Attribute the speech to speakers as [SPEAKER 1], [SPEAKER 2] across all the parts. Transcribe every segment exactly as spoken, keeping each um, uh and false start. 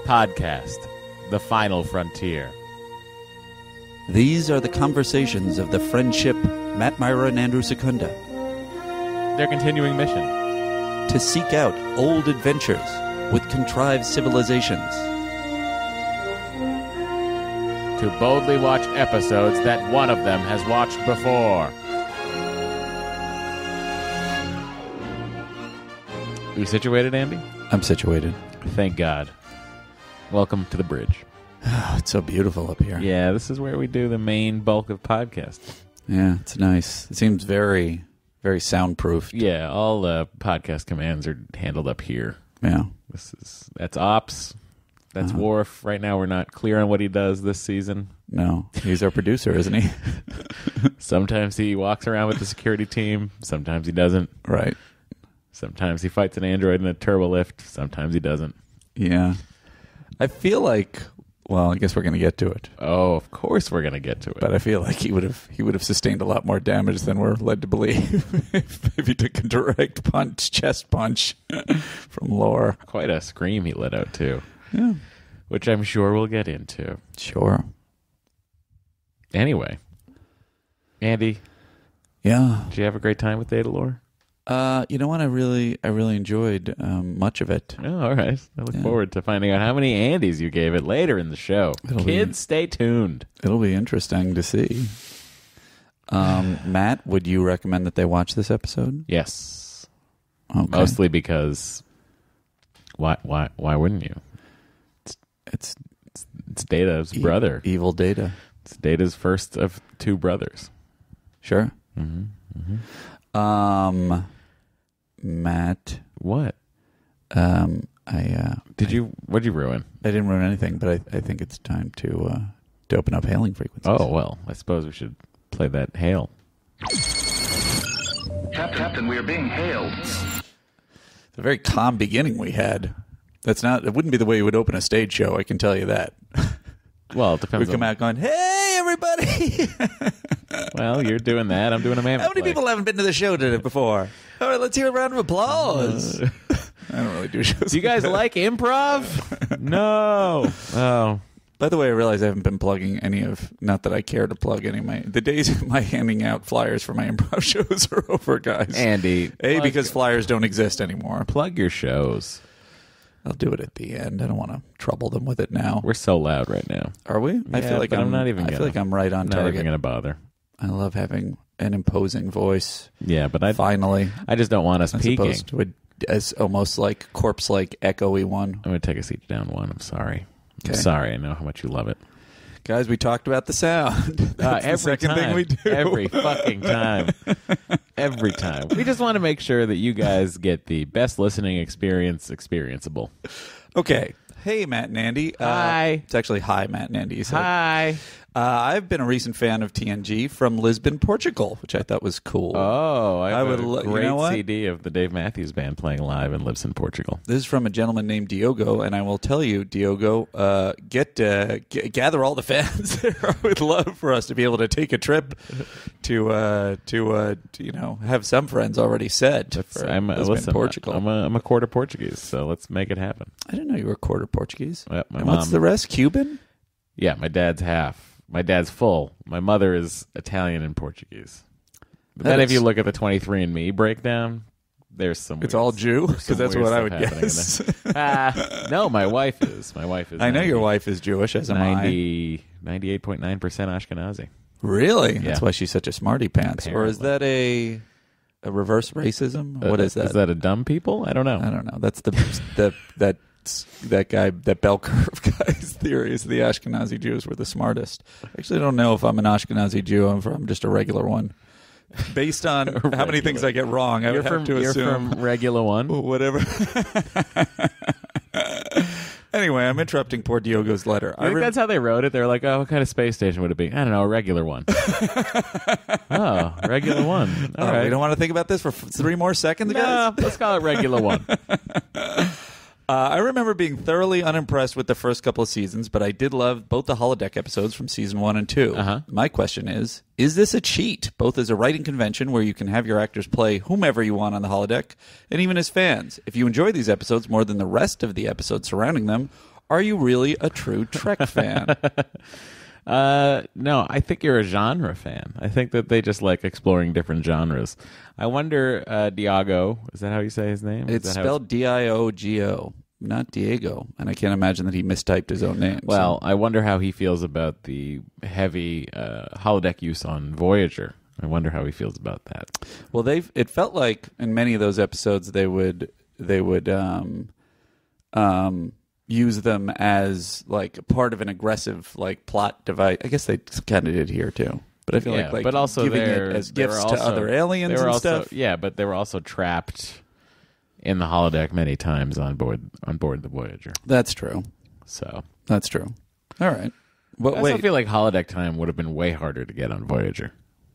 [SPEAKER 1] podcast, The Final Frontier.
[SPEAKER 2] These are the conversations of the friendship Matt Mira and Andrew Secunda.
[SPEAKER 1] Their continuing mission.
[SPEAKER 2] To seek out old adventures with contrived civilizations.
[SPEAKER 1] To boldly watch episodes that one of them has watched before. Are you situated, Andy?
[SPEAKER 2] I'm situated.
[SPEAKER 1] Thank God. Welcome to the bridge.
[SPEAKER 2] Oh, it's so beautiful up here.
[SPEAKER 1] Yeah, this is where we do the main bulk of podcasts.
[SPEAKER 2] Yeah, it's nice. It seems very, very soundproofed.
[SPEAKER 1] Yeah, all the podcast commands are handled up here.
[SPEAKER 2] Yeah.
[SPEAKER 1] This is that's Ops. That's uh-huh. Worf. Right now we're not clear on what he does this season.
[SPEAKER 2] No, he's our producer, isn't he?
[SPEAKER 1] Sometimes he walks around with the security team. Sometimes he doesn't.
[SPEAKER 2] Right.
[SPEAKER 1] Sometimes he fights an android in a turbo lift. Sometimes he doesn't.
[SPEAKER 2] Yeah. I feel like, well, I guess we're going to get to it.
[SPEAKER 1] Oh, of course we're going to get to it.
[SPEAKER 2] But I feel like he would have he would have sustained a lot more damage than we're led to believe if, if he took a direct punch, chest punch from Lore.
[SPEAKER 1] Quite a scream he let out, too.
[SPEAKER 2] Yeah.
[SPEAKER 1] Which I'm sure we'll get into.
[SPEAKER 2] Sure.
[SPEAKER 1] Anyway. Andy.
[SPEAKER 2] Yeah.
[SPEAKER 1] Did you have a great time with Datalore?
[SPEAKER 2] Uh, you know what? I really, I really enjoyed um, much of it.
[SPEAKER 1] Oh, all right. I look
[SPEAKER 2] yeah.
[SPEAKER 1] forward to finding out how many Andys you gave it later in the show. It'll Kids, be, stay tuned.
[SPEAKER 2] It'll be interesting to see. Um, Matt, would you recommend that they watch this episode?
[SPEAKER 1] Yes.
[SPEAKER 2] Okay.
[SPEAKER 1] Mostly because why? Why? Why wouldn't you?
[SPEAKER 2] It's it's,
[SPEAKER 1] it's, it's Data's
[SPEAKER 2] e-
[SPEAKER 1] brother.
[SPEAKER 2] Evil Data.
[SPEAKER 1] It's Data's first of two brothers.
[SPEAKER 2] Sure.
[SPEAKER 1] Mm-hmm. Mm-hmm.
[SPEAKER 2] Um. Matt,
[SPEAKER 1] what?
[SPEAKER 2] Um, I uh,
[SPEAKER 1] did
[SPEAKER 2] I,
[SPEAKER 1] you? What'd you ruin?
[SPEAKER 2] I didn't ruin anything, but I, I think it's time to uh, to open up hailing frequencies.
[SPEAKER 1] Oh well, I suppose we should play that hail.
[SPEAKER 3] Captain, we are being hailed.
[SPEAKER 2] It's a very calm beginning we had. That's not. It wouldn't be the way you would open a stage show. I can tell you that.
[SPEAKER 1] Well, it depends.
[SPEAKER 2] We come
[SPEAKER 1] on...
[SPEAKER 2] out going, "Hey, everybody!"
[SPEAKER 1] Well, you're doing that. I'm doing a man.
[SPEAKER 2] How many
[SPEAKER 1] play.
[SPEAKER 2] people haven't been to the show today before? All right, let's hear a round of applause. Uh, I don't really do shows.
[SPEAKER 1] Do you guys like improv? No. Oh.
[SPEAKER 2] By the way, I realize I haven't been plugging any of. Not that I care to plug any of my. The days of my handing out flyers for my improv shows are over, guys.
[SPEAKER 1] Andy,
[SPEAKER 2] A, because flyers don't exist anymore.
[SPEAKER 1] Plug your shows.
[SPEAKER 2] I'll do it at the end. I don't want to trouble them with it now.
[SPEAKER 1] We're so loud right now.
[SPEAKER 2] Are we?
[SPEAKER 1] Yeah,
[SPEAKER 2] I feel like I'm,
[SPEAKER 1] I'm not even.
[SPEAKER 2] I
[SPEAKER 1] gonna,
[SPEAKER 2] feel like I'm right on
[SPEAKER 1] not
[SPEAKER 2] target.
[SPEAKER 1] Not even going to bother.
[SPEAKER 2] I love having an imposing voice.
[SPEAKER 1] Yeah, but I
[SPEAKER 2] finally.
[SPEAKER 1] I just don't want us
[SPEAKER 2] as
[SPEAKER 1] peaking.
[SPEAKER 2] Opposed to a, as almost like corpse-like echoey one.
[SPEAKER 1] I'm going to take a seat down one. I'm sorry.
[SPEAKER 2] Okay.
[SPEAKER 1] I'm sorry. I know how much you love it.
[SPEAKER 2] Guys, we talked about the sound. That's
[SPEAKER 1] uh, every
[SPEAKER 2] the second
[SPEAKER 1] time.
[SPEAKER 2] thing we do.
[SPEAKER 1] Every fucking time. Every time. We just want to make sure that you guys get the best listening experience experienceable.
[SPEAKER 2] Okay. Hey, Matt and Andy.
[SPEAKER 1] Hi.
[SPEAKER 2] Uh, it's actually hi, Matt and Andy. You said.
[SPEAKER 1] Hi.
[SPEAKER 2] Uh, I've been a recent fan of T N G from Lisbon, Portugal, which I thought was cool.
[SPEAKER 1] Oh, I, have
[SPEAKER 2] I would
[SPEAKER 1] a
[SPEAKER 2] lo-
[SPEAKER 1] great
[SPEAKER 2] you know what?
[SPEAKER 1] C D of the Dave Matthews Band playing live in Lisbon, Portugal.
[SPEAKER 2] This is from a gentleman named Diogo, and I will tell you, Diogo, uh, get uh, g- gather all the fans there. I would love for us to be able to take a trip to, uh, to, uh, to you know, have some friends already set for
[SPEAKER 1] I'm, uh,
[SPEAKER 2] Lisbon,
[SPEAKER 1] listen,
[SPEAKER 2] Portugal.
[SPEAKER 1] I'm a, I'm a quarter Portuguese, so let's make it happen.
[SPEAKER 2] I didn't know you were a quarter Portuguese.
[SPEAKER 1] Yep, my
[SPEAKER 2] and
[SPEAKER 1] mom,
[SPEAKER 2] what's the rest? Cuban?
[SPEAKER 1] Yeah, my dad's half. My dad's full. My mother is Italian and Portuguese. But
[SPEAKER 2] That
[SPEAKER 1] then
[SPEAKER 2] is-
[SPEAKER 1] if you look at the twenty-three and me breakdown, there's some
[SPEAKER 2] It's
[SPEAKER 1] weird-
[SPEAKER 2] all Jew?
[SPEAKER 1] there's some
[SPEAKER 2] Because that's
[SPEAKER 1] weird
[SPEAKER 2] what I
[SPEAKER 1] stuff
[SPEAKER 2] would
[SPEAKER 1] happening in
[SPEAKER 2] guess.
[SPEAKER 1] there. Ah, no, my wife is. My wife is.
[SPEAKER 2] I know
[SPEAKER 1] ninety
[SPEAKER 2] your wife is Jewish, as am
[SPEAKER 1] ninety, ninety-eight point nine percent Ashkenazi.
[SPEAKER 2] I. Really?
[SPEAKER 1] Yeah.
[SPEAKER 2] That's why she's such a smarty pants. Or is that a a reverse racism?
[SPEAKER 1] Uh,
[SPEAKER 2] What is that?
[SPEAKER 1] Is that a dumb people? I don't know.
[SPEAKER 2] I don't know. That's the the that that guy that bell curve guy's theory is the Ashkenazi Jews were the smartest. Actually, I don't know if I'm an Ashkenazi Jew. I'm, I'm just a regular one. Based on how many things I get wrong, I
[SPEAKER 1] You're
[SPEAKER 2] would
[SPEAKER 1] from,
[SPEAKER 2] have to
[SPEAKER 1] you're
[SPEAKER 2] assume
[SPEAKER 1] from regular one.
[SPEAKER 2] whatever. Anyway, I'm interrupting poor Diogo's letter.
[SPEAKER 1] I think
[SPEAKER 2] rem-
[SPEAKER 1] that's how they wrote it. They were like, "Oh, what kind of space station would it be?" I don't know, a regular one. Oh, regular one. All
[SPEAKER 2] oh,
[SPEAKER 1] right.
[SPEAKER 2] We don't want to think about this for f- three more seconds,
[SPEAKER 1] No,
[SPEAKER 2] guys.
[SPEAKER 1] let's call it regular one.
[SPEAKER 2] Uh, I remember being thoroughly unimpressed with the first couple of seasons, but I did love both the holodeck episodes from season one and two.
[SPEAKER 1] Uh-huh.
[SPEAKER 2] My question is, is this a cheat, both as a writing convention where you can have your actors play whomever you want on the holodeck, and even as fans? If you enjoy these episodes more than the rest of the episodes surrounding them, Are you really a true Trek fan?
[SPEAKER 1] Uh, no, I think you're a genre fan. I think that they just like exploring different genres. I wonder, uh, Diago, is that how you say his name? Is
[SPEAKER 2] It's
[SPEAKER 1] that how
[SPEAKER 2] spelled D I O G O, not Diego. And I can't imagine that he mistyped his own name.
[SPEAKER 1] Well, I wonder how he feels about the heavy uh, holodeck use on Voyager. I wonder how he feels about that.
[SPEAKER 2] Well, they've. It felt like in many of those episodes they would they would um, um, use them as like part of an aggressive like plot device. I guess they kind of did here too. But I feel
[SPEAKER 1] Yeah,
[SPEAKER 2] like, like
[SPEAKER 1] but also
[SPEAKER 2] giving
[SPEAKER 1] they're-
[SPEAKER 2] it as
[SPEAKER 1] they were
[SPEAKER 2] gifts
[SPEAKER 1] also-
[SPEAKER 2] to other aliens
[SPEAKER 1] they were
[SPEAKER 2] and
[SPEAKER 1] also,
[SPEAKER 2] stuff.
[SPEAKER 1] Yeah, but they were also trapped in the holodeck many times on board on board the Voyager.
[SPEAKER 2] That's true.
[SPEAKER 1] So
[SPEAKER 2] That's true. All right. But
[SPEAKER 1] I
[SPEAKER 2] wait,
[SPEAKER 1] also feel like holodeck time would have been way harder to get on Voyager.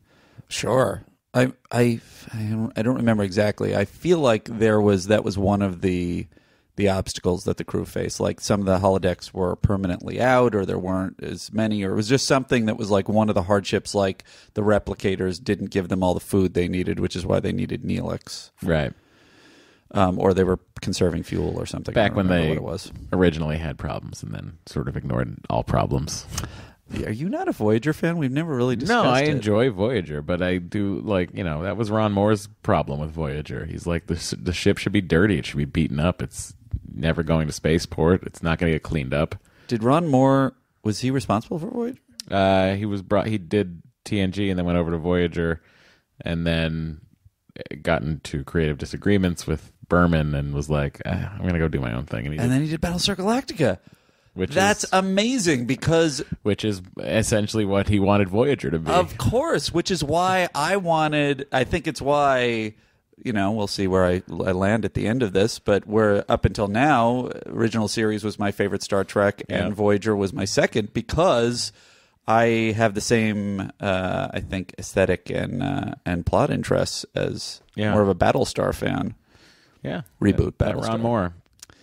[SPEAKER 2] sure. I I I don't remember exactly. I feel like there was that was one of the the obstacles that the crew faced. Like some of the holodecks were permanently out, or there weren't as many, or it was just something that was like one of the hardships. Like the replicators didn't give them all the food they needed, which is why they needed Neelix,
[SPEAKER 1] Right.
[SPEAKER 2] um, or they were conserving fuel or something. I
[SPEAKER 1] Back
[SPEAKER 2] don't
[SPEAKER 1] when
[SPEAKER 2] remember
[SPEAKER 1] they
[SPEAKER 2] what it was.
[SPEAKER 1] originally had problems and then sort of ignored all problems.
[SPEAKER 2] Are you not a Voyager fan? We've never really discussed
[SPEAKER 1] No, I
[SPEAKER 2] it.
[SPEAKER 1] enjoy Voyager, but I do like, you know, that was Ron Moore's problem with Voyager. He's like, the, s- the ship should be dirty. It should be beaten up. It's never going to spaceport. It's not going to get cleaned up.
[SPEAKER 2] Did Ron Moore, was he responsible for Voyager?
[SPEAKER 1] Uh, he was brought, he did T N G and then went over to Voyager and then got into creative disagreements with Berman and was like, ah, I'm going to go do my own thing. And, he
[SPEAKER 2] And
[SPEAKER 1] did,
[SPEAKER 2] then he did Battlestar Galactica.
[SPEAKER 1] which
[SPEAKER 2] That's
[SPEAKER 1] is,
[SPEAKER 2] amazing because,
[SPEAKER 1] which is essentially what he wanted Voyager to be.
[SPEAKER 2] of course, which is why I wanted, I think it's why, you know, we'll see where I, I land at the end of this, but where up until now, original series was my favorite Star Trek and
[SPEAKER 1] Yeah.
[SPEAKER 2] Voyager was my second because I have the same, uh, I think, aesthetic and uh, and plot interests as
[SPEAKER 1] Yeah.
[SPEAKER 2] more of a Battlestar fan.
[SPEAKER 1] yeah.
[SPEAKER 2] Reboot
[SPEAKER 1] that, that
[SPEAKER 2] Battlestar.
[SPEAKER 1] Ron Moore.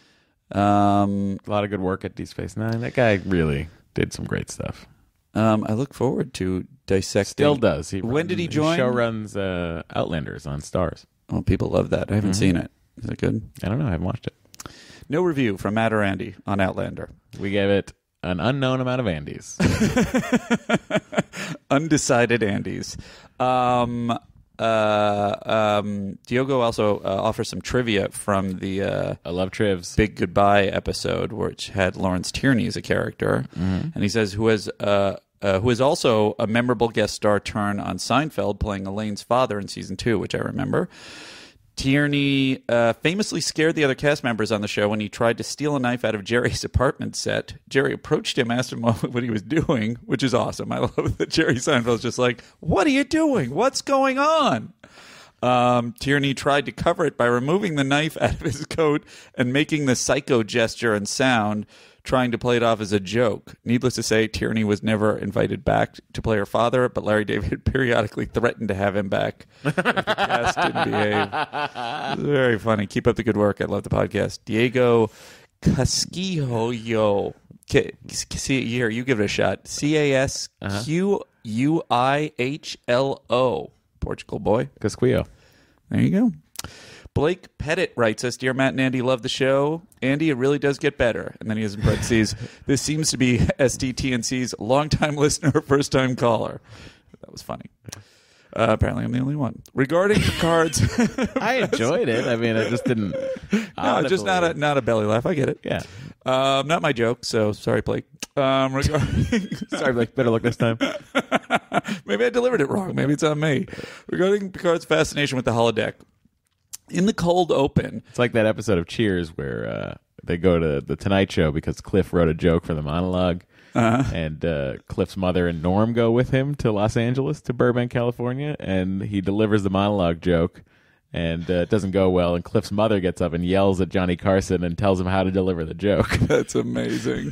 [SPEAKER 2] Um,
[SPEAKER 1] A lot of good work at Deep Space Nine. That guy really did some great stuff.
[SPEAKER 2] um, I look forward to dissecting.
[SPEAKER 1] Still does. He
[SPEAKER 2] When
[SPEAKER 1] runs-
[SPEAKER 2] did he join?
[SPEAKER 1] show runs uh, Outlanders on Stars.
[SPEAKER 2] Oh, people love that. I haven't
[SPEAKER 1] Mm-hmm.
[SPEAKER 2] seen it. Is it good?
[SPEAKER 1] I don't know. I haven't watched it.
[SPEAKER 2] No review from Matt or Andy on Outlander.
[SPEAKER 1] We gave it an unknown amount of Andes.
[SPEAKER 2] Undecided Andes. Um, uh, um, Diogo also uh, offers some trivia from the uh,
[SPEAKER 1] I love Trivs.
[SPEAKER 2] Big Goodbye episode, which had Lawrence Tierney as a character,
[SPEAKER 1] Mm-hmm.
[SPEAKER 2] and he says who has uh, uh, who is also a memorable guest star turn on Seinfeld, playing Elaine's father in season two, which I remember. Tierney uh, famously scared the other cast members on the show when he tried to steal a knife out of Jerry's apartment set. Jerry approached him, asked him what, what he was doing, which is awesome. I love that Jerry Seinfeld's just like, "What are you doing? What's going on?" Um, Tierney tried to cover it by removing the knife out of his coat and making the psycho gesture and sound, trying to play it off as a joke. Needless to say, Tierney was never invited back to play her father, but Larry David periodically threatened to have him back if the cast didn't behave. It's very funny. Keep up the good work. I love the podcast. Diego Casquillo. K- see here, you give it a shot. C A S Q U I H L O. Portugal boy.
[SPEAKER 1] Casquillo.
[SPEAKER 2] There you go. Blake Pettit writes us, "Dear Matt and Andy, love the show. Andy, it really does get better." And then he has in parentheses, "This seems to be S T T N C's longtime listener, first-time caller." That was funny. Uh, apparently, I'm the only one. Regarding the cards...
[SPEAKER 1] I enjoyed it. I mean, I just didn't.
[SPEAKER 2] no, just not a, not a belly laugh. I get it.
[SPEAKER 1] Yeah.
[SPEAKER 2] Um, not my joke, so sorry, Blake. Um, regarding...
[SPEAKER 1] Sorry, like better look this time.
[SPEAKER 2] Maybe I delivered it wrong. Maybe it's on me. Regarding Picard's fascination with the holodeck, in the cold open...
[SPEAKER 1] It's like that episode of Cheers where uh, they go to the Tonight Show because Cliff wrote a joke for the monologue. Uh-huh. And uh, Cliff's mother and Norm go with him to Los Angeles, to Burbank, California, and he delivers the monologue joke, and uh, it doesn't go well, and Cliff's mother gets up and yells at Johnny Carson and tells him how to deliver the joke.
[SPEAKER 2] That's amazing.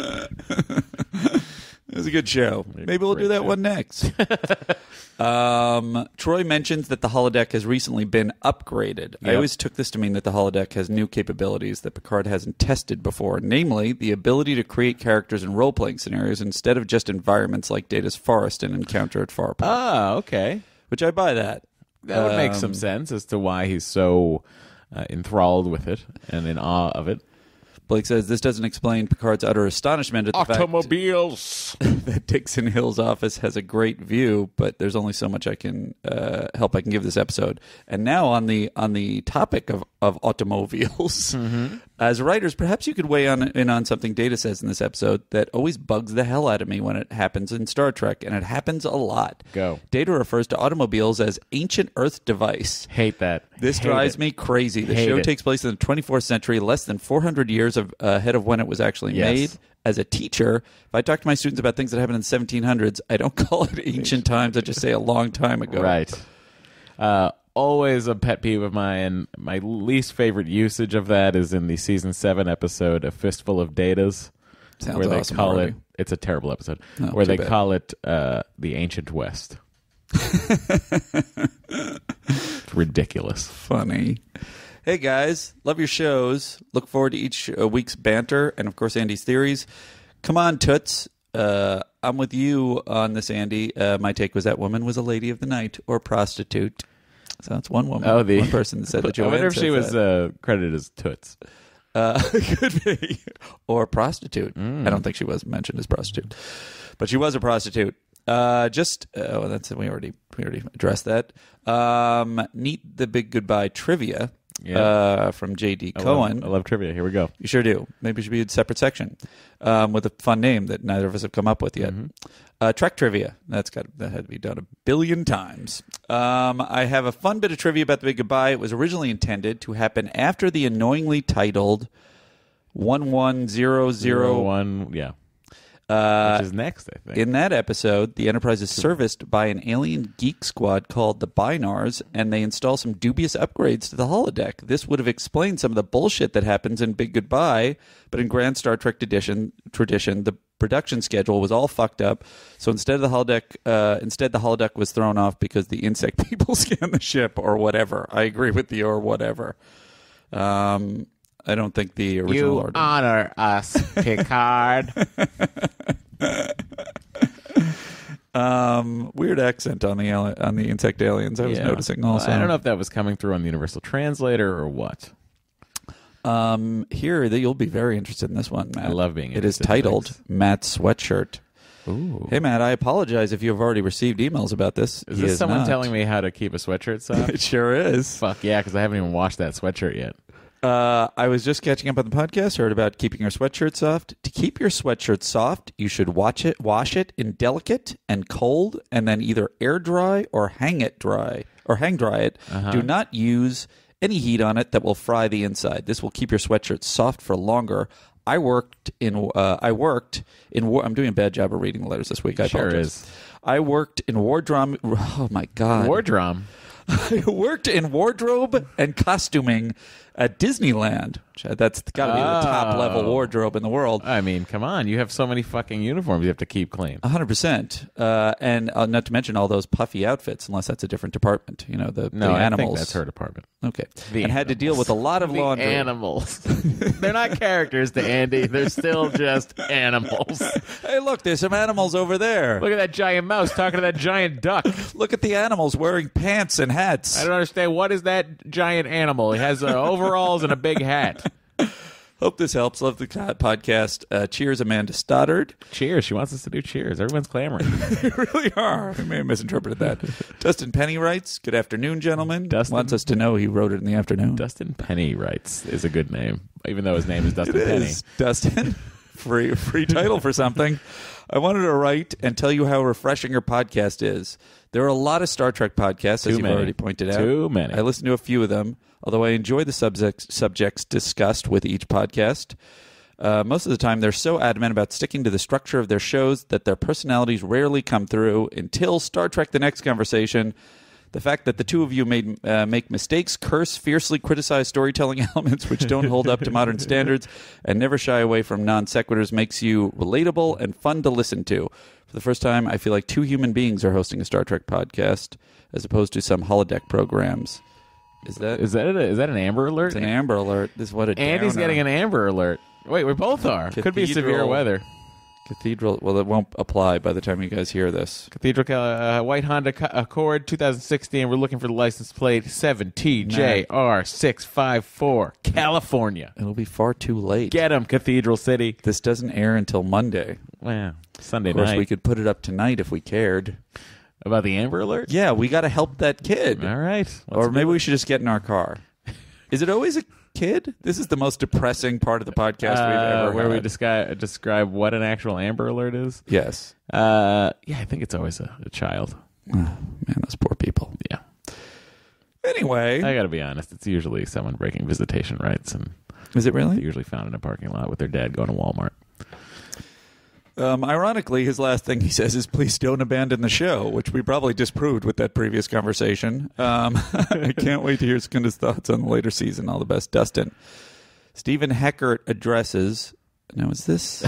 [SPEAKER 2] It was a good show. Maybe we'll do that
[SPEAKER 1] show.
[SPEAKER 2] one next. um, Troy mentions that the holodeck has recently been upgraded. I
[SPEAKER 1] Yep.
[SPEAKER 2] always took this to mean that the holodeck has new capabilities that Picard hasn't tested before, namely the ability to create characters in role-playing scenarios instead of just environments like Data's forest and Encounter at Farpoint.
[SPEAKER 1] Ah, okay.
[SPEAKER 2] Which I buy that.
[SPEAKER 1] That would make
[SPEAKER 2] Um,
[SPEAKER 1] some sense as to why he's so uh, enthralled with it and in awe of it.
[SPEAKER 2] Blake says, this doesn't explain Picard's utter astonishment at the
[SPEAKER 1] Automobiles.
[SPEAKER 2] fact that Dixon Hill's office has a great view, but there's only so much I can uh, help I can give this episode. And now on the on the topic of, of automobiles, mm-hmm. as writers, perhaps you could weigh on, in on something Data says in this episode that always bugs the hell out of me when it happens in Star Trek, and it happens a lot.
[SPEAKER 1] Go.
[SPEAKER 2] Data refers to automobiles as ancient Earth device.
[SPEAKER 1] Hate that.
[SPEAKER 2] This
[SPEAKER 1] Hate
[SPEAKER 2] drives
[SPEAKER 1] it.
[SPEAKER 2] me crazy. The
[SPEAKER 1] Hate
[SPEAKER 2] show
[SPEAKER 1] it.
[SPEAKER 2] takes place in the twenty-fourth century, less than four hundred years of, uh, ahead of when it was actually
[SPEAKER 1] Yes.
[SPEAKER 2] made. As a teacher, if I talk to my students about things that happened in the seventeen hundreds, I don't call it ancient times. I just say a long time ago.
[SPEAKER 1] Right. Uh, always a pet peeve of mine. My least favorite usage of that is in the season seven episode, A Fistful of Datas.
[SPEAKER 2] Sounds
[SPEAKER 1] where they
[SPEAKER 2] awesome
[SPEAKER 1] call
[SPEAKER 2] already.
[SPEAKER 1] it, it's a terrible episode,
[SPEAKER 2] Oh,
[SPEAKER 1] where
[SPEAKER 2] too
[SPEAKER 1] they
[SPEAKER 2] bad.
[SPEAKER 1] call it uh, the Ancient West. It's ridiculous.
[SPEAKER 2] Funny. Hey, guys. Love your shows. Look forward to each uh, week's banter and, of course, Andy's theories. Come on, Toots. Uh, I'm with you on this, Andy. Uh, my take was that woman was a lady of the night or prostitute. So that's one woman.
[SPEAKER 1] Oh, the
[SPEAKER 2] one person that said that.
[SPEAKER 1] I
[SPEAKER 2] Joanne
[SPEAKER 1] wonder if
[SPEAKER 2] says
[SPEAKER 1] she was
[SPEAKER 2] that.
[SPEAKER 1] uh, credited as Toots.
[SPEAKER 2] Uh, could be. Or prostitute. Mm. I don't think she was mentioned as prostitute. But she was a prostitute. Uh, just, oh, that's, we already, we already addressed that. Um, neat the big goodbye trivia.
[SPEAKER 1] Yeah.
[SPEAKER 2] Uh, from J D
[SPEAKER 1] I
[SPEAKER 2] Cohen.
[SPEAKER 1] love, I love trivia. Here we go.
[SPEAKER 2] You sure do. Maybe it should be a separate section um, with a fun name that neither of us have come up with yet. Mm-hmm. Uh, Trek trivia. That's got that had to be done a billion times. Um, I have a fun bit of trivia about the big goodbye. It was originally intended to happen after the annoyingly titled one one zero zero
[SPEAKER 1] one. Yeah.
[SPEAKER 2] Uh,
[SPEAKER 1] Which is next, I think.
[SPEAKER 2] In that episode, the Enterprise is serviced by an alien geek squad called the Binars, and they install some dubious upgrades to the holodeck. This would have explained some of the bullshit that happens in Big Goodbye, but in Grand Star Trek tradition, tradition the production schedule was all fucked up. So instead of the holodeck, uh, instead the holodeck was thrown off because the insect people scanned the ship or whatever. I agree with the or whatever. Um... I don't think the original
[SPEAKER 1] you
[SPEAKER 2] order.
[SPEAKER 1] honor us, Picard.
[SPEAKER 2] um, weird accent on the ali- on the insect aliens. I was
[SPEAKER 1] Yeah.
[SPEAKER 2] noticing also.
[SPEAKER 1] I don't know if that was coming through on the Universal Translator or what.
[SPEAKER 2] Um, here that you'll be very interested in this one, Matt.
[SPEAKER 1] I love being
[SPEAKER 2] It is
[SPEAKER 1] interested in
[SPEAKER 2] titled
[SPEAKER 1] things.
[SPEAKER 2] Matt's Sweatshirt.
[SPEAKER 1] Ooh.
[SPEAKER 2] Hey, Matt, I apologize if you have already received emails about this.
[SPEAKER 1] Is
[SPEAKER 2] He
[SPEAKER 1] this
[SPEAKER 2] has
[SPEAKER 1] someone
[SPEAKER 2] not.
[SPEAKER 1] telling me how to keep a sweatshirt soft?
[SPEAKER 2] It sure is.
[SPEAKER 1] Fuck yeah, because I haven't even washed that sweatshirt yet.
[SPEAKER 2] Uh, I was just catching up on the podcast. Heard about keeping your sweatshirt soft. To keep your sweatshirt soft, you should watch it, wash it in delicate and cold, and then either air dry or hang it dry or hang dry it.
[SPEAKER 1] Uh-huh.
[SPEAKER 2] Do not use any heat on it that will fry the inside. This will keep your sweatshirt soft for longer. I worked in. Uh, I worked in. War- I'm doing a bad job of reading the letters this week. I
[SPEAKER 1] Sure
[SPEAKER 2] apologize.
[SPEAKER 1] is.
[SPEAKER 2] I worked in wardrobe. Oh my god.
[SPEAKER 1] Wardrobe.
[SPEAKER 2] I worked in wardrobe and costuming at Disneyland. That's got to be the top
[SPEAKER 1] Oh.
[SPEAKER 2] level wardrobe in the world.
[SPEAKER 1] I mean, come on. You have so many fucking uniforms you have to keep clean.
[SPEAKER 2] one hundred percent. Uh, and uh, not to mention all those puffy outfits, unless that's a different department. You know, the,
[SPEAKER 1] No,
[SPEAKER 2] the
[SPEAKER 1] I
[SPEAKER 2] animals.
[SPEAKER 1] think that's her department.
[SPEAKER 2] Okay.
[SPEAKER 1] The
[SPEAKER 2] and had to deal with a lot of
[SPEAKER 1] The
[SPEAKER 2] laundry.
[SPEAKER 1] animals. They're not characters to Andy. They're still just animals.
[SPEAKER 2] Hey, look, there's some animals over there.
[SPEAKER 1] Look at that giant mouse talking to that giant duck.
[SPEAKER 2] Look at the animals wearing pants and hats.
[SPEAKER 1] I don't understand. What is that giant animal? He has uh, overalls and a big hat.
[SPEAKER 2] Hope this helps. Love the podcast. Uh, cheers, Amanda Stoddard.
[SPEAKER 1] Cheers. She wants us to do cheers. Everyone's clamoring.
[SPEAKER 2] They really are. We may have misinterpreted that. Dustin Penny writes, good afternoon, gentlemen.
[SPEAKER 1] Dustin?
[SPEAKER 2] Wants us to know he wrote it in the afternoon.
[SPEAKER 1] Dustin Penny writes is a good name, even though his name is Dustin
[SPEAKER 2] It
[SPEAKER 1] Penny.
[SPEAKER 2] is. Dustin. Free free title for something. I wanted to write and tell you how refreshing your podcast is. There are a lot of Star Trek podcasts,
[SPEAKER 1] Too
[SPEAKER 2] as you've
[SPEAKER 1] many.
[SPEAKER 2] already pointed out.
[SPEAKER 1] Too many.
[SPEAKER 2] I listen to a few of them, although I enjoy the subjects, subjects discussed with each podcast. Uh, most of the time, they're so adamant about sticking to the structure of their shows that their personalities rarely come through until Star Trek The Next Conversation. The fact that the two of you made, uh, make mistakes, curse, fiercely criticize storytelling elements which don't hold up to modern standards, and never shy away from non sequiturs makes you relatable and fun to listen to. For the first time, I feel like two human beings are hosting a Star Trek podcast as opposed to some holodeck programs. Is that
[SPEAKER 1] Is that a, is that an Amber Alert?
[SPEAKER 2] it's an Amber Alert? This is what a
[SPEAKER 1] Andy's
[SPEAKER 2] downer.
[SPEAKER 1] getting an Amber Alert. Wait, we both are. Could be severe
[SPEAKER 2] Cathedral.
[SPEAKER 1] weather.
[SPEAKER 2] Cathedral. Well, it won't apply by the time you guys hear this.
[SPEAKER 1] Cathedral uh, white Honda Accord twenty sixteen. We're looking for the license plate seven T J R six five four, California.
[SPEAKER 2] It'll be far too late.
[SPEAKER 1] Get them, Cathedral City.
[SPEAKER 2] This doesn't air until Monday.
[SPEAKER 1] Well, Sunday
[SPEAKER 2] night. Of course,
[SPEAKER 1] night.
[SPEAKER 2] we could put it up tonight if we cared.
[SPEAKER 1] About the Amber Alert?
[SPEAKER 2] Yeah, we got to help that kid.
[SPEAKER 1] All right. Let's
[SPEAKER 2] or maybe we should just get in our car. Is it always a kid? This is the most depressing part of the podcast
[SPEAKER 1] uh,
[SPEAKER 2] we've ever
[SPEAKER 1] where
[SPEAKER 2] had.
[SPEAKER 1] we describe describe what an actual Amber Alert is.
[SPEAKER 2] Yes.
[SPEAKER 1] Uh, yeah, I think it's always a, a child.
[SPEAKER 2] Oh, man, those poor people.
[SPEAKER 1] Yeah.
[SPEAKER 2] Anyway,
[SPEAKER 1] I got to be honest. It's usually someone breaking visitation rights, and
[SPEAKER 2] is it really?
[SPEAKER 1] They're usually found in a parking lot with their dad going to Walmart.
[SPEAKER 2] Um, ironically, his last thing he says is, please don't abandon the show, which we probably disproved with that previous conversation. Um, I can't wait to hear Secunda's thoughts on the later season. All the best, Dustin. Stephen Heckert addresses... Now, is this...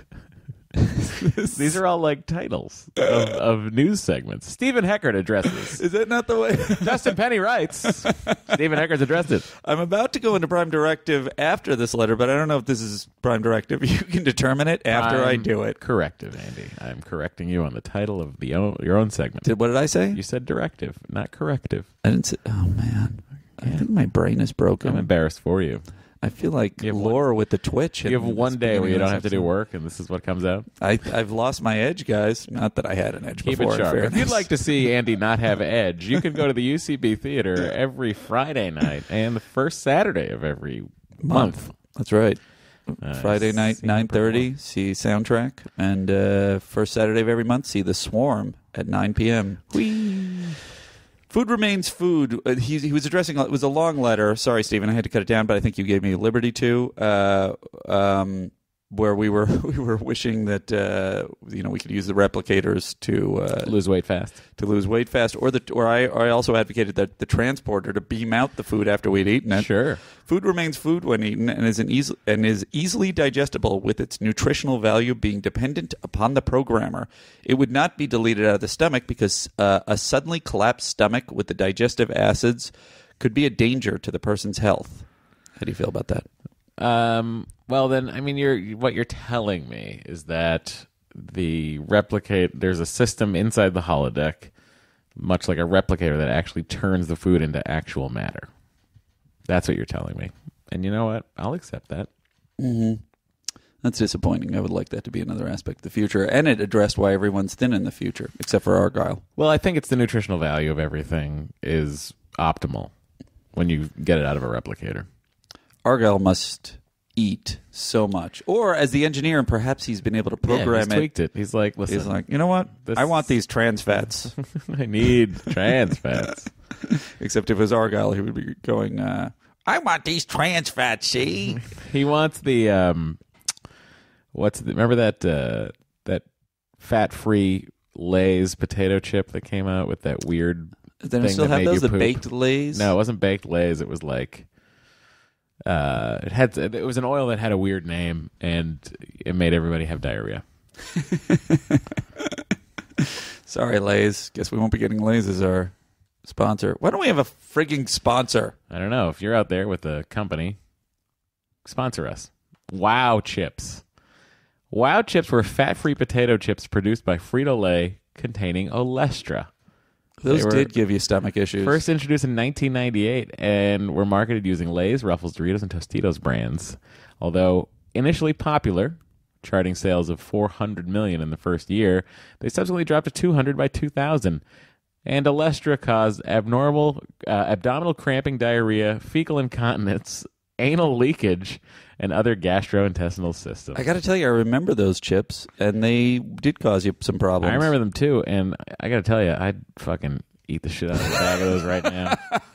[SPEAKER 1] These are all like titles of, of news segments. Stephen Heckert addresses.
[SPEAKER 2] Is that not the way?
[SPEAKER 1] Dustin Penny writes. Stephen Heckert's addressed it.
[SPEAKER 2] I'm about to go into Prime Directive after this letter, but I don't know if this is Prime Directive. You can determine it after
[SPEAKER 1] I'm
[SPEAKER 2] I do it.
[SPEAKER 1] Corrective, Andy. I'm correcting you on the title of the own, your own segment.
[SPEAKER 2] Did, what did I say?
[SPEAKER 1] You said directive, not corrective.
[SPEAKER 2] I didn't say... Oh, man. Yeah. I think my brain is broken.
[SPEAKER 1] I'm embarrassed for you.
[SPEAKER 2] I feel like Laura with the twitch.
[SPEAKER 1] You have one day where you don't have to do work, and this is what comes out.
[SPEAKER 2] I, I've lost my edge, guys. Not that I had an edge
[SPEAKER 1] Keep
[SPEAKER 2] before.
[SPEAKER 1] Keep it sharp. If you'd like to see Andy not have edge, you can go to the U C B Theater every Friday night and the first Saturday of every month.
[SPEAKER 2] month. That's right.
[SPEAKER 1] Uh,
[SPEAKER 2] Friday night, nine thirty, see Soundtrack. And uh, first Saturday of every month, see The Swarm at nine p.m. Whee! Food remains food. Uh, he, he was addressing, it was a long letter. Sorry, Stephen, I had to cut it down, but I think you gave me liberty to, uh, um, where we were we were wishing that uh, you know we could use the replicators to uh,
[SPEAKER 1] lose weight fast,
[SPEAKER 2] to lose weight fast, or the or I or I also advocated that the transporter to beam out the food after we'd eaten it.
[SPEAKER 1] Sure,
[SPEAKER 2] food remains food when eaten, and is an easy and is easily digestible, with its nutritional value being dependent upon the programmer. It would not be deleted out of the stomach because uh, a suddenly collapsed stomach with the digestive acids could be a danger to the person's health. How do you feel about that?
[SPEAKER 1] Um. Well, then, I mean, you're what you're telling me is that the replicate there's a system inside the holodeck, much like a replicator, that actually turns the food into actual matter. That's what you're telling me, and you know what? I'll accept that.
[SPEAKER 2] Mm-hmm. That's disappointing. I would like that to be another aspect of the future, and it addressed why everyone's thin in the future, except for Argyle.
[SPEAKER 1] Well, I think it's the nutritional value of everything is optimal when you get it out of a replicator.
[SPEAKER 2] Argyle must eat so much, or as the engineer, and perhaps he's been able to program
[SPEAKER 1] yeah, he's
[SPEAKER 2] it.
[SPEAKER 1] tweaked it. He's like, listen,
[SPEAKER 2] he's like, you know what?
[SPEAKER 1] This...
[SPEAKER 2] I want these trans fats.
[SPEAKER 1] I need trans fats.
[SPEAKER 2] Except if it was Argyle, he would be going, uh, I want these trans fats. See,
[SPEAKER 1] he wants the um, what's the, remember that uh, that fat-free Lay's potato chip that came out with that weird.
[SPEAKER 2] Then
[SPEAKER 1] thing
[SPEAKER 2] still
[SPEAKER 1] that
[SPEAKER 2] have
[SPEAKER 1] made
[SPEAKER 2] those
[SPEAKER 1] you
[SPEAKER 2] the
[SPEAKER 1] poop?
[SPEAKER 2] baked Lay's.
[SPEAKER 1] No, it wasn't baked Lay's. It was like. Uh, it had it was an oil that had a weird name, and it made everybody have diarrhea.
[SPEAKER 2] Sorry, Lay's. Guess we won't be getting Lay's as our sponsor. Why don't we have a frigging sponsor?
[SPEAKER 1] I don't know. If you're out there with a company, sponsor us. Wow Chips. Wow Chips were fat-free potato chips produced by Frito-Lay containing Olestra.
[SPEAKER 2] Those did give you stomach issues.
[SPEAKER 1] First introduced in nineteen ninety-eight and were marketed using Lay's, Ruffles, Doritos, and Tostitos brands. Although initially popular, charting sales of four hundred million dollars in the first year, they subsequently dropped to two hundred by two thousand. And Olestra caused abnormal uh, abdominal cramping, diarrhea, fecal incontinence, anal leakage, and other gastrointestinal systems.
[SPEAKER 2] I got to tell you, I remember those chips, and they did cause you some problems.
[SPEAKER 1] I remember them too, and I got to tell you, I'd fucking eat the shit out of a bag of those right now.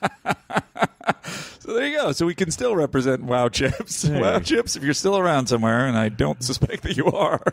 [SPEAKER 2] So there you go. So we can still represent Wow Chips.
[SPEAKER 1] Hey.
[SPEAKER 2] Wow Chips, if you're still around somewhere, and I don't suspect that you are.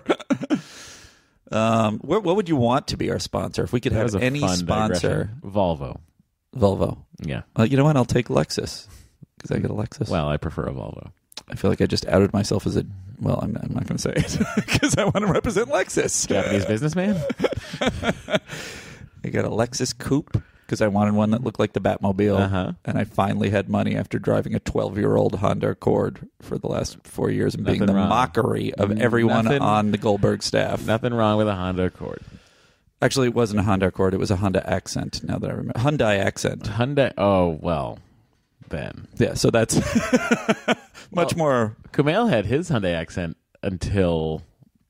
[SPEAKER 2] um, what, what would you want to be our sponsor? If we could
[SPEAKER 1] That
[SPEAKER 2] have
[SPEAKER 1] was a
[SPEAKER 2] any
[SPEAKER 1] fun
[SPEAKER 2] sponsor.
[SPEAKER 1] digression. Volvo.
[SPEAKER 2] Volvo.
[SPEAKER 1] Yeah.
[SPEAKER 2] Uh, you know what? I'll take Lexus, because I get a Lexus.
[SPEAKER 1] Well, I prefer a Volvo.
[SPEAKER 2] I feel like I just outed myself as a... Well, I'm, I'm not going to say it, because I want to represent Lexus.
[SPEAKER 1] Japanese businessman?
[SPEAKER 2] I got a Lexus Coupe. because I wanted one that looked like the Batmobile.
[SPEAKER 1] Uh-huh.
[SPEAKER 2] And I finally had money after driving a twelve-year-old Honda Accord for the last four years and being
[SPEAKER 1] Nothing
[SPEAKER 2] the
[SPEAKER 1] wrong.
[SPEAKER 2] mockery of everyone
[SPEAKER 1] Nothing-
[SPEAKER 2] on the Goldberg staff.
[SPEAKER 1] Nothing wrong with a Honda Accord.
[SPEAKER 2] Actually, it wasn't a Honda Accord. It was a Honda Accent, now that I remember. Hyundai Accent.
[SPEAKER 1] Hyundai. Oh well, then
[SPEAKER 2] Yeah, so that's much
[SPEAKER 1] Well,
[SPEAKER 2] more...
[SPEAKER 1] Kumail had his Hyundai Accent until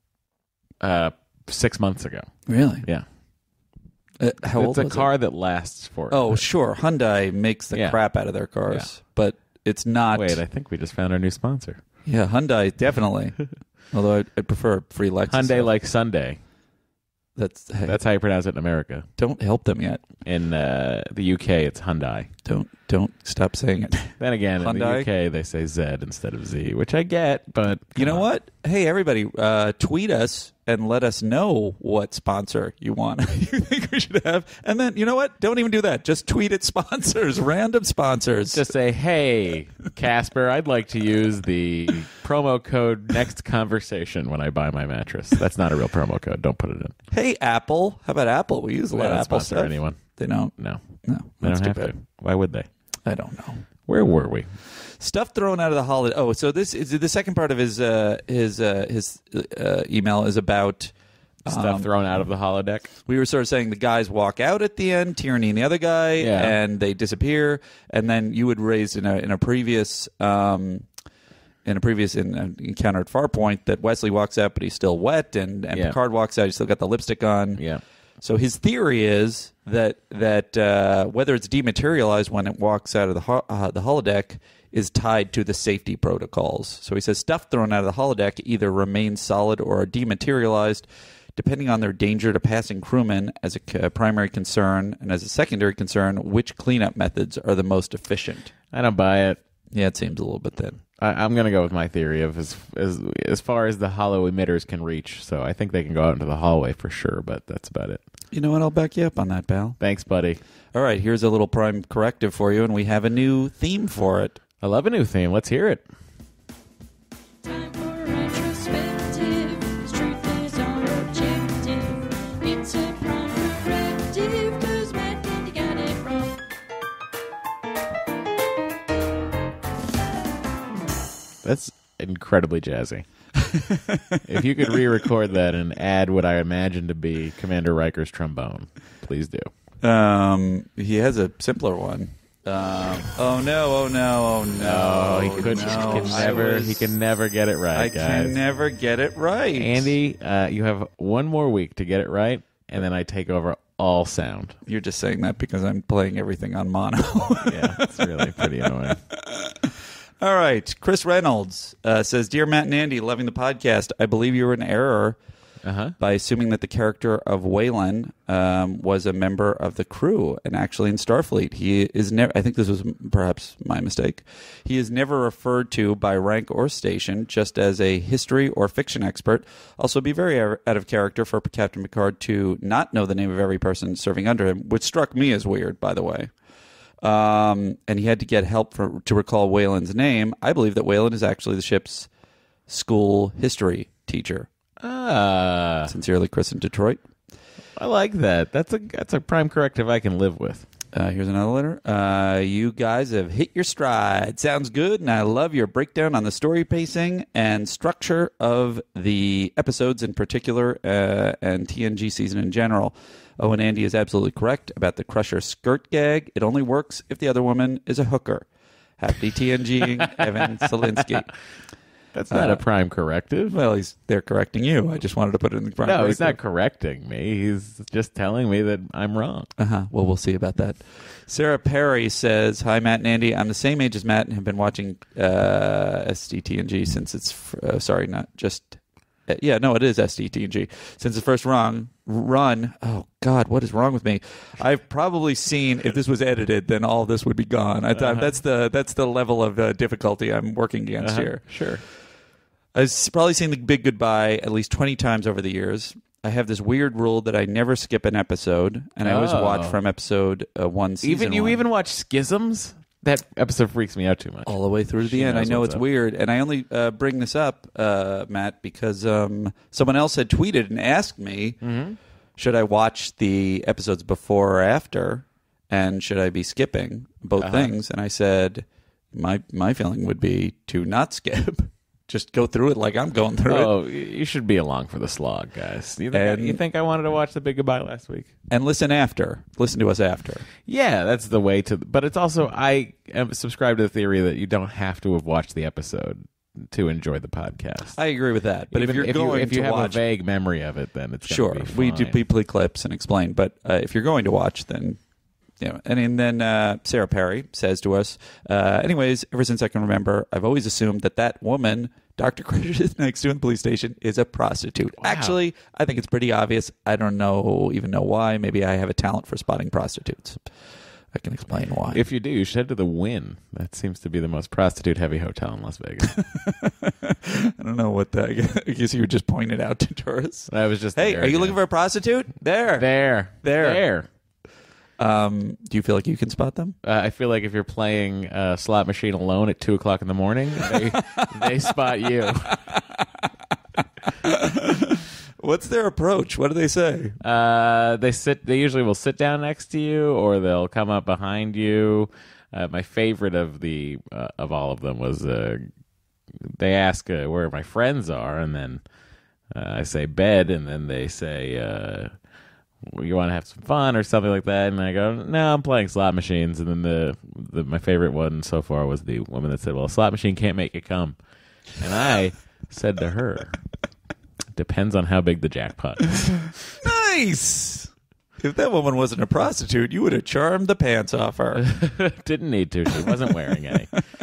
[SPEAKER 1] uh, six months ago.
[SPEAKER 2] Really?
[SPEAKER 1] Yeah,
[SPEAKER 2] Uh, how old
[SPEAKER 1] it's a
[SPEAKER 2] was
[SPEAKER 1] car
[SPEAKER 2] it?
[SPEAKER 1] that lasts for.
[SPEAKER 2] Oh, sure. Hyundai makes the
[SPEAKER 1] Yeah.
[SPEAKER 2] crap out of their cars,
[SPEAKER 1] Yeah.
[SPEAKER 2] but it's not...
[SPEAKER 1] Wait, I think we just found our new sponsor.
[SPEAKER 2] Yeah, Hyundai, definitely. Although I'd, I'd prefer free Lexus.
[SPEAKER 1] Hyundai
[SPEAKER 2] stuff.
[SPEAKER 1] like Sunday.
[SPEAKER 2] That's, hey,
[SPEAKER 1] That's how you pronounce it in America.
[SPEAKER 2] don't help them yet.
[SPEAKER 1] In uh, the U K, it's Hyundai.
[SPEAKER 2] Don't don't stop saying it.
[SPEAKER 1] Then again, in the
[SPEAKER 2] Hyundai?
[SPEAKER 1] U K, they say Z instead of Z, which I get, but
[SPEAKER 2] You know
[SPEAKER 1] come on.
[SPEAKER 2] what? Hey, everybody, uh, tweet us and let us know what sponsor you want. You think we should have? And then, you know what? Don't even do that. Just tweet at sponsors, random sponsors.
[SPEAKER 1] Just say, hey, Casper, I'd like to use the promo code next conversation when I buy my mattress. That's not a real promo code. Don't put it in.
[SPEAKER 2] Hey, Apple. How about Apple? We use a
[SPEAKER 1] They
[SPEAKER 2] lot of
[SPEAKER 1] don't
[SPEAKER 2] Apple
[SPEAKER 1] sponsor
[SPEAKER 2] stuff.
[SPEAKER 1] anyone.
[SPEAKER 2] They don't?
[SPEAKER 1] No.
[SPEAKER 2] No.
[SPEAKER 1] They
[SPEAKER 2] That's
[SPEAKER 1] don't
[SPEAKER 2] too
[SPEAKER 1] have
[SPEAKER 2] bad.
[SPEAKER 1] to. Why would they?
[SPEAKER 2] I don't know.
[SPEAKER 1] Where were we?
[SPEAKER 2] Stuff thrown out of the holiday. Oh, so this is the second part of his uh, his uh, his uh, email is about
[SPEAKER 1] Stuff
[SPEAKER 2] um,
[SPEAKER 1] thrown out of the holodeck?
[SPEAKER 2] we were sort of saying the guys walk out at the end, Tierney and the other guy,
[SPEAKER 1] Yeah.
[SPEAKER 2] and they disappear. And then you had raised in a in a previous um, in a previous in, uh, encounter at Farpoint that Wesley walks out, but he's still wet, and and
[SPEAKER 1] Yeah.
[SPEAKER 2] Picard walks out, he's still got the lipstick on.
[SPEAKER 1] Yeah.
[SPEAKER 2] So his theory is that that uh, whether it's dematerialized when it walks out of the ho- uh, the holodeck is tied to the safety protocols. So he says stuff thrown out of the holodeck either remains solid or are dematerialized, depending on their danger to passing crewmen as a c- primary concern, and as a secondary concern, which cleanup methods are the most efficient.
[SPEAKER 1] I don't buy it.
[SPEAKER 2] Yeah, it seems a little bit thin.
[SPEAKER 1] I, I'm going to go with my theory of as, as as far as the hollow emitters can reach. So I think they can go out into the hallway for sure, but that's about it.
[SPEAKER 2] You know what? I'll back you up on that, pal.
[SPEAKER 1] Thanks, buddy.
[SPEAKER 2] All right, here's a little prime corrective for you, and we have a new theme for it.
[SPEAKER 1] I love a new theme. Let's hear it.
[SPEAKER 4] Time for retrospective. 'Cause truth is our objective. It's a prime corrective. 'Cause Matt Candy got it wrong.
[SPEAKER 1] That's incredibly jazzy. If you could re-record that and add what I imagine to be Commander Riker's trombone, please do.
[SPEAKER 2] Um, he has a simpler one. Um, oh no! Oh no! Oh no!
[SPEAKER 1] No, he couldn't.
[SPEAKER 2] No.
[SPEAKER 1] he can
[SPEAKER 2] I
[SPEAKER 1] never.
[SPEAKER 2] was-
[SPEAKER 1] He can never get it right,
[SPEAKER 2] I
[SPEAKER 1] guys.
[SPEAKER 2] can never get it right.
[SPEAKER 1] Andy, uh, you have one more week to get it right, and then I take over all sound.
[SPEAKER 2] You're just saying that because I'm playing everything on mono.
[SPEAKER 1] Yeah, it's really pretty annoying.
[SPEAKER 2] All right. Chris Reynolds uh, says, "Dear Matt and Andy, loving the podcast. I believe you were in error
[SPEAKER 1] Uh huh.
[SPEAKER 2] by assuming that the character of Wayland um, was a member of the crew, and actually in Starfleet, he is never. I think this was perhaps my mistake. He is never referred to by rank or station, just as a history or fiction expert. Also, be very out of character for Captain Picard to not know the name of every person serving under him, which struck me as weird, by the way." Um, and he had to get help for, to recall Wayland's name. I believe that Wayland is actually the ship's school history teacher.
[SPEAKER 1] Ah,
[SPEAKER 2] Sincerely, Chris in Detroit.
[SPEAKER 1] I like that. That's a that's a prime corrective I can live with.
[SPEAKER 2] Uh, here's another letter. Uh, you guys have hit your stride. Sounds good, and I love your breakdown on the story pacing and structure of the episodes in particular, uh, and T N G season in general. Oh, and Andy is absolutely correct about the Crusher skirt gag. It only works if the other woman is a hooker. Happy TNGing, Evan Selinsky.
[SPEAKER 1] That's not
[SPEAKER 2] Uh,
[SPEAKER 1] a prime corrective.
[SPEAKER 2] Well, he's they're correcting you. I just wanted to put it in the prime
[SPEAKER 1] No, he's not
[SPEAKER 2] corrective.
[SPEAKER 1] correcting me. He's just telling me that I'm wrong.
[SPEAKER 2] Uh-huh. Well, we'll see about that. Sarah Perry says, "Hi, Matt and Andy. I'm the same age as Matt and have been watching uh, S D T N G since it's... Fr- uh, sorry, not just... Uh, yeah, no, it is S D T N G. Since the first run, run... Oh, God, what is wrong with me? I've probably seen... If this was edited, then all this would be gone. I thought
[SPEAKER 1] Uh-huh.
[SPEAKER 2] that's the that's the level of uh, difficulty I'm working against
[SPEAKER 1] Uh-huh.
[SPEAKER 2] here.
[SPEAKER 1] Sure.
[SPEAKER 2] I've s- probably seen The Big Goodbye at least twenty times over the years. I have this weird rule that I never skip an episode, and I always
[SPEAKER 1] Oh.
[SPEAKER 2] watch from episode uh, one, season
[SPEAKER 1] Even you
[SPEAKER 2] one,
[SPEAKER 1] even watch Schisms? That episode freaks me out too much.
[SPEAKER 2] all the way through to the
[SPEAKER 1] She
[SPEAKER 2] end. I
[SPEAKER 1] knows
[SPEAKER 2] know
[SPEAKER 1] what's
[SPEAKER 2] it's
[SPEAKER 1] up.
[SPEAKER 2] weird, and I only uh, bring this up, uh, Matt, because um, someone else had tweeted and asked me,
[SPEAKER 1] Mm-hmm.
[SPEAKER 2] should I watch the episodes before or after? and should I be skipping both
[SPEAKER 1] Uh-huh.
[SPEAKER 2] things? And I said, my my feeling would be to not skip. Just go through it like I'm going through it.
[SPEAKER 1] Oh, you should be along for the slog, guys. You think, I,
[SPEAKER 2] And-
[SPEAKER 1] you think I wanted to watch The Big Goodbye last week?
[SPEAKER 2] And listen after. Listen to us after.
[SPEAKER 1] Yeah, that's the way to. But it's also, I am subscribed to the theory that you don't have to have watched the episode to enjoy the podcast.
[SPEAKER 2] I agree with that. But
[SPEAKER 1] Even
[SPEAKER 2] if you're going
[SPEAKER 1] if you
[SPEAKER 2] to
[SPEAKER 1] have
[SPEAKER 2] watch,
[SPEAKER 1] a vague memory of it, then it's gonna
[SPEAKER 2] sure,
[SPEAKER 1] be fine.
[SPEAKER 2] we do we play clips and explain. But uh, if you're going to watch, then you know. And, and then uh, Sarah Perry says to us, uh, anyways, ever since I can remember, I've always assumed that that woman Doctor Crusher is next to in the police station is a prostitute.
[SPEAKER 1] Wow.
[SPEAKER 2] Actually, I think it's pretty obvious. I don't know even know why. Maybe I have a talent for spotting prostitutes. I can explain why.
[SPEAKER 1] If you do, you should head to the Wynn. That seems to be the most prostitute-heavy hotel in Las Vegas.
[SPEAKER 2] I don't know what that. I guess you just pointed out to tourists.
[SPEAKER 1] I was just
[SPEAKER 2] Hey,
[SPEAKER 1] there
[SPEAKER 2] are you
[SPEAKER 1] again.
[SPEAKER 2] looking for a prostitute? There,
[SPEAKER 1] there,
[SPEAKER 2] There.
[SPEAKER 1] there?
[SPEAKER 2] Um, do you feel like you can spot them?
[SPEAKER 1] Uh, I feel like if you're playing a slot machine alone at two o'clock in the morning, they they spot you.
[SPEAKER 2] What's their approach? What do they say?
[SPEAKER 1] Uh, they sit. They usually will sit down next to you, or they'll come up behind you. Uh, my favorite of the uh, of all of them was uh, they ask uh, where my friends are, and then uh, I say bed, and then they say uh, you want to have some fun or something like that, and I go, no, I'm playing slot machines. And then the, the my favorite one so far was the woman that said, well, a slot machine can't make you come, and I said to her, depends on how big the jackpot is.
[SPEAKER 2] Nice. If that woman wasn't a prostitute, you would have charmed the pants off her.
[SPEAKER 1] Didn't need to. She wasn't wearing any.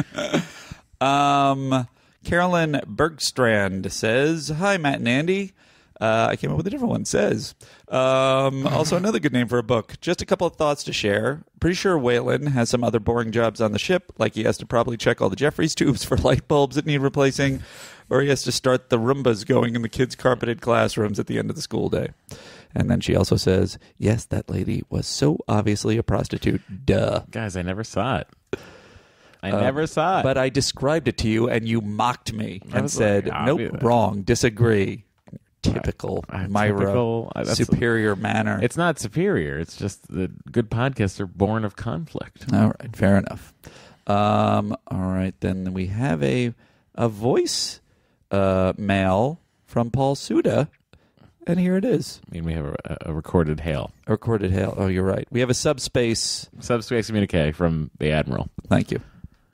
[SPEAKER 2] Um, Carolyn Bergstrand says, hi, Matt and Andy. Uh, I came up with a different one. Says, um, also another good name for a book. Just a couple of thoughts to share. Pretty sure Waylon has some other boring jobs on the ship, like he has to probably check all the Jeffries tubes for light bulbs that need replacing, or he has to start the Roombas going in the kids' carpeted classrooms at the end of the school day. And then she also says, yes, that lady was so obviously a prostitute. Duh.
[SPEAKER 1] Guys, I never saw it. I
[SPEAKER 2] Uh,
[SPEAKER 1] never saw it.
[SPEAKER 2] But I described it to you, and you mocked me
[SPEAKER 1] I
[SPEAKER 2] and
[SPEAKER 1] was
[SPEAKER 2] said,
[SPEAKER 1] like,
[SPEAKER 2] nope,
[SPEAKER 1] obvious.
[SPEAKER 2] wrong, disagree. Typical
[SPEAKER 1] Uh,
[SPEAKER 2] Myra,
[SPEAKER 1] typical, uh, that's-
[SPEAKER 2] superior manner.
[SPEAKER 1] It's not superior. It's just that good podcasts are born of conflict.
[SPEAKER 2] All right, fair enough. Um, all right, then we have a a voice uh, mail from Paul Suda, and here it is.
[SPEAKER 1] I mean, we have a, a recorded hail.
[SPEAKER 2] A recorded hail. Oh, you're right. We have a subspace.
[SPEAKER 1] Subspace communique from the Admiral.
[SPEAKER 2] Thank you.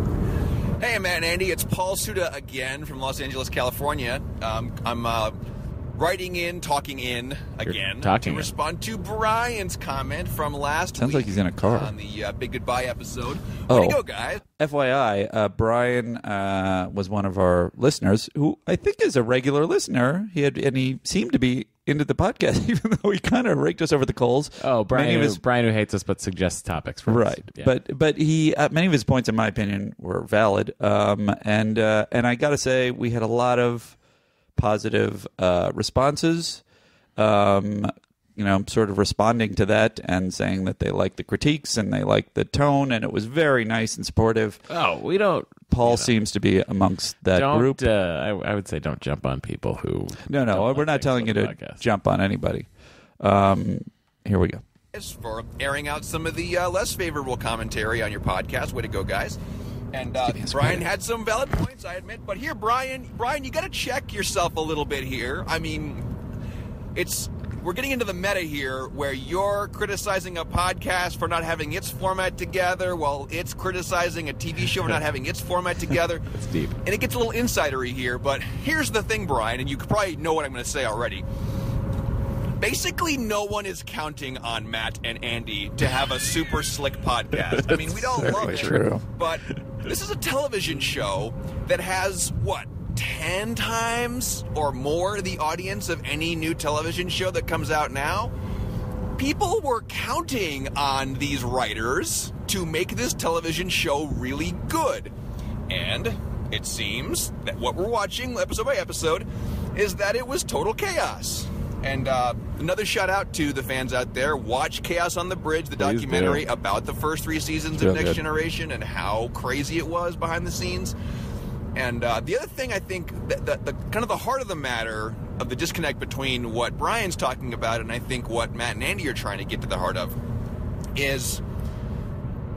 [SPEAKER 5] Hey, Matt and Andy, it's Paul Suda again from Los Angeles, California. Um, I'm uh, writing in, talking in again
[SPEAKER 1] talking
[SPEAKER 5] to
[SPEAKER 1] in.
[SPEAKER 5] respond to Brian's comment from last
[SPEAKER 2] Sounds
[SPEAKER 5] week
[SPEAKER 2] like he's in a car.
[SPEAKER 5] on the uh, Big Goodbye episode.
[SPEAKER 2] Oh.
[SPEAKER 5] Way to go, guys.
[SPEAKER 2] F Y I, uh, Brian uh, was one of our listeners who I think is a regular listener. He had, and he seemed to be into the podcast, even though he kind of raked us over the coals.
[SPEAKER 1] Oh, Brian,
[SPEAKER 2] Many of
[SPEAKER 1] who,
[SPEAKER 2] his-
[SPEAKER 1] Brian who hates us but suggests topics for us.
[SPEAKER 2] Right,
[SPEAKER 1] Yeah.
[SPEAKER 2] but but he uh, many of his points, in my opinion, were valid. Um, and uh, and I got to say, we had a lot of positive uh, responses. Um, you know, sort of responding to that and saying that they liked the critiques and they liked the tone, and it was very nice and supportive.
[SPEAKER 1] Oh, we don't.
[SPEAKER 2] Paul seems to be amongst that
[SPEAKER 1] Don't.
[SPEAKER 2] group.
[SPEAKER 1] Uh, I, I would say don't jump on people who.
[SPEAKER 2] No, no,
[SPEAKER 1] don't
[SPEAKER 2] we're
[SPEAKER 1] like
[SPEAKER 2] not
[SPEAKER 1] things
[SPEAKER 2] telling you
[SPEAKER 1] on
[SPEAKER 2] to
[SPEAKER 1] the podcast.
[SPEAKER 2] jump on anybody. Um, here we go.
[SPEAKER 5] For airing out some of the uh, less favorable commentary on your podcast. Way to go, guys. And uh,
[SPEAKER 2] me a
[SPEAKER 5] Brian
[SPEAKER 2] spray.
[SPEAKER 5] had some valid points, I admit. But here, Brian, Brian, you got to check yourself a little bit here. I mean, it's we're getting into the meta here where you're criticizing a podcast for not having its format together while it's criticizing a T V show for not having its format together.
[SPEAKER 1] It's deep.
[SPEAKER 5] And it gets a little insidery here, but here's the thing, Brian, and you could probably know what I'm going to say already. Basically, no one is counting on Matt and Andy to have a super slick podcast. I mean, we'd all love it,
[SPEAKER 2] true.
[SPEAKER 5] but this is a television show that has, what, ten times or more the audience of any new television show that comes out now? People were counting on these writers to make this television show really good. And it seems that what we're watching, episode by episode, is that it was total chaos. And uh, another shout out to the fans out there. Watch Chaos on the Bridge, the
[SPEAKER 1] Please
[SPEAKER 5] documentary
[SPEAKER 1] do.
[SPEAKER 5] about the first three seasons
[SPEAKER 2] Real
[SPEAKER 5] of Next
[SPEAKER 2] good.
[SPEAKER 5] Generation and how crazy it was behind the scenes. And uh, the other thing I think, that the, the kind of the heart of the matter of the disconnect between what Brian's talking about and I think what Matt and Andy are trying to get to the heart of is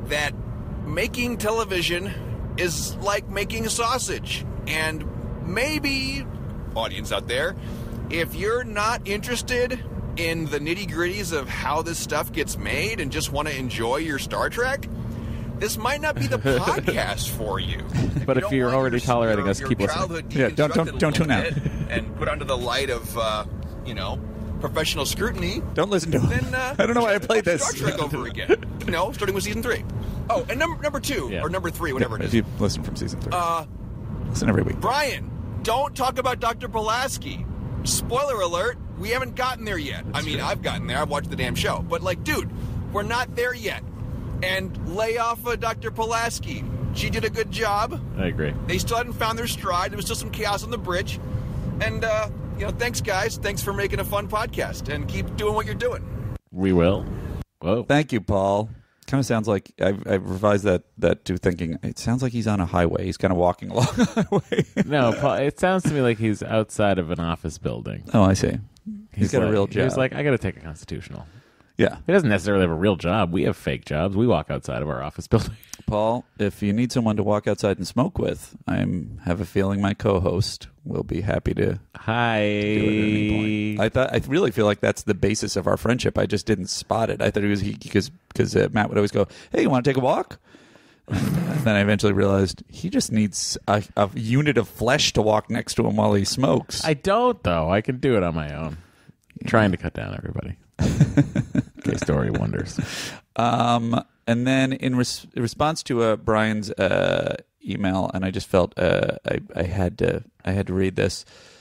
[SPEAKER 5] that making television is like making a sausage. And maybe, audience out there, if you're not interested in the nitty-gritties of how this stuff gets made and just want to enjoy your Star Trek, this might not be the podcast for you.
[SPEAKER 1] But if
[SPEAKER 5] don't
[SPEAKER 1] you're
[SPEAKER 5] want
[SPEAKER 1] already
[SPEAKER 5] your-
[SPEAKER 1] tolerating
[SPEAKER 5] your-
[SPEAKER 1] us,
[SPEAKER 5] your
[SPEAKER 1] keep listening.
[SPEAKER 5] childhood
[SPEAKER 2] Yeah, don't- don't-
[SPEAKER 5] deconstructed a
[SPEAKER 2] don't tune
[SPEAKER 5] little
[SPEAKER 2] out.
[SPEAKER 5] bit And put under the light of, uh, you know, professional scrutiny.
[SPEAKER 2] Don't listen to him.
[SPEAKER 5] Then uh,
[SPEAKER 2] I don't know why I played
[SPEAKER 5] watch
[SPEAKER 2] this.
[SPEAKER 5] Star Trek over again. You know, starting with season three. Oh, and number number two
[SPEAKER 1] Yeah.
[SPEAKER 5] or number three, whatever it
[SPEAKER 2] If
[SPEAKER 5] is.
[SPEAKER 2] you listen from season three.
[SPEAKER 5] Uh,
[SPEAKER 2] listen every week.
[SPEAKER 5] Brian, don't talk about Doctor Pulaski. Spoiler alert, we haven't gotten there yet. I mean, I've gotten there. I've watched the damn show. But, like, dude, we're not there yet. And lay off uh, Doctor Pulaski. She did a good job.
[SPEAKER 1] I agree.
[SPEAKER 5] They still hadn't found their stride. There was still some chaos on the bridge. And, uh, you know, thanks, guys. Thanks for making a fun podcast. And keep doing what you're doing.
[SPEAKER 1] We will. Whoa.
[SPEAKER 2] Thank you, Paul. Kind of sounds like I've, I've revised that that to thinking it sounds like he's on a highway. He's kind of walking along a highway.
[SPEAKER 1] No, Paul, it sounds to me like he's outside of an office building.
[SPEAKER 2] Oh, I see. he's got
[SPEAKER 1] like,
[SPEAKER 2] a real job.
[SPEAKER 1] He's like, I got to take a constitutional.
[SPEAKER 2] yeah.
[SPEAKER 1] He doesn't necessarily have a real job. We have fake jobs. We walk outside of our office building.
[SPEAKER 2] Paul, if you need someone to walk outside and smoke with, I have a feeling my co-host will be happy to
[SPEAKER 1] Hi.
[SPEAKER 2] do it at any point. I thought I really feel like that's the basis of our friendship. I just didn't spot it. I thought it was he because because uh, Matt would always go, "Hey, you want to take a walk?" And then I eventually realized he just needs a, a unit of flesh to walk next to him while he smokes.
[SPEAKER 1] I don't, though. I can do it on my own. Yeah. Trying to cut down everybody. Okay, story wonders.
[SPEAKER 2] Um, and then in res- response to uh, Brian's uh, email, and I just felt uh, I, I had to I had to read this.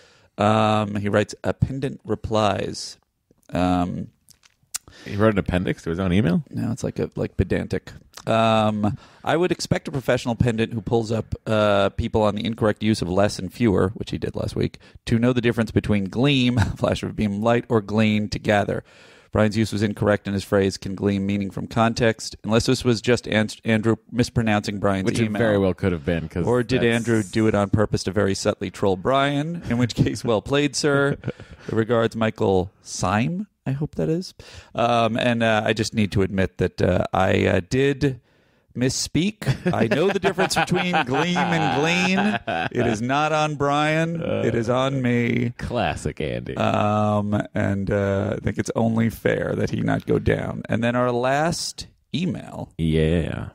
[SPEAKER 2] Um, he writes appendant replies. Um,
[SPEAKER 1] He wrote an appendix to his own email?
[SPEAKER 2] No, it's like a like pedantic. Um, I would expect a professional pendant who pulls up uh, people on the incorrect use of less and fewer, which he did last week, to know the difference between gleam, flash of a beam of light, or glean to gather. Brian's use was incorrect in his phrase, can glean meaning from context, unless this was just An- Andrew mispronouncing Brian's
[SPEAKER 1] Which
[SPEAKER 2] email.
[SPEAKER 1] it very well could have been. Cause
[SPEAKER 2] Or did
[SPEAKER 1] that's...
[SPEAKER 2] Andrew do it on purpose to very subtly troll Brian, in which case, well played, sir. Regards, Michael Syme. I hope that is. Um, and uh, I just need to admit that uh, I uh, did misspeak. I know the difference between gleam and glean. It is not on Brian. Uh, it is on me.
[SPEAKER 1] Classic Andy.
[SPEAKER 2] Um, and uh, I think it's only fair that he not go down. And then our last email.
[SPEAKER 1] Yeah.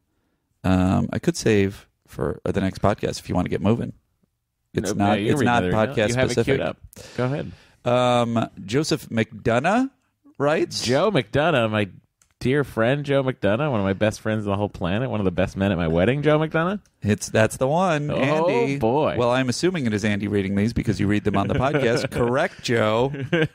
[SPEAKER 2] Um, I could save for the next podcast if you want to get moving. It's
[SPEAKER 1] no,
[SPEAKER 2] not.
[SPEAKER 1] yeah,
[SPEAKER 2] It's not
[SPEAKER 1] email.
[SPEAKER 2] podcast
[SPEAKER 1] you have
[SPEAKER 2] specific.
[SPEAKER 1] It queued up. Go ahead.
[SPEAKER 2] Um, Joseph McDonough writes,
[SPEAKER 1] Joe McDonough, my dear friend Joe McDonough, one of my best friends on the whole planet, one of the best men at my wedding, Joe McDonough.
[SPEAKER 2] It's that's the one,
[SPEAKER 1] Oh,
[SPEAKER 2] Andy.
[SPEAKER 1] boy.
[SPEAKER 2] Well, I'm assuming it is Andy reading these because you read them on the podcast. Correct, Joe.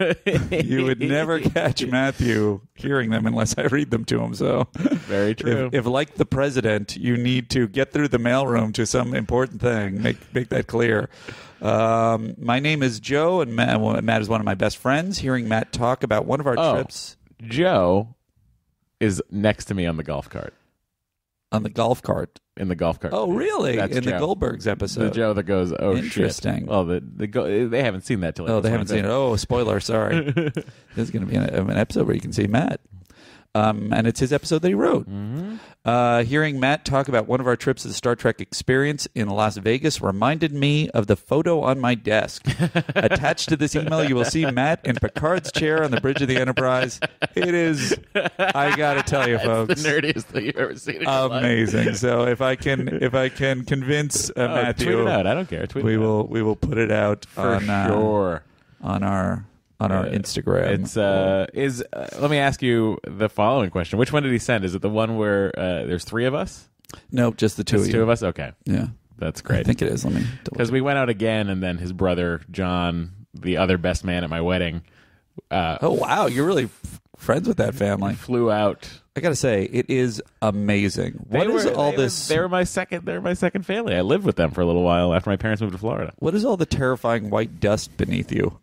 [SPEAKER 2] You would never catch Matthew hearing them unless I read them to him. So,
[SPEAKER 1] Very true.
[SPEAKER 2] If, if like the president, you need to get through the mailroom to some important thing. Make make that clear. Um, my name is Joe, and Matt, Matt is one of my best friends. Hearing Matt talk about one of our
[SPEAKER 1] Oh.
[SPEAKER 2] trips
[SPEAKER 1] Joe is next to me on the golf cart.
[SPEAKER 2] on the golf cart.
[SPEAKER 1] In the golf cart.
[SPEAKER 2] Oh, really?
[SPEAKER 1] That's
[SPEAKER 2] In the
[SPEAKER 1] Joe.
[SPEAKER 2] Goldbergs episode.
[SPEAKER 1] The Joe that goes, oh,
[SPEAKER 2] Interesting.
[SPEAKER 1] shit. Well, the, the go- they haven't seen that till like
[SPEAKER 2] Oh,
[SPEAKER 1] the
[SPEAKER 2] they haven't seen it.
[SPEAKER 1] twenty-fifth.
[SPEAKER 2] Oh, spoiler. Sorry. There's going to be an, an episode where you can see Matt. Um, and it's his episode that he wrote.
[SPEAKER 1] Mm-hmm.
[SPEAKER 2] Uh, hearing Matt talk about one of our trips to the Star Trek experience in Las Vegas reminded me of the photo on my desk. Attached to this email, you will see Matt in Picard's chair on the bridge of the Enterprise. It is, I got to tell you, folks,
[SPEAKER 1] The nerdiest thing you've ever seen in your life.
[SPEAKER 2] amazing. So if I can, if I can convince uh,
[SPEAKER 1] Oh,
[SPEAKER 2] Matthew,
[SPEAKER 1] tweet it out. I don't care. Tweet
[SPEAKER 2] we
[SPEAKER 1] it out.
[SPEAKER 2] will, we will put it out
[SPEAKER 1] For
[SPEAKER 2] on uh,
[SPEAKER 1] sure.
[SPEAKER 2] on our on our
[SPEAKER 1] Uh,
[SPEAKER 2] Instagram.
[SPEAKER 1] It's uh is uh, let me ask you the following question. Which one did he send? Is it the one where uh, there's three of us?
[SPEAKER 2] Nope, just the two
[SPEAKER 1] Just
[SPEAKER 2] of
[SPEAKER 1] two
[SPEAKER 2] you.
[SPEAKER 1] of us? Okay.
[SPEAKER 2] Yeah,
[SPEAKER 1] That's
[SPEAKER 2] I
[SPEAKER 1] great.
[SPEAKER 2] think it is. Let me
[SPEAKER 1] Because we went out again and then his brother John, the other best man at my wedding, uh
[SPEAKER 2] Oh wow, you're really f- friends with that family.
[SPEAKER 1] flew out.
[SPEAKER 2] I gotta say, it is amazing. What
[SPEAKER 1] They
[SPEAKER 2] is
[SPEAKER 1] were-
[SPEAKER 2] all
[SPEAKER 1] they were-
[SPEAKER 2] this?
[SPEAKER 1] they were my second they were my second family. I lived with them for a little while after my parents moved to Florida.
[SPEAKER 2] What is all the terrifying white dust beneath you?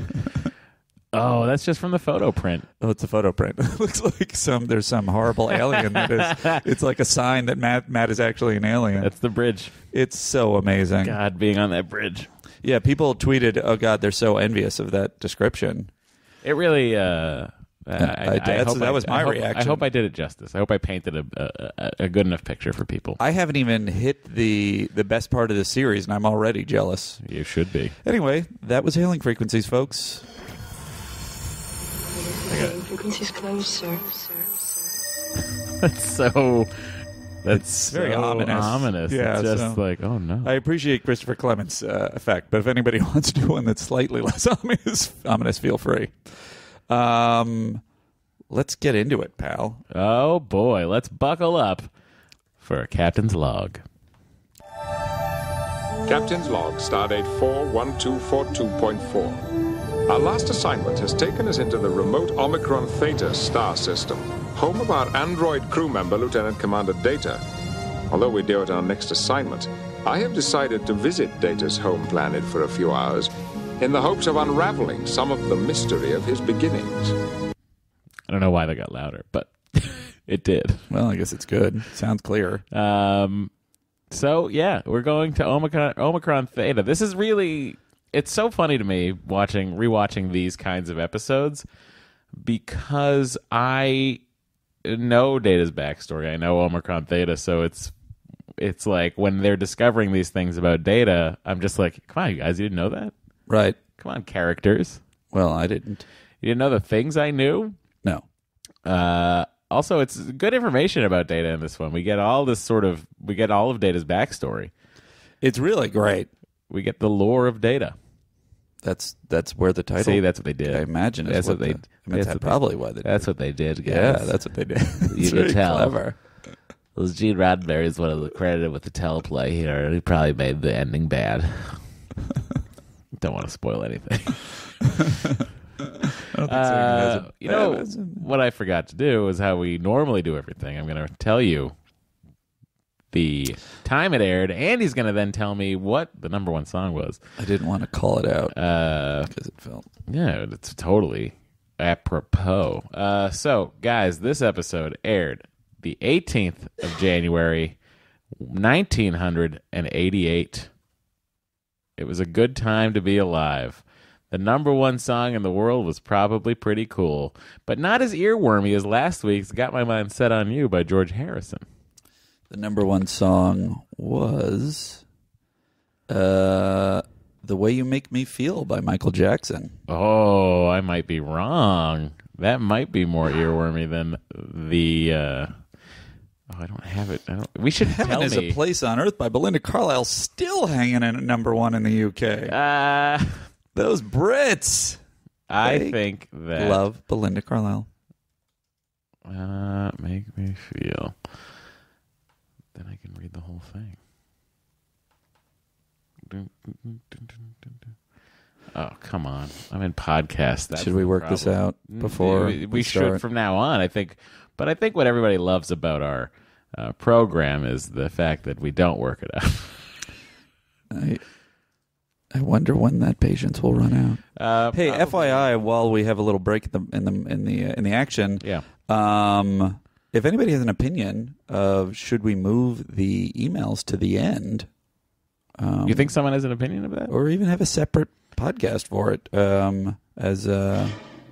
[SPEAKER 1] Oh, that's just from the photo print.
[SPEAKER 2] Oh, it's a photo print. It looks like some there's some horrible alien that is. It's like a sign that Matt Matt is actually an alien.
[SPEAKER 1] That's the bridge.
[SPEAKER 2] It's so amazing.
[SPEAKER 1] God, being on that bridge.
[SPEAKER 2] Yeah, people tweeted, "Oh God, they're so envious of that description."
[SPEAKER 1] It really uh Uh,
[SPEAKER 2] Yeah,
[SPEAKER 1] I,
[SPEAKER 2] I-
[SPEAKER 1] I
[SPEAKER 2] that's-
[SPEAKER 1] hope
[SPEAKER 2] that
[SPEAKER 1] I-
[SPEAKER 2] was
[SPEAKER 1] I
[SPEAKER 2] my
[SPEAKER 1] hope-
[SPEAKER 2] reaction.
[SPEAKER 1] I hope I did it justice. I hope I painted a, a, a, a good enough picture for people.
[SPEAKER 2] I haven't even hit the the best part of the series, and I'm already jealous.
[SPEAKER 1] You should be.
[SPEAKER 2] Anyway, that was Hailing Frequencies, folks.
[SPEAKER 6] Frequencies closed, sir. sir, sir.
[SPEAKER 1] That's so. That's
[SPEAKER 2] It's very
[SPEAKER 1] so
[SPEAKER 2] ominous.
[SPEAKER 1] ominous.
[SPEAKER 2] Yeah,
[SPEAKER 1] it's just
[SPEAKER 2] so-
[SPEAKER 1] like, oh no.
[SPEAKER 2] I appreciate Christopher Clements' uh, effect, but if anybody wants to do one that's slightly less ominous, ominous feel free. Um, let's get into it, pal.
[SPEAKER 1] Oh boy, let's buckle up for a captain's log.
[SPEAKER 7] Captain's log, stardate four one two four two point four. Our last assignment has taken us into the remote Omicron Theta star system, home of our android crew member, Lieutenant Commander Data. Although we're due at our next assignment, I have decided to visit Data's home planet for a few hours in the hopes of unraveling some of the mystery of his beginnings.
[SPEAKER 1] I don't know why they got louder, but it did.
[SPEAKER 2] Well, I guess it's good. Sounds clear.
[SPEAKER 1] Um, so yeah, we're going to Omicron, Omicron Theta. This is really, it's so funny to me watching, rewatching these kinds of episodes because I know Data's backstory. I know Omicron Theta, so it's it's like when they're discovering these things about Data, I'm just like, come on, you guys, you didn't know that?
[SPEAKER 2] Right.
[SPEAKER 1] Come on, characters.
[SPEAKER 2] Well, I didn't.
[SPEAKER 1] You didn't know the things I knew?
[SPEAKER 2] No.
[SPEAKER 1] Uh, also, it's good information about Data in this one. We get all this sort of, we get all of Data's backstory.
[SPEAKER 2] It's really great.
[SPEAKER 1] We get the lore of Data.
[SPEAKER 2] That's that's where the title.
[SPEAKER 1] See, that's what they did.
[SPEAKER 2] I imagine. Is
[SPEAKER 1] That's
[SPEAKER 2] what
[SPEAKER 1] what they.
[SPEAKER 2] the- I mean,
[SPEAKER 1] that's
[SPEAKER 2] that's
[SPEAKER 1] what they-
[SPEAKER 2] probably why they.
[SPEAKER 1] That's what they did, guys.
[SPEAKER 2] Yeah, that's what they did.
[SPEAKER 1] You
[SPEAKER 2] It's
[SPEAKER 1] can
[SPEAKER 2] very
[SPEAKER 1] tell.
[SPEAKER 2] Clever.
[SPEAKER 1] Well, Gene Roddenberry is one of the credited with the teleplay here. He probably made the ending bad. Don't want to spoil anything. Uh, you know, what I forgot to do is how we normally do everything. I'm going to tell you the time it aired, and he's going to then tell me what the number one song was.
[SPEAKER 2] I didn't want to call it out
[SPEAKER 1] Uh,
[SPEAKER 2] because it felt.
[SPEAKER 1] yeah, it's totally apropos. Uh, so, guys, this episode aired the eighteenth of January, nineteen eighty-eight. It was a good time to be alive. The number one song in the world was probably pretty cool, but not as earwormy as last week's Got My Mind Set on You by George Harrison.
[SPEAKER 2] The number one song was uh, The Way You Make Me Feel by Michael Jackson.
[SPEAKER 1] Oh, I might be wrong. That might be more earwormy than the... Uh... Oh, I don't have it. I don't... We should
[SPEAKER 2] Heaven
[SPEAKER 1] tell
[SPEAKER 2] is
[SPEAKER 1] me.
[SPEAKER 2] a Place on Earth by Belinda Carlisle, still hanging in at number one in the U K.
[SPEAKER 1] Uh,
[SPEAKER 2] Those Brits.
[SPEAKER 1] I
[SPEAKER 2] They
[SPEAKER 1] think that...
[SPEAKER 2] Love Belinda Carlisle.
[SPEAKER 1] Uh, make me feel. Then I can read the whole thing. Oh, come on. I'm in podcast. That's
[SPEAKER 2] Should we
[SPEAKER 1] the
[SPEAKER 2] work this
[SPEAKER 1] problem.
[SPEAKER 2] out before
[SPEAKER 1] we, we
[SPEAKER 2] we
[SPEAKER 1] should
[SPEAKER 2] start?
[SPEAKER 1] from now on, I think. But I think what everybody loves about our uh, program is the fact that we don't work it out.
[SPEAKER 2] I, I wonder when that patience will run out.
[SPEAKER 1] Uh,
[SPEAKER 2] Hey,
[SPEAKER 1] probably-
[SPEAKER 2] F Y I, while we have a little break in the in the in the, uh, in the action,
[SPEAKER 1] Yeah.
[SPEAKER 2] um, if anybody has an opinion of should we move the emails to the end, um,
[SPEAKER 1] You think someone has an opinion of that?
[SPEAKER 2] or even have a separate podcast for it, um, as uh,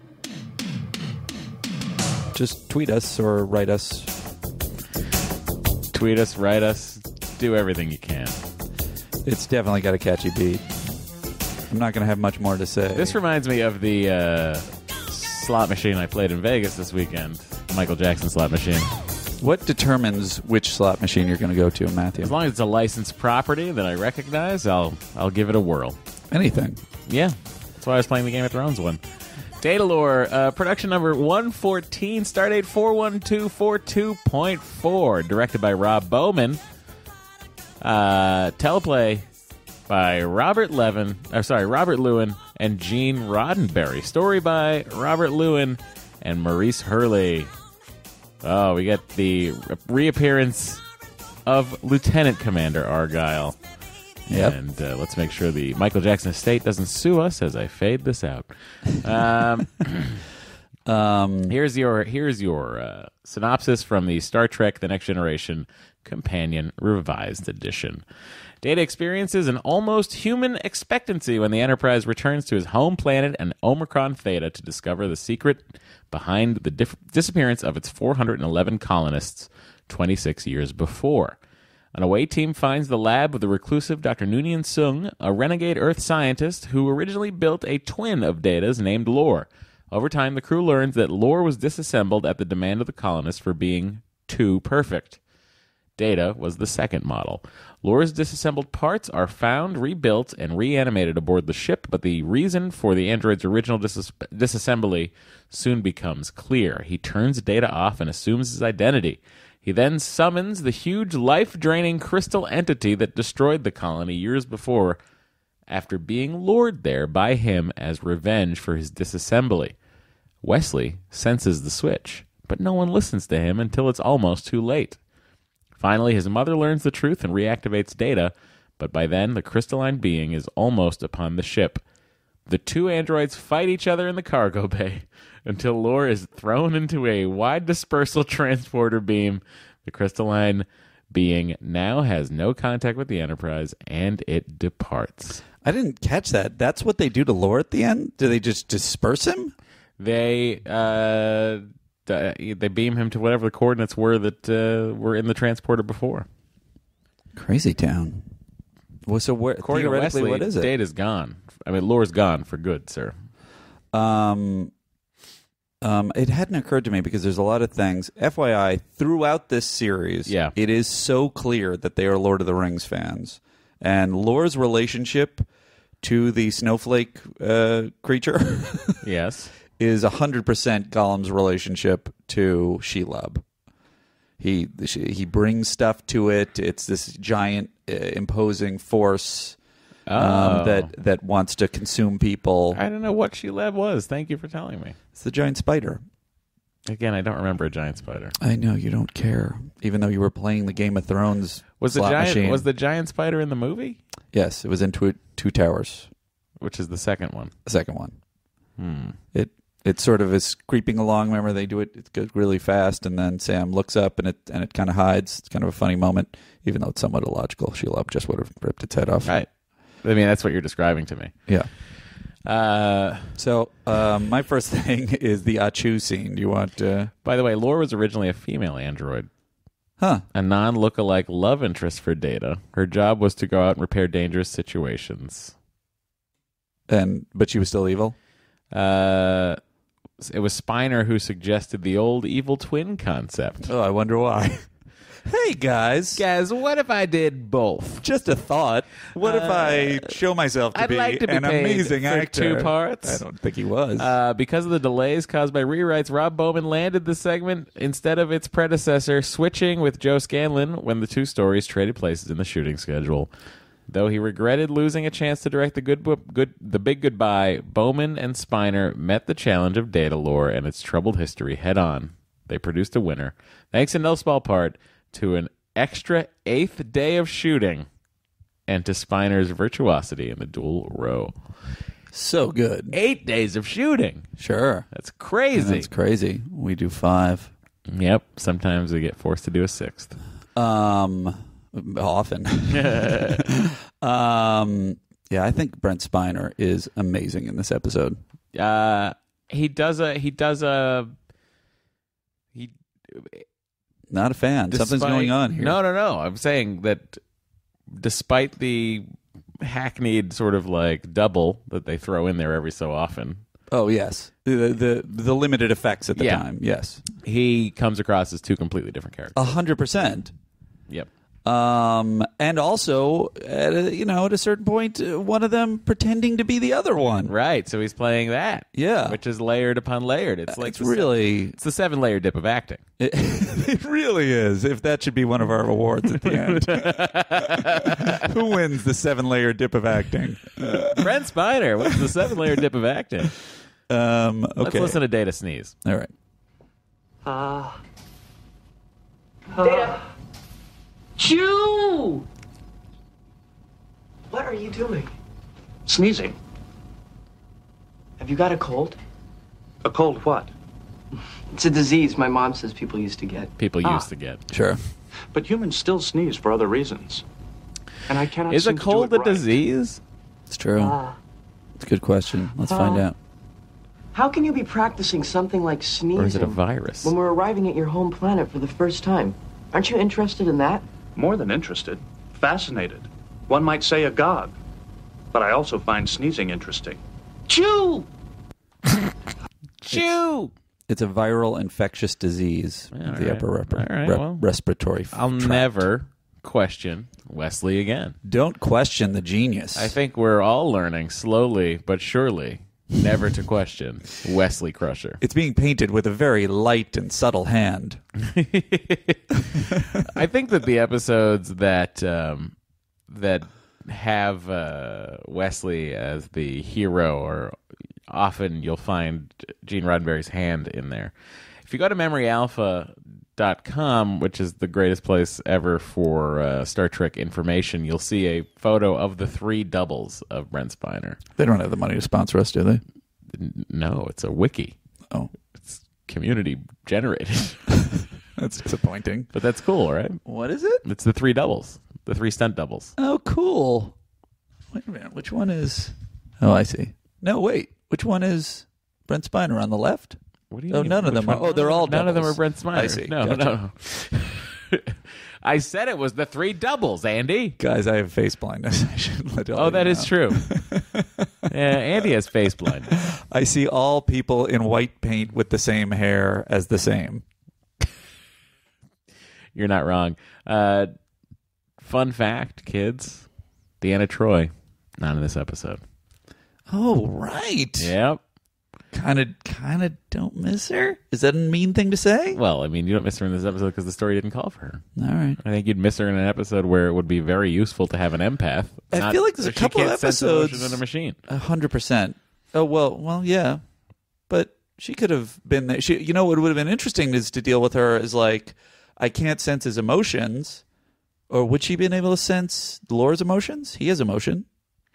[SPEAKER 2] just tweet us or write us.
[SPEAKER 1] Tweet us, write us, do everything you can.
[SPEAKER 2] It's definitely got a catchy beat. I'm not going to have much more to say.
[SPEAKER 1] This reminds me of the uh, slot machine I played in Vegas this weekend. The Michael Jackson slot machine.
[SPEAKER 2] What determines which slot machine you're going to go to, Matthew?
[SPEAKER 1] As long as it's a licensed property that I recognize, I'll I'll give it a whirl.
[SPEAKER 2] Anything.
[SPEAKER 1] Yeah, that's why I was playing the Game of Thrones one. Datalore, uh, production number one fourteen, stardate four one two four two point four, directed by Rob Bowman. Uh, teleplay by Robert Levin, or sorry, Robert Lewin and Gene Roddenberry. Story by Robert Lewin and Maurice Hurley. Oh, we get the reappearance of Lieutenant Commander Argyle.
[SPEAKER 2] Yep.
[SPEAKER 1] And uh, let's make sure the Michael Jackson estate doesn't sue us as I fade this out. Um,
[SPEAKER 2] Um,
[SPEAKER 1] here's your here's your uh, Synopsis from the Star Trek The Next Generation Companion Revised Edition. Data experiences an almost human expectancy when the Enterprise returns to his home planet and Omicron Theta to discover the secret behind the dif- disappearance of its four hundred eleven colonists twenty-six years before. An away team finds the lab of the reclusive Doctor Noonien Sung, a renegade Earth scientist who originally built a twin of Data's named Lore. Over time, the crew learns that Lore was disassembled at the demand of the colonists for being too perfect. Data was the second model. Lore's disassembled parts are found, rebuilt, and reanimated aboard the ship, but the reason for the android's original dis- disassembly soon becomes clear. He turns Data off and assumes his identity. He then summons the huge, life-draining crystal entity that destroyed the colony years before, after being lured there by him as revenge for his disassembly. Wesley senses the switch, but no one listens to him until it's almost too late. Finally, his mother learns the truth and reactivates Data, but by then the crystalline being is almost upon the ship. The two androids fight each other in the cargo bay until Lore is thrown into a wide dispersal transporter beam. The crystalline being now has no contact with the Enterprise, and it departs.
[SPEAKER 2] I didn't catch that. That's what they do to Lore at the end? Do they just disperse him?
[SPEAKER 1] They uh, they beam him to whatever the coordinates were that uh, were in the transporter before.
[SPEAKER 2] Crazy town. Well, so where,
[SPEAKER 1] According to
[SPEAKER 2] theoretically,
[SPEAKER 1] Wesley,
[SPEAKER 2] what is it?
[SPEAKER 1] Data's gone. I mean, Lore's gone for good, sir.
[SPEAKER 2] Um, um, it hadn't occurred to me because there's a lot of things. F Y I, throughout this series,
[SPEAKER 1] Yeah.
[SPEAKER 2] it is so clear that they are Lord of the Rings fans. And Lore's relationship to the snowflake uh, creature
[SPEAKER 1] Yes.
[SPEAKER 2] is one hundred percent Gollum's relationship to Shelob. He he brings stuff to it. It's this giant, uh, imposing force um,
[SPEAKER 1] Oh.
[SPEAKER 2] that that wants to consume people.
[SPEAKER 1] I don't know what Shelob was. Thank you for telling me.
[SPEAKER 2] It's the giant spider.
[SPEAKER 1] Again, I don't remember a giant spider.
[SPEAKER 2] I know you don't care, even though you were playing the Game of Thrones
[SPEAKER 1] Was the
[SPEAKER 2] slot
[SPEAKER 1] giant
[SPEAKER 2] machine.
[SPEAKER 1] was the giant spider in the movie?
[SPEAKER 2] Yes, it was in Two, two Towers,
[SPEAKER 1] Which is the second one?
[SPEAKER 2] the second one.
[SPEAKER 1] Hmm.
[SPEAKER 2] It it sort of is creeping along. Remember, they do it. It goes really fast, and then Sam looks up, and it and it kind of hides. It's kind of a funny moment, even though it's somewhat illogical. Shelob just would have ripped its head off.
[SPEAKER 1] Right. I mean, that's what you're describing to me.
[SPEAKER 2] Yeah.
[SPEAKER 1] Uh,
[SPEAKER 2] So um, my first thing is the Achu scene. Do you want? Uh...
[SPEAKER 1] by the way, Lore was originally a female android,
[SPEAKER 2] Huh.
[SPEAKER 1] a non-lookalike love interest for Data. Her job was to go out and repair dangerous situations.
[SPEAKER 2] And but she was still evil.
[SPEAKER 1] Uh, it was Spiner who suggested the old evil twin concept.
[SPEAKER 2] Oh, I wonder why. Hey guys,
[SPEAKER 1] Guys, what if I did both?
[SPEAKER 2] just a thought. What if I show myself to
[SPEAKER 1] I'd
[SPEAKER 2] be
[SPEAKER 1] like to be
[SPEAKER 2] an
[SPEAKER 1] paid
[SPEAKER 2] amazing
[SPEAKER 1] for
[SPEAKER 2] actor?
[SPEAKER 1] two parts.
[SPEAKER 2] I don't think he was.
[SPEAKER 1] Uh, because of the delays caused by rewrites, Rob Bowman landed the segment instead of its predecessor, switching with Joe Scanlon when the two stories traded places in the shooting schedule. Though he regretted losing a chance to direct the good, good, the Big Goodbye, Bowman and Spiner met the challenge of Datalore and its troubled history head on. They produced a winner, thanks in no small part to an extra eighth day of shooting and to Spiner's virtuosity in the dual row.
[SPEAKER 2] so good.
[SPEAKER 1] Eight days of shooting.
[SPEAKER 2] Sure.
[SPEAKER 1] That's crazy.
[SPEAKER 2] That's crazy. We do five.
[SPEAKER 1] Yep. Sometimes we get forced to do a sixth.
[SPEAKER 2] Um, often. um, yeah, I think Brent Spiner is amazing in this episode.
[SPEAKER 1] Uh, he does a. He does a. He.
[SPEAKER 2] Not a fan. Something's
[SPEAKER 1] despite-
[SPEAKER 2] going on here.
[SPEAKER 1] No, no, no. I'm saying that despite the hackneyed sort of like double that they throw in there every so often,
[SPEAKER 2] Oh yes, the the, the limited effects at the
[SPEAKER 1] Yeah.
[SPEAKER 2] time. Yes,
[SPEAKER 1] he comes across as two completely different characters.
[SPEAKER 2] a hundred percent.
[SPEAKER 1] Yep.
[SPEAKER 2] Um, and also, at a, you know, at a certain point, uh, one of them pretending to be the other one.
[SPEAKER 1] Right. So he's playing that.
[SPEAKER 2] Yeah.
[SPEAKER 1] Which is layered upon layered. It's like
[SPEAKER 2] It's
[SPEAKER 1] the se-
[SPEAKER 2] really,
[SPEAKER 1] it's the seven layer dip of acting.
[SPEAKER 2] it, it really is. If that should be one of our awards at the end, who wins the seven-layer dip of acting?
[SPEAKER 1] Brent Spiner. What's the seven layer dip of acting?
[SPEAKER 2] Um, okay,
[SPEAKER 1] Let's listen to Data sneeze.
[SPEAKER 2] All right.
[SPEAKER 8] Chew! What are you doing?
[SPEAKER 3] Sneezing.
[SPEAKER 8] Have you got a cold?
[SPEAKER 3] A cold what?
[SPEAKER 8] It's a disease my mom says people used to get.
[SPEAKER 1] People
[SPEAKER 9] Ah.
[SPEAKER 1] used to get.
[SPEAKER 2] Sure.
[SPEAKER 9] But humans still sneeze for other reasons. And I cannot
[SPEAKER 1] Is
[SPEAKER 9] seem
[SPEAKER 1] a
[SPEAKER 9] to do
[SPEAKER 1] cold
[SPEAKER 9] it
[SPEAKER 1] a
[SPEAKER 9] right.
[SPEAKER 1] disease?
[SPEAKER 2] It's true.
[SPEAKER 8] Ah.
[SPEAKER 2] It's a good question. Let's find out.
[SPEAKER 8] How can you be practicing something like sneezing
[SPEAKER 1] Or is it a virus?
[SPEAKER 8] when we're arriving at your home planet for the first time? Aren't you interested in that?
[SPEAKER 9] More than interested. Fascinated. One might say agog. But I also find sneezing interesting. Chew!
[SPEAKER 1] Chew!
[SPEAKER 2] It's a viral infectious disease
[SPEAKER 1] All
[SPEAKER 2] of the
[SPEAKER 1] right.
[SPEAKER 2] upper rep-
[SPEAKER 1] All right,
[SPEAKER 2] rep-
[SPEAKER 1] well,
[SPEAKER 2] respiratory f-
[SPEAKER 1] I'll
[SPEAKER 2] tract.
[SPEAKER 1] never question Wesley again.
[SPEAKER 2] Don't question the genius.
[SPEAKER 1] I think we're all learning slowly but surely never to question Wesley Crusher.
[SPEAKER 2] It's being painted with a very light and subtle hand.
[SPEAKER 1] I think that the episodes that um, that have uh, Wesley as the hero, or often you'll find Gene Roddenberry's hand in there. If you go to memory alpha dot com, which is the greatest place ever for uh, Star Trek information, you'll see a photo of the three doubles of Brent Spiner.
[SPEAKER 2] They don't have the money to sponsor us, do they?
[SPEAKER 1] N- No, it's a wiki.
[SPEAKER 2] Oh,
[SPEAKER 1] It's community generated.
[SPEAKER 2] that's disappointing.
[SPEAKER 1] But that's cool, right?
[SPEAKER 2] What is it?
[SPEAKER 1] It's the three doubles, the three stunt doubles.
[SPEAKER 2] Oh, cool. Wait a minute. Which one is... Oh, I see. No, wait. Which one is Brent Spiner on the left?
[SPEAKER 1] What do you
[SPEAKER 2] Oh,
[SPEAKER 1] mean?
[SPEAKER 2] none of
[SPEAKER 1] Which
[SPEAKER 2] them are-
[SPEAKER 1] one?
[SPEAKER 2] oh, they're all
[SPEAKER 1] None of them
[SPEAKER 2] doubles.
[SPEAKER 1] are Brent Spiner.
[SPEAKER 2] I see.
[SPEAKER 1] No,
[SPEAKER 2] Gotcha.
[SPEAKER 1] no, no. I said it was the three doubles, Andy.
[SPEAKER 2] Guys, I have face blindness. I should let all
[SPEAKER 1] Oh,
[SPEAKER 2] you
[SPEAKER 1] that
[SPEAKER 2] know.
[SPEAKER 1] is true. Yeah, Andy has face blindness.
[SPEAKER 2] I see all people in white paint with the same hair as the same.
[SPEAKER 1] You're not wrong. Uh, fun fact, kids. Deanna Troi, not in this episode.
[SPEAKER 2] Oh, right.
[SPEAKER 1] Yep.
[SPEAKER 2] Kind of, kind of don't miss her. Is that a mean thing to say?
[SPEAKER 1] Well, I mean, you don't miss her in this episode because the story didn't call for her.
[SPEAKER 2] All right.
[SPEAKER 1] I think you'd miss her in an episode where it would be very useful to have an empath.
[SPEAKER 2] I
[SPEAKER 1] Not-
[SPEAKER 2] feel like there's a
[SPEAKER 1] she
[SPEAKER 2] couple of
[SPEAKER 1] can't sense emotion
[SPEAKER 2] episodes-
[SPEAKER 1] in a machine.
[SPEAKER 2] A hundred percent. Oh well, well, yeah, but she could have been there. She, you know, what would have been interesting is to deal with her as like, I can't sense his emotions, or would she been able to sense Laura's emotions? He has emotion.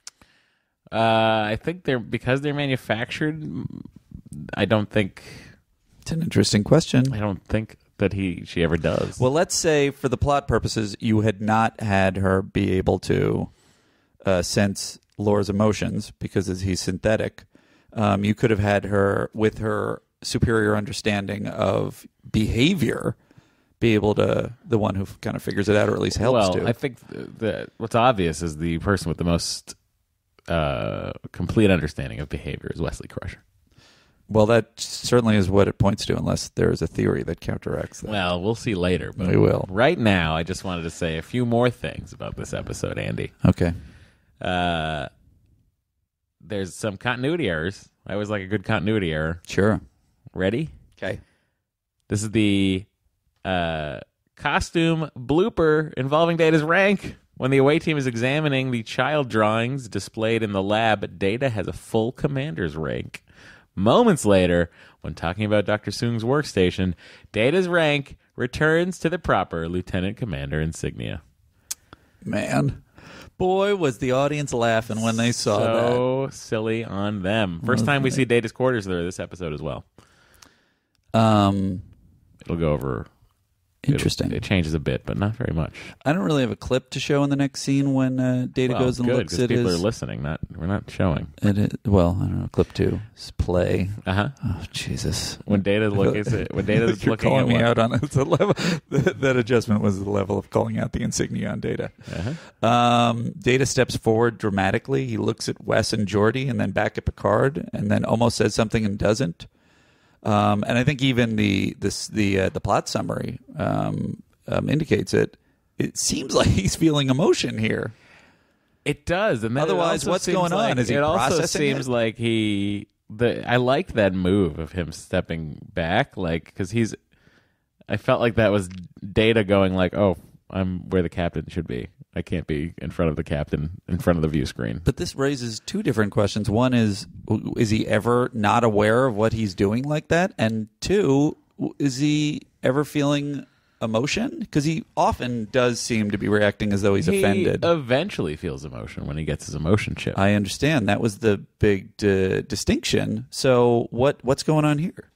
[SPEAKER 1] Uh, I think they're because they're manufactured. I don't think.
[SPEAKER 2] It's an interesting question.
[SPEAKER 1] I don't think that he she ever does.
[SPEAKER 2] Well, let's say for the plot purposes, you had not had her be able to uh, sense Laura's emotions because as he's synthetic. Um, you could have had her with her superior understanding of behavior be able to the one who kind of figures it out or at least helps
[SPEAKER 1] well,
[SPEAKER 2] to.
[SPEAKER 1] I think that what's obvious is the person with the most uh, complete understanding of behavior is Wesley Crusher.
[SPEAKER 2] Well, that certainly is what it points to, unless there is a theory that counteracts that.
[SPEAKER 1] Well, we'll see later. But
[SPEAKER 2] We will.
[SPEAKER 1] Right now, I just wanted to say a few more things about this episode, Andy.
[SPEAKER 2] Okay.
[SPEAKER 1] Uh, there's some continuity errors. I always like a good continuity error.
[SPEAKER 2] Sure.
[SPEAKER 1] Ready?
[SPEAKER 2] Okay.
[SPEAKER 1] This is the uh, costume blooper involving Data's rank. When the away team is examining the child drawings displayed in the lab, Data has a full commander's rank. Moments later, when talking about Doctor Soong's workstation, Data's rank returns to the proper Lieutenant Commander insignia.
[SPEAKER 2] Man. Boy, was the audience laughing when they saw that.
[SPEAKER 1] So silly on them. First time we see Data's quarters there this episode as well.
[SPEAKER 2] Um,
[SPEAKER 1] It'll go over.
[SPEAKER 2] Interesting.
[SPEAKER 1] It'll, it changes a bit, but not very much.
[SPEAKER 2] I don't really have a clip to show in the next scene when uh, Data
[SPEAKER 1] Well,
[SPEAKER 2] goes and
[SPEAKER 1] good,
[SPEAKER 2] looks
[SPEAKER 1] 'cause
[SPEAKER 2] at
[SPEAKER 1] people
[SPEAKER 2] his...
[SPEAKER 1] are listening. Not we're not showing.
[SPEAKER 2] At it, well, I don't know. Clip two. It's play.
[SPEAKER 1] Uh huh.
[SPEAKER 2] Oh, Jesus.
[SPEAKER 1] When Data look is it when Data's
[SPEAKER 2] You're
[SPEAKER 1] looking
[SPEAKER 2] calling
[SPEAKER 1] at
[SPEAKER 2] me
[SPEAKER 1] what?
[SPEAKER 2] out on it. It's a level. That, that adjustment was the level of calling out the insignia on Data.
[SPEAKER 1] Uh-huh.
[SPEAKER 2] Um, Data steps forward dramatically. He looks at Wes and Geordi, and then back at Picard, and then almost says something and doesn't. Um, and I think even the this the uh, the plot summary um, um, indicates it. It seems like he's feeling emotion here.
[SPEAKER 1] It does, and then it
[SPEAKER 2] Otherwise,
[SPEAKER 1] also
[SPEAKER 2] what's
[SPEAKER 1] seems
[SPEAKER 2] going on?
[SPEAKER 1] like-
[SPEAKER 2] Is he
[SPEAKER 1] it also
[SPEAKER 2] processing
[SPEAKER 1] seems
[SPEAKER 2] it?
[SPEAKER 1] like he. The I liked that move of him stepping back, like because he's. I felt like that was Data going like, "Oh, I'm where the captain should be. I can't be in front of the captain, in front of the view screen."
[SPEAKER 2] But this raises two different questions. One is, is he ever not aware of what he's doing like that? And two, is he ever feeling emotion? Because he often does seem to be reacting as though he's
[SPEAKER 1] he
[SPEAKER 2] offended.
[SPEAKER 1] eventually feels emotion when he gets his emotion chip.
[SPEAKER 2] I understand. That was the big uh, distinction. So what what's going on here?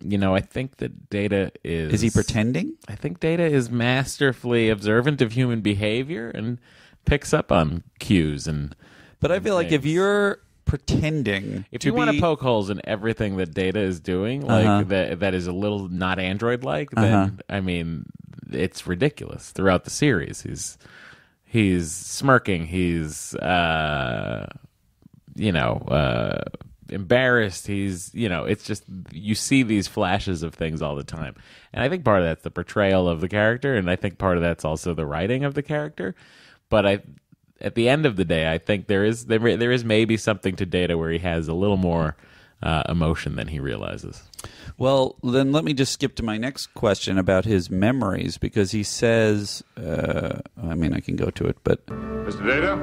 [SPEAKER 1] you know, I think that Data is...
[SPEAKER 2] Is he pretending?
[SPEAKER 1] I think Data is masterfully observant of human behavior and picks up on cues. and.
[SPEAKER 2] But I feel like if you're pretending
[SPEAKER 1] If
[SPEAKER 2] to
[SPEAKER 1] you
[SPEAKER 2] be...
[SPEAKER 1] want to poke holes in everything that Data is doing, like
[SPEAKER 2] Uh-huh.
[SPEAKER 1] that that is a little not Android-like, then,
[SPEAKER 2] Uh-huh.
[SPEAKER 1] I mean, it's ridiculous throughout the series. He's he's smirking. He's, uh, you know, uh, embarrassed. He's, you know, it's just, you see these flashes of things all the time. And I think part of that's the portrayal of the character, and I think part of that's also the writing of the character. But I... At the end of the day, I think there is there, there is maybe something to Data where he has a little more uh, emotion than he realizes.
[SPEAKER 2] Well, then let me just skip to my next question about his memories, because he says, uh, I mean, I can go to it, but...
[SPEAKER 7] Mister Data,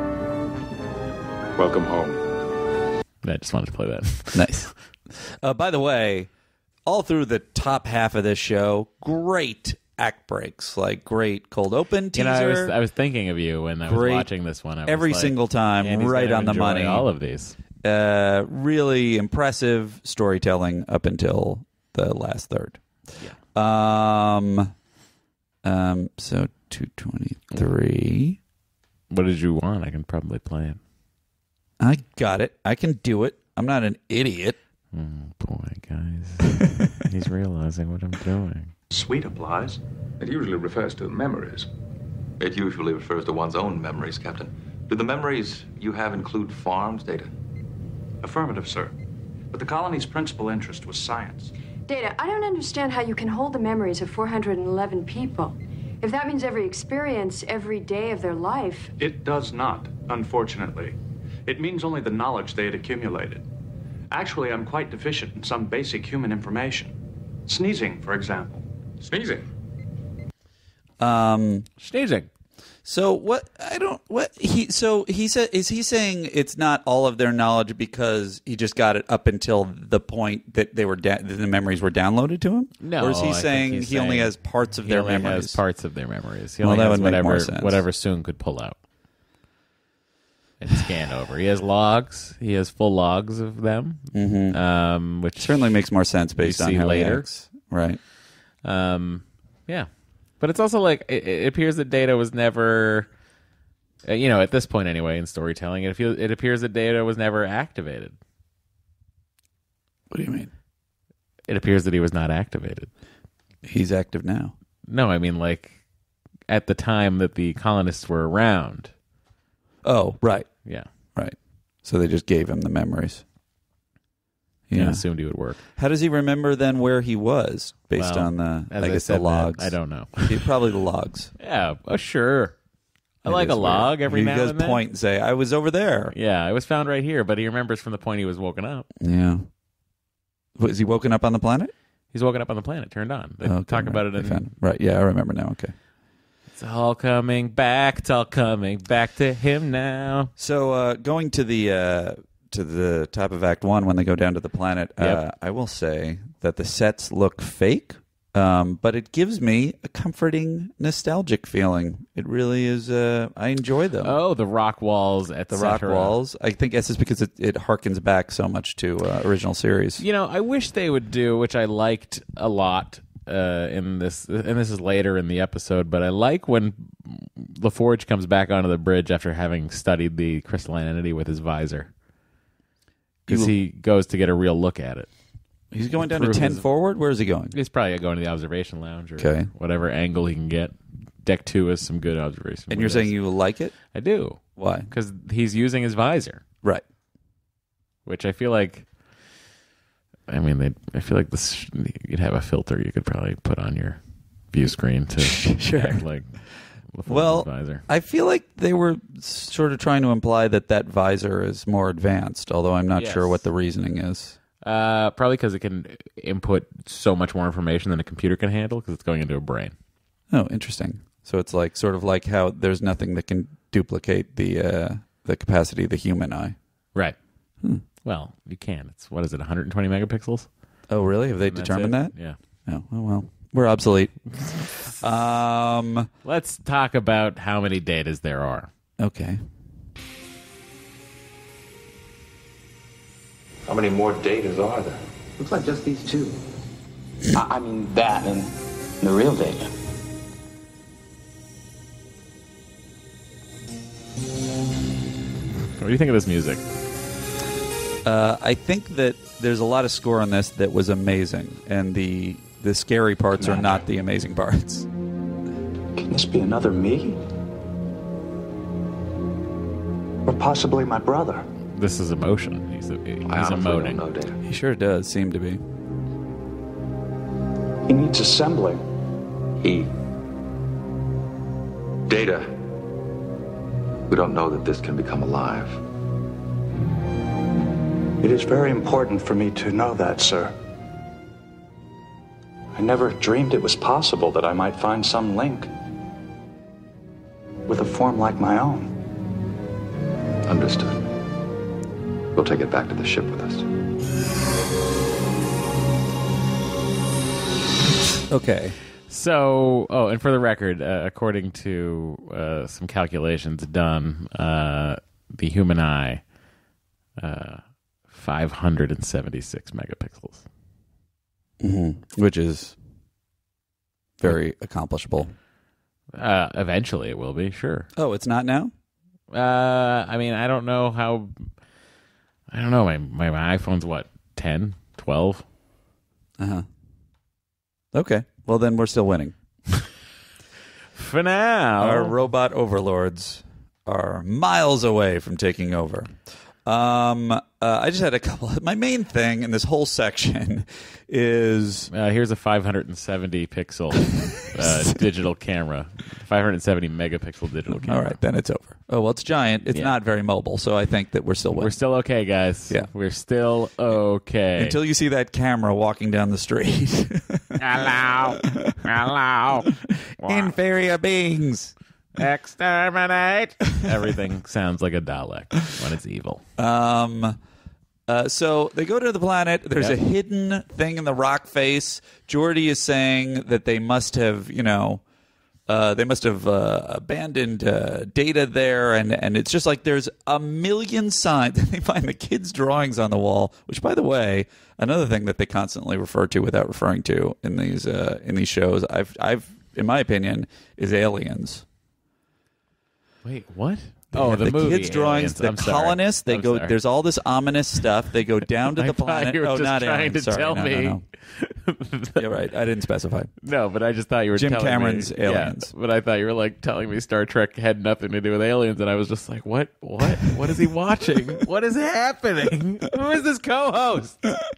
[SPEAKER 7] welcome home.
[SPEAKER 1] I just wanted to play that.
[SPEAKER 2] Nice. Uh, by the way, all through the top half of this show, great act breaks, like great cold open teaser.
[SPEAKER 1] You know, I was I was thinking of you when I was
[SPEAKER 2] Great.
[SPEAKER 1] watching this one. I was
[SPEAKER 2] Every
[SPEAKER 1] like,
[SPEAKER 2] single time,
[SPEAKER 1] "Man, he's
[SPEAKER 2] right
[SPEAKER 1] gonna
[SPEAKER 2] on the
[SPEAKER 1] enjoy
[SPEAKER 2] money.
[SPEAKER 1] All of these.
[SPEAKER 2] Uh, really impressive storytelling up until the last third. Yeah. Um. Um. So two twenty three.
[SPEAKER 1] What did you want? I can probably play it.
[SPEAKER 2] I got it. I can do it. I'm not an idiot.
[SPEAKER 1] Oh boy, guys, he's realizing what I'm doing.
[SPEAKER 9] Sweet applies.
[SPEAKER 7] It usually refers to memories.
[SPEAKER 10] It usually refers to one's own memories, Captain. Do the memories you have include farms, Data?
[SPEAKER 9] Affirmative, sir. But the colony's principal interest was science.
[SPEAKER 6] Data, I don't understand how you can hold the memories of four hundred eleven people. If that means every experience, every day of their life...
[SPEAKER 9] It does not, unfortunately. It means only the knowledge they had accumulated. Actually, I'm quite deficient in some basic human information. Sneezing, for example.
[SPEAKER 7] Sneezing.
[SPEAKER 2] Um.
[SPEAKER 1] Sneezing.
[SPEAKER 2] So what? I don't. What he? So he said. Is he saying it's not all of their knowledge because he just got it up until the point that they were da- that the memories were downloaded to him?
[SPEAKER 1] No,
[SPEAKER 2] Or is he
[SPEAKER 1] I think
[SPEAKER 2] saying
[SPEAKER 1] he's
[SPEAKER 2] he only
[SPEAKER 1] saying
[SPEAKER 2] has parts of
[SPEAKER 1] He
[SPEAKER 2] their
[SPEAKER 1] only
[SPEAKER 2] memories?
[SPEAKER 1] has parts of their memories. He
[SPEAKER 2] Well,
[SPEAKER 1] only
[SPEAKER 2] that
[SPEAKER 1] has
[SPEAKER 2] would make
[SPEAKER 1] whatever
[SPEAKER 2] more sense.
[SPEAKER 1] whatever Soong could pull out and scan over. He has logs. He has full logs of them,
[SPEAKER 2] Mhm.
[SPEAKER 1] um, which
[SPEAKER 2] Certainly makes more sense based
[SPEAKER 1] you
[SPEAKER 2] on
[SPEAKER 1] see
[SPEAKER 2] how
[SPEAKER 1] later.
[SPEAKER 2] he acts. Right.
[SPEAKER 1] Um, yeah, but it's also like it, it appears that Data was never, uh, you know, at this point anyway in storytelling, it feels it appears that Data was never activated.
[SPEAKER 2] What do you mean?
[SPEAKER 1] It appears that he was not activated.
[SPEAKER 2] He's active now.
[SPEAKER 1] No, I mean like at the time that the colonists were around.
[SPEAKER 2] Oh, right.
[SPEAKER 1] Yeah,
[SPEAKER 2] Right. So they just gave him the memories.
[SPEAKER 1] yeah.
[SPEAKER 2] Yeah.
[SPEAKER 1] Assumed he would work.
[SPEAKER 2] How does he remember then where he was based
[SPEAKER 1] Well,
[SPEAKER 2] on the
[SPEAKER 1] as
[SPEAKER 2] I
[SPEAKER 1] I
[SPEAKER 2] guess
[SPEAKER 1] said
[SPEAKER 2] the logs?
[SPEAKER 1] that, I don't know.
[SPEAKER 2] He- Probably the logs.
[SPEAKER 1] Yeah, oh sure. I
[SPEAKER 2] It
[SPEAKER 1] like
[SPEAKER 2] is
[SPEAKER 1] a log
[SPEAKER 2] weird.
[SPEAKER 1] every
[SPEAKER 2] he
[SPEAKER 1] now
[SPEAKER 2] does
[SPEAKER 1] and then.
[SPEAKER 2] point and say, "I was over there."
[SPEAKER 1] Yeah, it was found right here, but he remembers from the point he was woken up.
[SPEAKER 2] Yeah. Was he woken up on the planet?
[SPEAKER 1] He's woken up on the planet, turned on. They
[SPEAKER 2] Oh, okay,
[SPEAKER 1] talk
[SPEAKER 2] right.
[SPEAKER 1] about it
[SPEAKER 2] They
[SPEAKER 1] in
[SPEAKER 2] found- right. Yeah, I remember now. Okay.
[SPEAKER 1] It's all coming back. It's all coming back to him now.
[SPEAKER 2] So uh, going to the uh, to the top of Act One when they go down to the planet, uh,
[SPEAKER 1] Yep.
[SPEAKER 2] I will say that the sets look fake, um, but it gives me a comforting, nostalgic feeling. It really is. Uh, I enjoy them.
[SPEAKER 1] Oh, the rock walls at
[SPEAKER 2] the rock walls. I think it's just because it, it harkens back so much to uh, original series.
[SPEAKER 1] You know, I wish they would do, which I liked a lot uh, in this, and this is later in the episode, but I like when LaForge comes back onto the bridge after having studied the crystalline entity with his visor. Because
[SPEAKER 2] You-
[SPEAKER 1] he goes to get a real look at it.
[SPEAKER 2] He's going down to
[SPEAKER 1] Through
[SPEAKER 2] ten
[SPEAKER 1] his-
[SPEAKER 2] forward. Where is he going?
[SPEAKER 1] He's probably going to the observation lounge or
[SPEAKER 2] Okay.
[SPEAKER 1] whatever angle he can get. Deck two is some good observation.
[SPEAKER 2] And you're
[SPEAKER 1] windows.
[SPEAKER 2] saying you like it?
[SPEAKER 1] I do.
[SPEAKER 2] Why?
[SPEAKER 1] Because he's using his visor,
[SPEAKER 2] Right.
[SPEAKER 1] which I feel like. I mean, they. I feel like this. You'd have a filter you could probably put on your view screen to
[SPEAKER 2] Sure.
[SPEAKER 1] act like. LaForge's
[SPEAKER 2] Well,
[SPEAKER 1] visor.
[SPEAKER 2] I feel like they were sort of trying to imply that that visor is more advanced, although I'm not
[SPEAKER 1] Yes.
[SPEAKER 2] sure what the reasoning is.
[SPEAKER 1] Uh, probably because it can input so much more information than a computer can handle because it's going into a brain.
[SPEAKER 2] Oh, interesting. So it's like sort of like how there's nothing that can duplicate the uh, the capacity of the human eye.
[SPEAKER 1] Right.
[SPEAKER 2] Hmm.
[SPEAKER 1] Well, you can. It's what is it? one hundred twenty megapixels.
[SPEAKER 2] Oh, really? Have they
[SPEAKER 1] And that's
[SPEAKER 2] determined
[SPEAKER 1] it?
[SPEAKER 2] that?
[SPEAKER 1] Yeah.
[SPEAKER 2] Oh, oh, well, we're obsolete. um.
[SPEAKER 1] Let's talk about how many datas there are.
[SPEAKER 2] Okay.
[SPEAKER 10] How many more datas are there?
[SPEAKER 11] Looks like just these two. I, I mean that and the real Data.
[SPEAKER 1] What do you think of this music?
[SPEAKER 2] Uh, I think that there's a lot of score on this that was amazing, and the the scary parts are not the amazing parts.
[SPEAKER 12] Can this be another me? Or possibly my brother?
[SPEAKER 1] This is emotion. He's, a, he's
[SPEAKER 10] I honestly
[SPEAKER 1] emoting.
[SPEAKER 10] don't know, Data.
[SPEAKER 2] He sure does seem to be.
[SPEAKER 12] He needs assembling.
[SPEAKER 10] He. Data. We don't know that this can become alive.
[SPEAKER 12] It is very important for me to know that, sir. I never dreamed it was possible that I might find some link with a form like my own.
[SPEAKER 10] Understood. We'll take it back to the ship with us.
[SPEAKER 2] Okay.
[SPEAKER 1] So, oh, and for the record, uh, according to uh, some calculations done, uh, the human eye, uh, five hundred seventy-six megapixels.
[SPEAKER 2] Mm-hmm. Which is very accomplishable.
[SPEAKER 1] Uh, eventually it will be, sure.
[SPEAKER 2] Oh, it's not now?
[SPEAKER 1] Uh, I mean, I don't know how... I don't know. My, my, my iPhone's what, ten, twelve?
[SPEAKER 2] Uh-huh. Okay. Well, then we're still winning.
[SPEAKER 1] For now.
[SPEAKER 2] Our robot overlords are miles away from taking over. Um, uh, I just had a couple. Of, my main thing in this whole section is
[SPEAKER 1] uh, here's a five hundred seventy pixel uh, digital camera, five hundred seventy megapixel digital camera.
[SPEAKER 2] All right, then it's over. Oh well, it's giant. It's
[SPEAKER 1] yeah.
[SPEAKER 2] not very mobile, so I think that we're still winning.
[SPEAKER 1] We're still okay, guys.
[SPEAKER 2] Yeah,
[SPEAKER 1] we're still okay
[SPEAKER 2] until you see that camera walking down the street.
[SPEAKER 1] Hello, hello,
[SPEAKER 2] inferior beings.
[SPEAKER 1] Exterminate! Everything sounds like a Dalek when it's evil.
[SPEAKER 2] Um, uh, so they go to the planet. There's
[SPEAKER 1] Yep.
[SPEAKER 2] a hidden thing in the rock face. Geordi is saying that they must have, you know, uh, they must have uh, abandoned uh, Data there, and, and it's just like there's a million signs. They find the kids' drawings on the wall, which, by the way, another thing that they constantly refer to without referring to in these uh, in these shows, I've I've in my opinion, is Aliens.
[SPEAKER 1] Wait, what?
[SPEAKER 2] They
[SPEAKER 1] oh,
[SPEAKER 2] have
[SPEAKER 1] the,
[SPEAKER 2] the
[SPEAKER 1] movie
[SPEAKER 2] kids' drawings,
[SPEAKER 1] Aliens.
[SPEAKER 2] the
[SPEAKER 1] I'm sorry.
[SPEAKER 2] colonists. They
[SPEAKER 1] I'm
[SPEAKER 2] go.
[SPEAKER 1] sorry.
[SPEAKER 2] There's all this ominous stuff. They go down to
[SPEAKER 1] I
[SPEAKER 2] the
[SPEAKER 1] thought
[SPEAKER 2] planet.
[SPEAKER 1] you were
[SPEAKER 2] oh,
[SPEAKER 1] just
[SPEAKER 2] not
[SPEAKER 1] trying
[SPEAKER 2] aliens.
[SPEAKER 1] to
[SPEAKER 2] Sorry,
[SPEAKER 1] tell
[SPEAKER 2] no,
[SPEAKER 1] me.
[SPEAKER 2] No, no. You're right. I didn't specify.
[SPEAKER 1] No, but I just thought you were
[SPEAKER 2] Jim
[SPEAKER 1] telling
[SPEAKER 2] Cameron's
[SPEAKER 1] me,
[SPEAKER 2] Aliens.
[SPEAKER 1] Yeah, but I thought you were like telling me Star Trek had nothing to do with aliens, and I was just like, what? What? What is he watching? What is happening? Who is this co-host?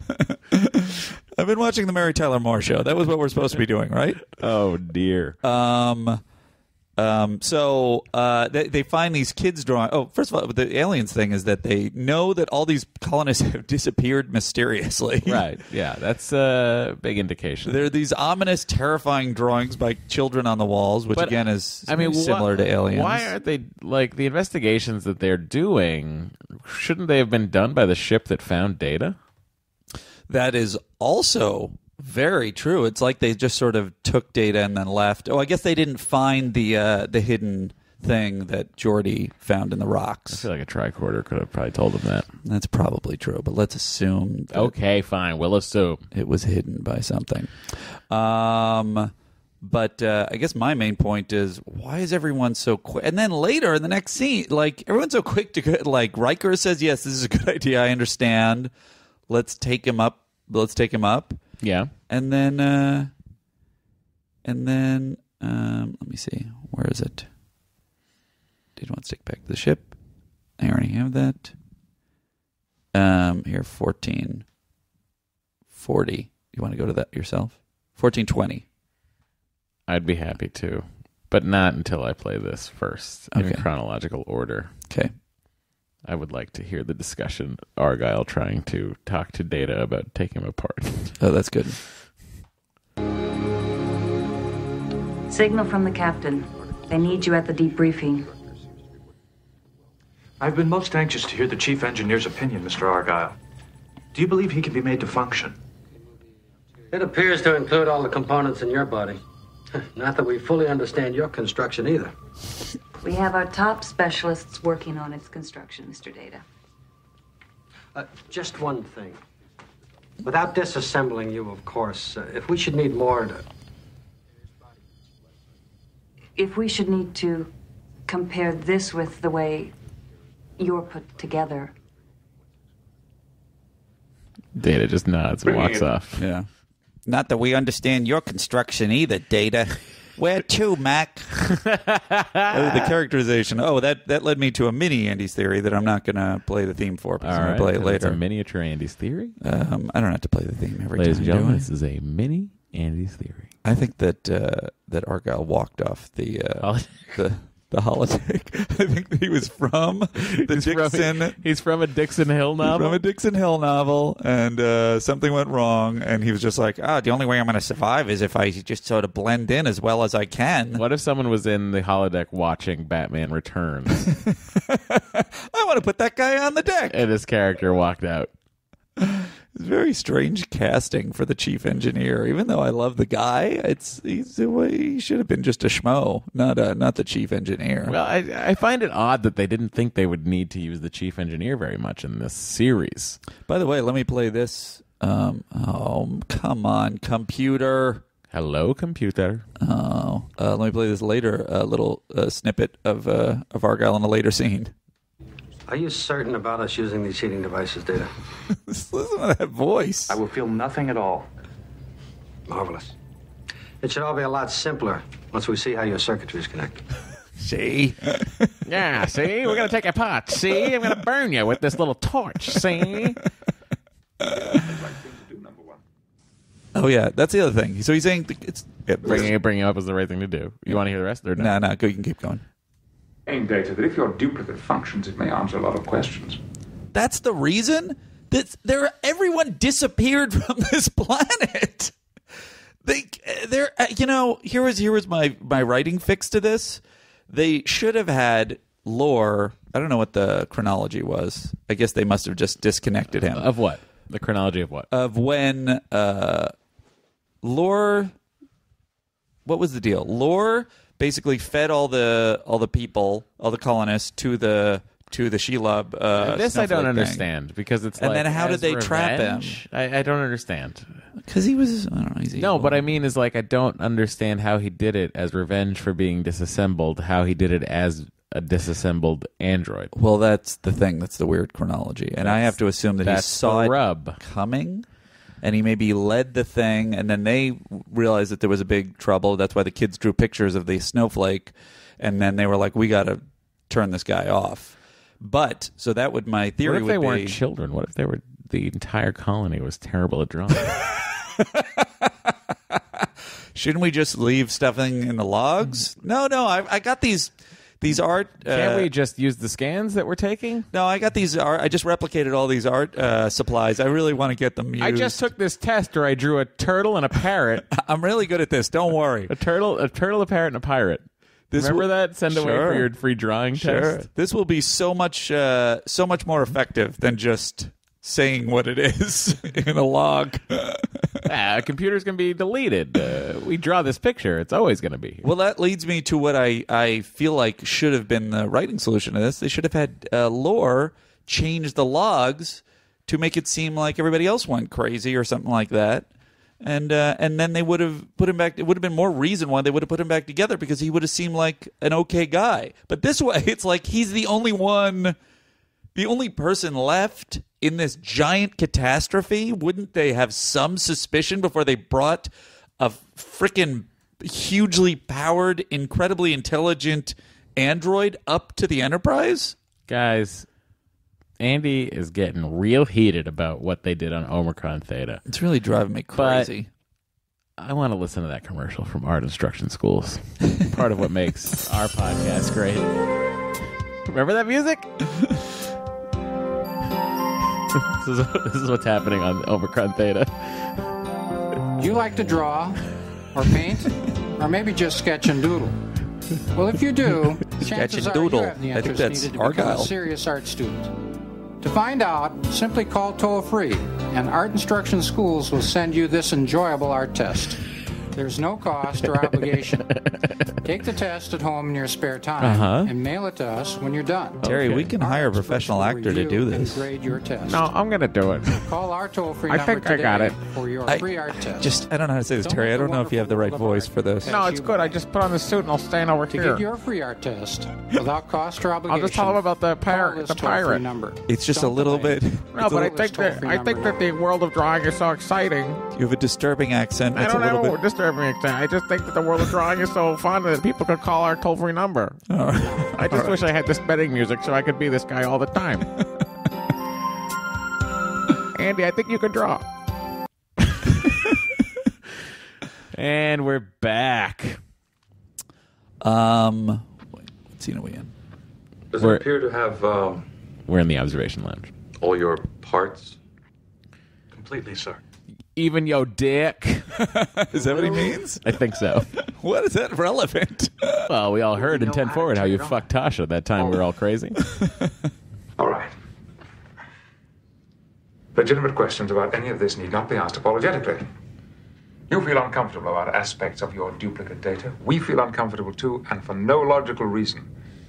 [SPEAKER 2] I've been watching the Mary Tyler Moore Show. That was what we're supposed to be doing, right?
[SPEAKER 1] Oh dear.
[SPEAKER 2] Um. Um, so uh, they, they find these kids drawing. Oh, first of all, the aliens thing is that they know that all these colonists have disappeared mysteriously.
[SPEAKER 1] Right. Yeah, that's a big indication.
[SPEAKER 2] There are these ominous, terrifying drawings by children on the walls, which
[SPEAKER 1] But,
[SPEAKER 2] again is
[SPEAKER 1] I mean,
[SPEAKER 2] similar
[SPEAKER 1] wh-
[SPEAKER 2] to Aliens.
[SPEAKER 1] Why aren't they like the investigations that they're doing? Shouldn't they have been done by the ship that found Data?
[SPEAKER 2] That is also very true. It's like they just sort of took Data and then left. Oh, I guess they didn't find the uh, the hidden thing that Geordi found in the rocks.
[SPEAKER 1] I feel like a tricorder could have probably told them that.
[SPEAKER 2] That's probably true, but let's assume. That
[SPEAKER 1] Okay, fine. We'll assume
[SPEAKER 2] it was hidden by something. Um, but uh, I guess my main point is, why is everyone so quick? And then later in the next scene, like everyone's so quick to go, like Riker says, "Yes, this is a good idea. I understand. Let's take him up. Let's take him up."
[SPEAKER 1] Yeah.
[SPEAKER 2] And then, uh, and then, um, let me see. Where is it? Did you want to stick back to the ship? I already have that. Um, here, fourteen forty. You want to go to that yourself? fourteen twenty.
[SPEAKER 1] I'd be happy to, but not until I play this first in
[SPEAKER 2] Okay.
[SPEAKER 1] chronological order.
[SPEAKER 2] Okay.
[SPEAKER 1] I would like to hear the discussion. Argyle trying to talk to Data about taking him apart.
[SPEAKER 2] Oh, that's good.
[SPEAKER 13] Signal from the captain. They need you at the debriefing.
[SPEAKER 9] I've been most anxious to hear the chief engineer's opinion, Mister Argyle. Do you believe he can be made to function?
[SPEAKER 14] It appears to include all the components in your body. Not that we fully understand your construction either.
[SPEAKER 13] We have our top specialists working on its construction, Mister Data.
[SPEAKER 14] Uh, just one thing. Without disassembling you, of course, uh, if we should need more to...
[SPEAKER 13] If we should need to compare this with the way you're put together.
[SPEAKER 1] Data just nods and walks off.
[SPEAKER 2] Yeah. Not that we understand your construction either, Data. Where to, Mac? Oh, the characterization. Oh, that, that led me to a mini Andy's theory that I'm not going to play the theme for because
[SPEAKER 1] All
[SPEAKER 2] I'm
[SPEAKER 1] right,
[SPEAKER 2] going to play it
[SPEAKER 1] it's
[SPEAKER 2] later.
[SPEAKER 1] a miniature Andy's theory.
[SPEAKER 2] Um, I don't have to play the theme every
[SPEAKER 1] Ladies
[SPEAKER 2] time.
[SPEAKER 1] and gentlemen,
[SPEAKER 2] do I?
[SPEAKER 1] this is a mini Andy's theory.
[SPEAKER 2] I think that uh, that Argyle walked off the uh, the the holodeck. I think that he was from the
[SPEAKER 1] he's
[SPEAKER 2] Dixon.
[SPEAKER 1] From, he's from a Dixon Hill novel.
[SPEAKER 2] From a Dixon Hill novel, and uh, something went wrong, and he was just like, "Ah, oh, the only way I'm going to survive is if I just sort of blend in as well as I can."
[SPEAKER 1] What if someone was in the holodeck watching Batman Returns?
[SPEAKER 2] I want to put that guy on the deck.
[SPEAKER 1] And his character walked out.
[SPEAKER 2] It's very strange casting for the chief engineer. Even though I love the guy, it's he's he should have been just a schmo, not a, not the chief engineer.
[SPEAKER 1] Well, I, I find it odd that they didn't think they would need to use the chief engineer very much in this series.
[SPEAKER 2] By the way, let me play this. Um, oh, come on, computer.
[SPEAKER 1] Hello, computer.
[SPEAKER 2] Oh, uh, let me play this later. A uh, little uh, snippet of uh, of Argyle in a later scene.
[SPEAKER 14] Are you certain about us using these heating devices, Data?
[SPEAKER 2] Listen to that voice.
[SPEAKER 12] I will feel nothing at all.
[SPEAKER 14] Marvelous. It should all be a lot simpler once we see how your circuitries connect.
[SPEAKER 2] See?
[SPEAKER 1] Yeah, see? We're going to take it apart. See? I'm going to burn you with this little torch. See?
[SPEAKER 2] Oh, yeah. That's the other thing. So he's saying it's... Yeah,
[SPEAKER 1] bringing it bringing it up is the right thing to do. You yeah. want to hear the rest? Or no,
[SPEAKER 2] no, no. Go, you can keep going.
[SPEAKER 7] Ain't Data that if your duplicate functions, it may answer a lot of questions.
[SPEAKER 2] That's the reason that there everyone disappeared from this planet. They, they're, you know, here was here was my my writing fix to this. They should have had Lore. I don't know what the chronology was. I guess they must have just disconnected him.
[SPEAKER 1] Of what? The chronology of what?
[SPEAKER 2] Of when uh, Lore. What was the deal? Lore basically fed all the all the people, all the colonists to the to the Shelob. Uh,
[SPEAKER 1] this I don't
[SPEAKER 2] thing.
[SPEAKER 1] understand because it's
[SPEAKER 2] and
[SPEAKER 1] like,
[SPEAKER 2] then how did they
[SPEAKER 1] revenge?
[SPEAKER 2] trap him?
[SPEAKER 1] I, I don't understand
[SPEAKER 2] because he was. I don't know. He's
[SPEAKER 1] no, but I mean is like I don't understand how he did it as revenge for being disassembled. How he did it as a disassembled android.
[SPEAKER 2] Well, that's the thing. That's the weird chronology, and that's, I have to assume that he saw
[SPEAKER 1] the
[SPEAKER 2] it
[SPEAKER 1] rub.
[SPEAKER 2] coming. And he maybe led the thing, and then they realized that there was a big trouble. That's why the kids drew pictures of the snowflake, and then they were like, "We got to turn this guy off." But so that would my theory.
[SPEAKER 1] What if
[SPEAKER 2] would
[SPEAKER 1] they
[SPEAKER 2] be,
[SPEAKER 1] weren't children? What if they were the entire colony was terrible at drawing?
[SPEAKER 2] Shouldn't we just leave stuffing in the logs? No, no. I, I got these. These art. Uh,
[SPEAKER 1] Can't we just use the scans that we're taking?
[SPEAKER 2] No, I got these. Art, I just replicated all these art uh, supplies. I really want to get them used.
[SPEAKER 1] I just took this test where I drew a turtle and a parrot.
[SPEAKER 2] I'm really good at this. Don't worry.
[SPEAKER 1] A turtle, a turtle, a parrot, and a pirate. This Remember will, that? Send sure. away for your free drawing
[SPEAKER 2] sure.
[SPEAKER 1] test.
[SPEAKER 2] This will be so much, uh, so much more effective than just saying what it is in a log.
[SPEAKER 1] Yeah, a computer's going to be deleted. Uh, we draw this picture. It's always going to be here.
[SPEAKER 2] Well, that leads me to what I, I feel like should have been the writing solution to this. They should have had uh, Lore change the logs to make it seem like everybody else went crazy or something like that. And uh, and then they would have put him back. It would have been more reason why they would have put him back together because he would have seemed like an okay guy. But this way, it's like he's the only one, the only person left in this giant catastrophe. Wouldn't they have some suspicion before they brought a freaking hugely powered, incredibly intelligent android up to the Enterprise?
[SPEAKER 1] Guys, Andy is getting real heated about what they did on Omicron Theta.
[SPEAKER 2] It's really driving me crazy.
[SPEAKER 1] But I want to listen to that commercial from Art Instruction Schools. Part of what makes our podcast great. Remember that music? This is, this is what's happening on Omicron Theta.
[SPEAKER 15] Do you like to draw or paint or maybe just sketch and doodle? Well, if you do, chances are you have the interest needed to become a serious art student. To find out, simply call toll-free, and Art Instruction Schools will send you this enjoyable art test. There's no cost or obligation. Take the test at home in your spare time
[SPEAKER 1] Uh-huh.
[SPEAKER 15] and mail it to us when you're done.
[SPEAKER 2] Terry,
[SPEAKER 1] Okay.
[SPEAKER 2] we can hire a professional actor to do this.
[SPEAKER 15] Grade your test.
[SPEAKER 1] No, I'm going to do it.
[SPEAKER 15] Call our toll-free
[SPEAKER 1] I
[SPEAKER 15] number
[SPEAKER 1] think I got
[SPEAKER 15] today
[SPEAKER 1] it.
[SPEAKER 15] for your
[SPEAKER 2] I
[SPEAKER 15] free art test.
[SPEAKER 2] Just, I don't know how to say this, Terry. I don't know if you have the right voice for this.
[SPEAKER 1] No, it's good. I just put on the suit and I'll stand over
[SPEAKER 15] To
[SPEAKER 1] here.
[SPEAKER 15] get your free art test without cost or obligation.
[SPEAKER 1] I'll just tell him about the
[SPEAKER 15] call
[SPEAKER 1] pirate.
[SPEAKER 15] this
[SPEAKER 1] The
[SPEAKER 15] toll-free
[SPEAKER 1] pirate.
[SPEAKER 15] number.
[SPEAKER 2] It's just
[SPEAKER 15] Don't
[SPEAKER 2] a little
[SPEAKER 15] delay.
[SPEAKER 2] bit.
[SPEAKER 1] No, but I think that I think that the world of drawing is so exciting.
[SPEAKER 2] You have a disturbing accent.
[SPEAKER 1] I
[SPEAKER 2] It's
[SPEAKER 1] don't
[SPEAKER 2] a little
[SPEAKER 1] have a
[SPEAKER 2] bit.
[SPEAKER 1] disturbing accent. I just think that the world of drawing is so fun that people could call our toll-free number.
[SPEAKER 2] All right.
[SPEAKER 1] I just
[SPEAKER 2] All
[SPEAKER 1] wish I had this betting music so I could be this guy all the time. Andy, I think you can draw. And we're back.
[SPEAKER 2] Um, what scene are we in?
[SPEAKER 10] Does
[SPEAKER 1] We're-
[SPEAKER 10] it appear to have um,
[SPEAKER 1] We're in the observation lounge.
[SPEAKER 10] all your parts?
[SPEAKER 9] Completely, sir.
[SPEAKER 1] Even yo dick.
[SPEAKER 2] Is that what he means?
[SPEAKER 1] I think so.
[SPEAKER 2] What is that relevant?
[SPEAKER 1] Well, we all heard in ten forward how you fucked Tasha that time we were all crazy.
[SPEAKER 7] All right. Legitimate questions about any of this need not be asked apologetically. You feel uncomfortable about aspects of your duplicate data. We feel uncomfortable too, and for no logical reason.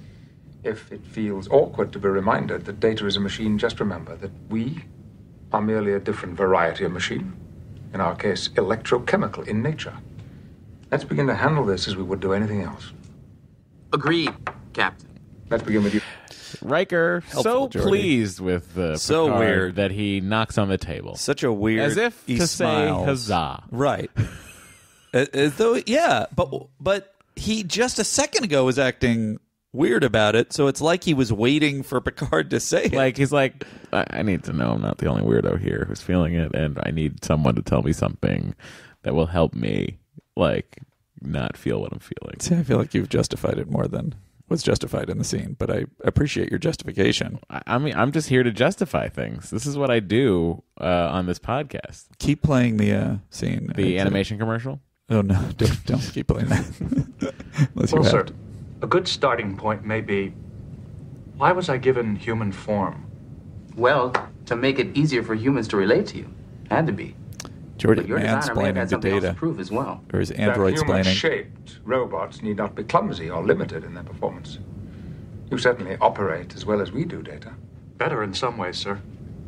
[SPEAKER 7] If it feels awkward to be reminded that data is a machine, just remember that we are merely a different variety of machine. In our case, electrochemical in nature. Let's begin to handle this as we would do anything else.
[SPEAKER 16] Agreed, Captain.
[SPEAKER 7] Let's begin with you.
[SPEAKER 1] Riker, so
[SPEAKER 2] Helpful, Jordy.
[SPEAKER 1] pleased with uh,
[SPEAKER 2] So
[SPEAKER 1] Picard
[SPEAKER 2] weird.
[SPEAKER 1] that he knocks on the table.
[SPEAKER 2] Such a weird.
[SPEAKER 1] As if
[SPEAKER 2] he
[SPEAKER 1] to
[SPEAKER 2] smiles.
[SPEAKER 1] say huzzah.
[SPEAKER 2] Right. As as though, yeah, but but he just a second ago was acting weird about it, so it's like he was waiting for Picard to say it.
[SPEAKER 1] Like, he's like, I, I need to know I'm not the only weirdo here who's feeling it, and I need someone to tell me something that will help me, like, not feel what I'm feeling.
[SPEAKER 2] See, I feel like you've justified it more than was justified in the scene, but I appreciate your justification.
[SPEAKER 1] I, I mean, I'm just here to justify things. This is what I do uh, on this podcast.
[SPEAKER 2] Keep playing the uh, scene.
[SPEAKER 1] The animation commercial?
[SPEAKER 2] Oh, no, don't, don't keep playing that. Unless you
[SPEAKER 9] Well,
[SPEAKER 2] have
[SPEAKER 9] sir,
[SPEAKER 2] to.
[SPEAKER 9] a good starting point may be, why was I given human form?
[SPEAKER 16] Well, to make it easier for humans to relate to you. Had to be.
[SPEAKER 2] Jordy
[SPEAKER 16] But your designer may have
[SPEAKER 2] mansplaining
[SPEAKER 16] had
[SPEAKER 2] to
[SPEAKER 16] something else to
[SPEAKER 2] Data.
[SPEAKER 16] prove as well.
[SPEAKER 2] Or is
[SPEAKER 7] That
[SPEAKER 2] android splaining?
[SPEAKER 7] human-shaped robots need not be clumsy or limited in their performance. You certainly operate as well as we do, Data.
[SPEAKER 9] Better in some ways, sir.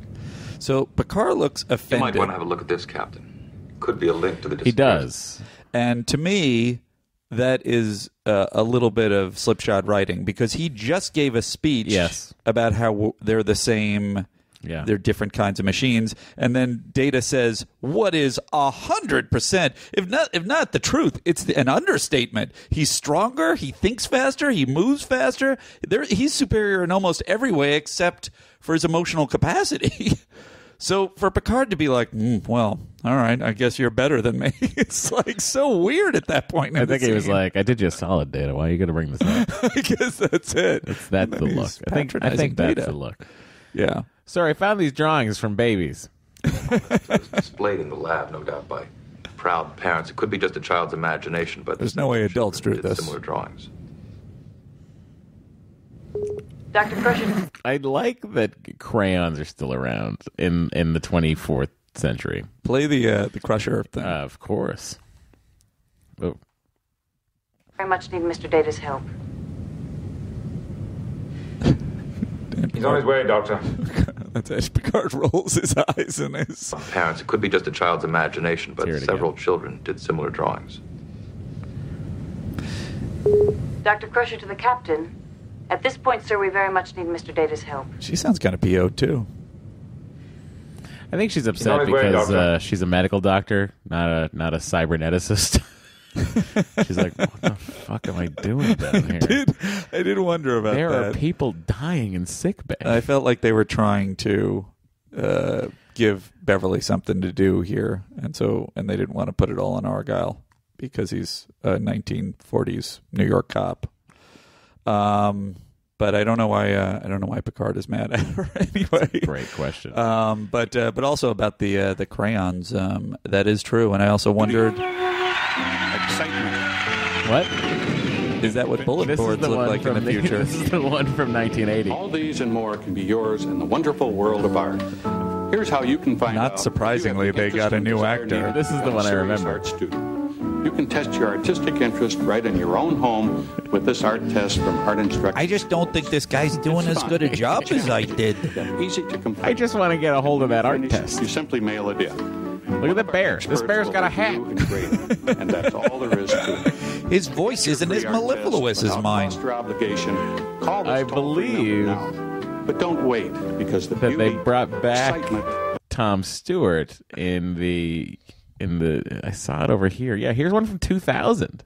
[SPEAKER 2] So Picard looks
[SPEAKER 10] You
[SPEAKER 2] offended.
[SPEAKER 10] might want to have a look at this, Captain. Could be a link to the
[SPEAKER 1] He does.
[SPEAKER 2] And to me, that is uh, a little bit of slipshod writing because he just gave a speech
[SPEAKER 1] Yes.
[SPEAKER 2] about how w- they're the same.
[SPEAKER 1] Yeah.
[SPEAKER 2] They're different kinds of machines, and then Data says, "What is a hundred percent? If not, if not the truth, it's the, an understatement. He's stronger. He thinks faster. He moves faster. There, he's superior in almost every way except for his emotional capacity." So for Picard to be like, mm, "Well, all right, I guess you're better than me," it's like so weird at that point. In
[SPEAKER 1] I
[SPEAKER 2] the
[SPEAKER 1] think he was
[SPEAKER 2] scene.
[SPEAKER 1] like, I did you a solid, Data. Why are you going to bring this up?
[SPEAKER 2] I guess that's it.
[SPEAKER 1] It's that's
[SPEAKER 2] And
[SPEAKER 1] the
[SPEAKER 2] then
[SPEAKER 1] look.
[SPEAKER 2] he's
[SPEAKER 1] I think, I
[SPEAKER 2] patronizing
[SPEAKER 1] think that's
[SPEAKER 2] Data.
[SPEAKER 1] the look.
[SPEAKER 2] Yeah.
[SPEAKER 1] Sorry, I found these drawings from babies.
[SPEAKER 10] Displayed in the lab, no doubt, by proud parents. It could be just a child's imagination, but
[SPEAKER 2] There's no way adults drew
[SPEAKER 10] did
[SPEAKER 2] this.
[SPEAKER 10] similar drawings.
[SPEAKER 6] Doctor Crusher.
[SPEAKER 1] I like that crayons are still around in, in the twenty-fourth century.
[SPEAKER 2] Play the uh, the Crusher thing.
[SPEAKER 1] Uh, of course. Oh,
[SPEAKER 13] Very much need Mister Data's help.
[SPEAKER 7] He's on his way, Doctor.
[SPEAKER 2] That's it. Picard rolls his eyes in his.
[SPEAKER 10] Parents, it could be just a child's imagination, but
[SPEAKER 1] Hear it
[SPEAKER 10] several children did similar drawings.
[SPEAKER 13] Doctor Crusher to the captain. At this point, sir, we very much need Mister Data's help.
[SPEAKER 2] She sounds kind of P O too.
[SPEAKER 1] I think she's
[SPEAKER 7] on
[SPEAKER 1] upset
[SPEAKER 7] his way,
[SPEAKER 1] because
[SPEAKER 7] Doctor.
[SPEAKER 1] uh, she's a medical doctor, not a not a cyberneticist. She's like, what the fuck am I doing down here?
[SPEAKER 2] I did, I did wonder about
[SPEAKER 1] there
[SPEAKER 2] that.
[SPEAKER 1] are people dying in sickbay.
[SPEAKER 2] I felt like they were trying to uh, give Beverly something to do here, and so and they didn't want to put it all on Argyle because he's a nineteen forties New York cop. Um, but I don't know why. Uh, I don't know why Picard is mad at her anyway.
[SPEAKER 1] Great question.
[SPEAKER 2] Um, but uh, but also about the uh, the crayons. Um, that is true, and I also wondered.
[SPEAKER 9] Excitement.
[SPEAKER 1] What?
[SPEAKER 2] Is that what bullet
[SPEAKER 1] This is
[SPEAKER 2] boards
[SPEAKER 1] the
[SPEAKER 2] look
[SPEAKER 1] one
[SPEAKER 2] like in
[SPEAKER 1] from
[SPEAKER 2] the future?
[SPEAKER 1] This is the one from nineteen eighty.
[SPEAKER 12] All these and more can be yours in the wonderful world of art. Here's how you can find
[SPEAKER 2] Not
[SPEAKER 12] out.
[SPEAKER 2] surprisingly,
[SPEAKER 12] if you have
[SPEAKER 2] they
[SPEAKER 12] the
[SPEAKER 2] got a new
[SPEAKER 12] interest and
[SPEAKER 2] actor.
[SPEAKER 12] desire
[SPEAKER 1] This is the
[SPEAKER 12] to
[SPEAKER 1] one I
[SPEAKER 12] become a serious
[SPEAKER 1] remember.
[SPEAKER 12] art student. You can test your artistic interest right in your own home with this art test from Art Instruction.
[SPEAKER 2] I just don't think this guy's doing as good a job as I did.
[SPEAKER 12] Easy to complete.
[SPEAKER 1] I just want to get a hold of that art test.
[SPEAKER 12] You simply mail it in.
[SPEAKER 1] Look at the bear. This bear's got a hat.
[SPEAKER 12] And that's all there is to it.
[SPEAKER 2] His voice isn't as mellifluous as mine.
[SPEAKER 12] Obligation. Call this
[SPEAKER 1] I believe
[SPEAKER 12] now. But don't wait, because the
[SPEAKER 1] that
[SPEAKER 12] beauty,
[SPEAKER 1] they brought back
[SPEAKER 12] excitement.
[SPEAKER 1] Tom Stewart in the in the. I saw it over here. Yeah, here's one from two thousand.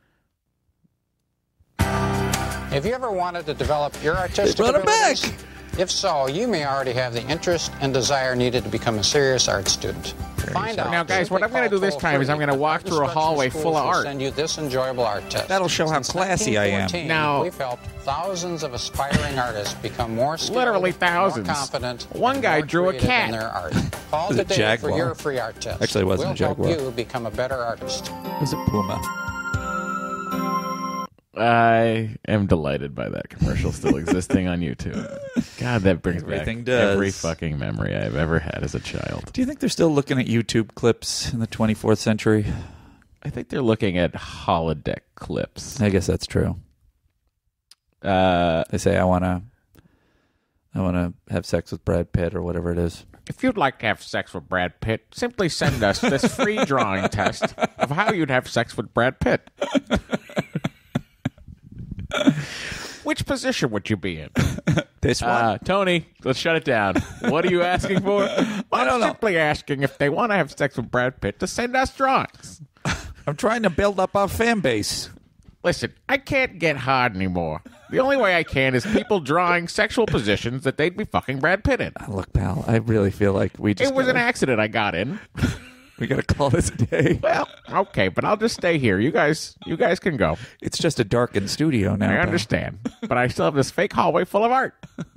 [SPEAKER 15] Have you ever wanted to develop your artistic
[SPEAKER 2] They brought it back.
[SPEAKER 15] abilities? If so, you may already have the interest and desire needed to become a serious art student. Find out.
[SPEAKER 1] Now, guys, what I'm going to do this time is I'm going to walk through a hallway full of art.
[SPEAKER 15] Send you this enjoyable art test.
[SPEAKER 2] That'll show how
[SPEAKER 15] Since
[SPEAKER 2] classy I am.
[SPEAKER 15] nineteen fourteen,
[SPEAKER 1] Now-
[SPEAKER 15] we've helped thousands of aspiring artists become more skilled,
[SPEAKER 1] Literally thousands.
[SPEAKER 15] more confident,
[SPEAKER 1] One guy
[SPEAKER 15] more
[SPEAKER 1] drew a
[SPEAKER 15] creative
[SPEAKER 1] cat.
[SPEAKER 15] in their art. Call
[SPEAKER 2] It was a
[SPEAKER 15] today
[SPEAKER 2] jaguar.
[SPEAKER 15] for your free art test.
[SPEAKER 2] Actually, it wasn't
[SPEAKER 15] we'll
[SPEAKER 2] a jaguar.
[SPEAKER 15] help you become a better artist.
[SPEAKER 2] It was a puma.
[SPEAKER 1] I am delighted by that commercial still existing on YouTube. God, that brings
[SPEAKER 2] Everything
[SPEAKER 1] back
[SPEAKER 2] does.
[SPEAKER 1] every fucking memory I've ever had as a child.
[SPEAKER 2] Do you think they're still looking at YouTube clips in the twenty-fourth century?
[SPEAKER 1] I think they're looking at holodeck clips.
[SPEAKER 2] I guess that's true.
[SPEAKER 1] Uh,
[SPEAKER 2] They say, I want to I want to have sex with Brad Pitt or whatever it is.
[SPEAKER 1] If you'd like to have sex with Brad Pitt, simply send us this free drawing test of how you'd have sex with Brad Pitt. Which position would you be in?
[SPEAKER 2] This one?
[SPEAKER 1] Uh, Tony, let's shut it down. What are you asking for?
[SPEAKER 2] I don't know.
[SPEAKER 1] I'm simply asking if they want to have sex with Brad Pitt to send us drawings.
[SPEAKER 2] I'm trying to build up our fan base.
[SPEAKER 1] Listen, I can't get hard anymore. The only way I can is people drawing sexual positions that they'd be fucking Brad Pitt in.
[SPEAKER 2] Look, pal, I really feel like we just
[SPEAKER 1] It was
[SPEAKER 2] gotta,
[SPEAKER 1] an accident I got in.
[SPEAKER 2] we got to call this a day.
[SPEAKER 1] Well, okay, but I'll just stay here. You guys, you guys can go.
[SPEAKER 2] It's just a darkened studio now.
[SPEAKER 1] I
[SPEAKER 2] pal.
[SPEAKER 1] understand, but I still have this fake hallway full of art.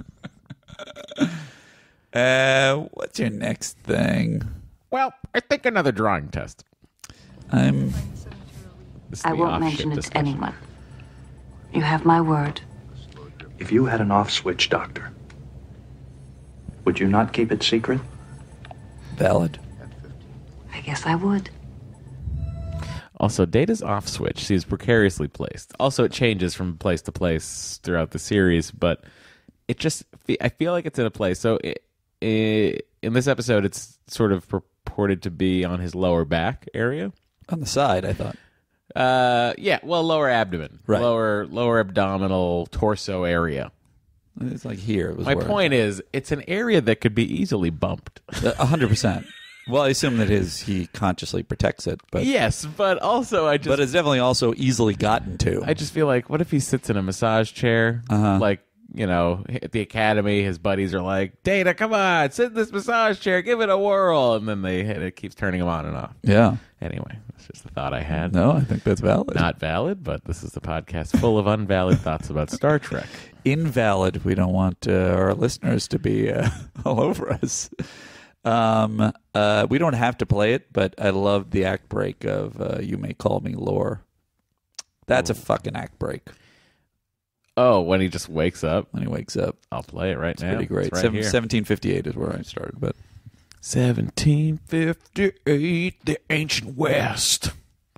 [SPEAKER 2] Uh, what's your next thing?
[SPEAKER 1] Well, I think another drawing test.
[SPEAKER 2] I'm.
[SPEAKER 1] This is
[SPEAKER 13] I
[SPEAKER 1] the
[SPEAKER 13] won't
[SPEAKER 1] off
[SPEAKER 13] mention
[SPEAKER 1] shit
[SPEAKER 13] it to
[SPEAKER 1] discussion.
[SPEAKER 13] anyone. You have my word.
[SPEAKER 12] If you had an off switch, Doctor, would you not keep it secret?
[SPEAKER 2] Valid.
[SPEAKER 13] I guess I would.
[SPEAKER 1] Also, Data's off switch seems precariously placed. Also, it changes from place to place throughout the series, but it just, I feel like it's in a place. So it, it, in this episode, it's sort of purported to be on his lower back area.
[SPEAKER 2] On the side, I thought.
[SPEAKER 1] Uh, yeah, well, lower abdomen,
[SPEAKER 2] Right.
[SPEAKER 1] lower lower abdominal torso area.
[SPEAKER 2] It's like here. It was
[SPEAKER 1] My
[SPEAKER 2] where-
[SPEAKER 1] point is, it's an area that could be easily bumped.
[SPEAKER 2] A hundred percent. Well, I assume that his he consciously protects it, but
[SPEAKER 1] Yes, but also I just,
[SPEAKER 2] but it's definitely also easily gotten to.
[SPEAKER 1] I just feel like, what if he sits in a massage chair,
[SPEAKER 2] Uh-huh.
[SPEAKER 1] like, you know, at the academy, his buddies are like, Data, come on, sit in this massage chair, give it a whirl, and then they and it keeps turning him on and off.
[SPEAKER 2] Yeah.
[SPEAKER 1] Anyway, that's just the thought I had.
[SPEAKER 2] No, I think that's valid.
[SPEAKER 1] Not valid, but this is the podcast full of unvalid thoughts about Star Trek.
[SPEAKER 2] Invalid. We don't want uh, our listeners to be uh, all over us. Um, uh, we don't have to play it, but I love the act break of uh, "You May Call Me Lore." That's a fucking act break.
[SPEAKER 1] Oh, when he just wakes up?
[SPEAKER 2] When he wakes up.
[SPEAKER 1] I'll play it right
[SPEAKER 2] It's
[SPEAKER 1] now.
[SPEAKER 2] pretty great.
[SPEAKER 1] It's right
[SPEAKER 2] Seven,
[SPEAKER 1] here.
[SPEAKER 2] seventeen fifty-eight is where I started, but
[SPEAKER 1] seventeen fifty-eight, the ancient West.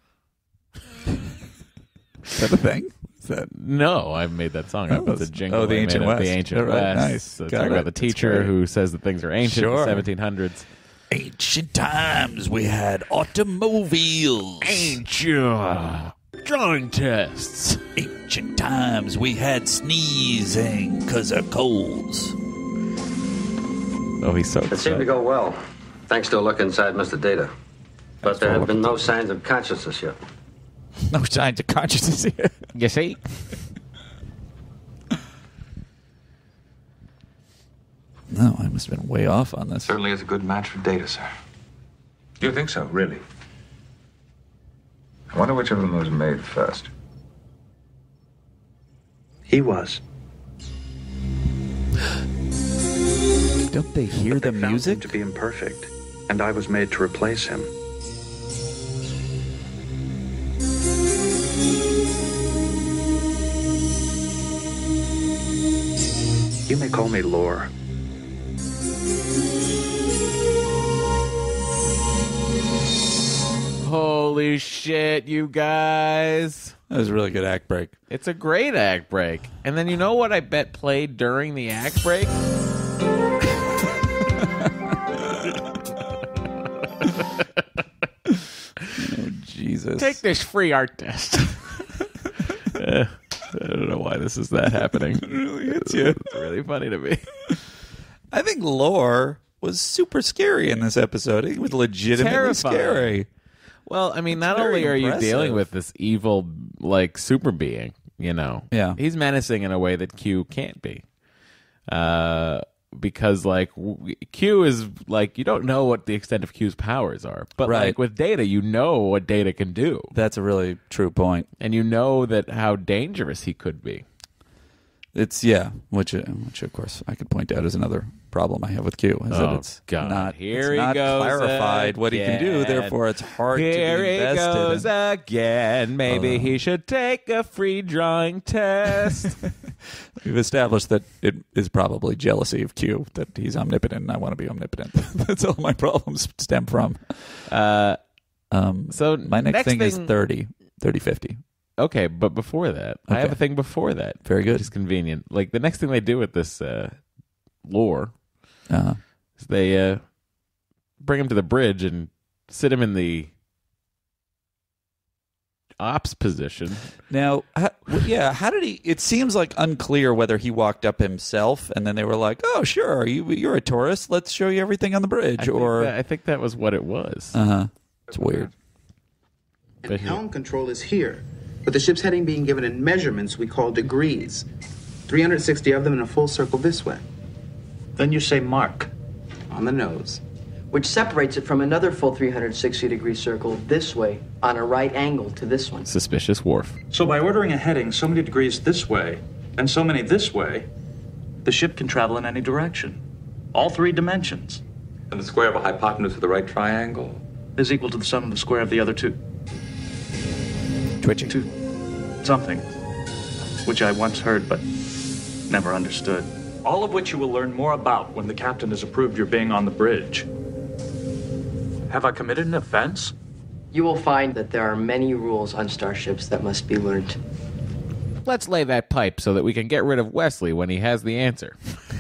[SPEAKER 2] Is that a thing? Is that
[SPEAKER 1] No, I made that song up.
[SPEAKER 2] Oh,
[SPEAKER 1] It's a jingle.
[SPEAKER 2] oh, the
[SPEAKER 1] I made
[SPEAKER 2] Ancient
[SPEAKER 1] up,
[SPEAKER 2] West.
[SPEAKER 1] The Ancient
[SPEAKER 2] All right,
[SPEAKER 1] West.
[SPEAKER 2] nice.
[SPEAKER 1] So
[SPEAKER 2] Got
[SPEAKER 1] talking
[SPEAKER 2] it.
[SPEAKER 1] about the
[SPEAKER 2] That's
[SPEAKER 1] teacher
[SPEAKER 2] great.
[SPEAKER 1] who says that things are ancient in
[SPEAKER 2] Sure.
[SPEAKER 1] the seventeen hundreds.
[SPEAKER 2] ancient times we had automobiles.
[SPEAKER 1] Ancient drawing tests.
[SPEAKER 2] Ancient times we had sneezing because of colds.
[SPEAKER 1] Oh, he's so
[SPEAKER 14] It seemed to
[SPEAKER 1] excited.
[SPEAKER 14] go well, thanks to a look inside Mister Data. But there have been no signs of consciousness yet.
[SPEAKER 2] No signs of consciousness here.
[SPEAKER 1] You see?
[SPEAKER 2] No, I must have been way off on this.
[SPEAKER 10] Certainly is a good match for Data, sir.
[SPEAKER 17] You think so, really? I wonder which of them was made first.
[SPEAKER 12] He was.
[SPEAKER 2] Don't they hear the
[SPEAKER 12] They found
[SPEAKER 2] music?
[SPEAKER 12] him to be imperfect, and I was made to replace him. You may call me Lore.
[SPEAKER 1] Holy shit, you guys.
[SPEAKER 2] That was a really good act break.
[SPEAKER 1] It's a great act break. And then you know what I bet played during the act break?
[SPEAKER 2] Oh, Jesus.
[SPEAKER 1] Take this free art test. uh, I don't know why this is that happening. It
[SPEAKER 2] really hits you.
[SPEAKER 1] It's really funny to me.
[SPEAKER 2] I think Lore was super scary in this episode. He was legitimately
[SPEAKER 1] Terrifying.
[SPEAKER 2] scary.
[SPEAKER 1] Well, I mean,
[SPEAKER 2] It's
[SPEAKER 1] not
[SPEAKER 2] very
[SPEAKER 1] only are you
[SPEAKER 2] impressive.
[SPEAKER 1] dealing with this evil, like, super being, you know,
[SPEAKER 2] Yeah.
[SPEAKER 1] he's menacing in a way that Q can't be. Uh, because, like, w- Q is, like, you don't know what the extent of Q's powers are. But,
[SPEAKER 2] Right.
[SPEAKER 1] like, with Data, you know what Data can do.
[SPEAKER 2] That's a really true point.
[SPEAKER 1] And you know that how dangerous he could be.
[SPEAKER 2] It's, yeah, which, uh, which of course, I could point out as another problem I have with Q. Is that
[SPEAKER 1] Oh,
[SPEAKER 2] it's
[SPEAKER 1] God.
[SPEAKER 2] not,
[SPEAKER 1] Here
[SPEAKER 2] it's
[SPEAKER 1] he
[SPEAKER 2] not
[SPEAKER 1] goes
[SPEAKER 2] clarified what he can do,
[SPEAKER 1] again.
[SPEAKER 2] therefore it's hard
[SPEAKER 1] Here
[SPEAKER 2] to be
[SPEAKER 1] he
[SPEAKER 2] invested
[SPEAKER 1] goes
[SPEAKER 2] in.
[SPEAKER 1] again. Maybe
[SPEAKER 2] Uh.
[SPEAKER 1] he should take a free drawing test.
[SPEAKER 2] We've established that it is probably jealousy of Q, that he's omnipotent and I want to be omnipotent. That's all my problems stem from.
[SPEAKER 1] Uh,
[SPEAKER 2] um,
[SPEAKER 1] so
[SPEAKER 2] my next,
[SPEAKER 1] next
[SPEAKER 2] thing, is
[SPEAKER 1] thing-
[SPEAKER 2] thirty, thirty fifty.
[SPEAKER 1] Okay, but before that, I have
[SPEAKER 2] Okay.
[SPEAKER 1] a thing before that.
[SPEAKER 2] Very good.
[SPEAKER 1] Which is convenient. Like, the next thing they do with this uh, lore
[SPEAKER 2] Uh-huh.
[SPEAKER 1] is they uh, bring him to the bridge and sit him in the ops position.
[SPEAKER 2] Now, how, well, yeah, how did he? It seems like unclear whether he walked up himself, and then they were like, "Oh, sure, you you're a tourist. Let's show you everything on the
[SPEAKER 1] I
[SPEAKER 2] bridge."
[SPEAKER 1] think
[SPEAKER 2] Or,
[SPEAKER 1] that, I think that was what it was.
[SPEAKER 2] uh huh, it's weird.
[SPEAKER 1] But
[SPEAKER 18] And
[SPEAKER 1] he-
[SPEAKER 18] helm control is here, with the ship's heading being given in measurements we call degrees. three hundred sixty of them in a full circle this way.
[SPEAKER 12] Then you say mark.
[SPEAKER 18] On the nose.
[SPEAKER 8] Which separates it from another full three hundred sixty degree circle this way on a right angle to this one.
[SPEAKER 1] Suspicious wharf.
[SPEAKER 12] So by ordering a heading so many degrees this way and so many this way, the ship can travel in any direction. All three dimensions.
[SPEAKER 10] And the square of a hypotenuse of the right triangle
[SPEAKER 12] is equal to the sum of the square of the other two.
[SPEAKER 2] Twitching.
[SPEAKER 12] To something, which I once heard but never understood. All of which you will learn more about when the captain has approved your being on the bridge. Have I committed an offense?
[SPEAKER 8] You will find that there are many rules on starships that must be learned.
[SPEAKER 1] Let's lay that pipe so that we can get rid of Wesley when he has the answer.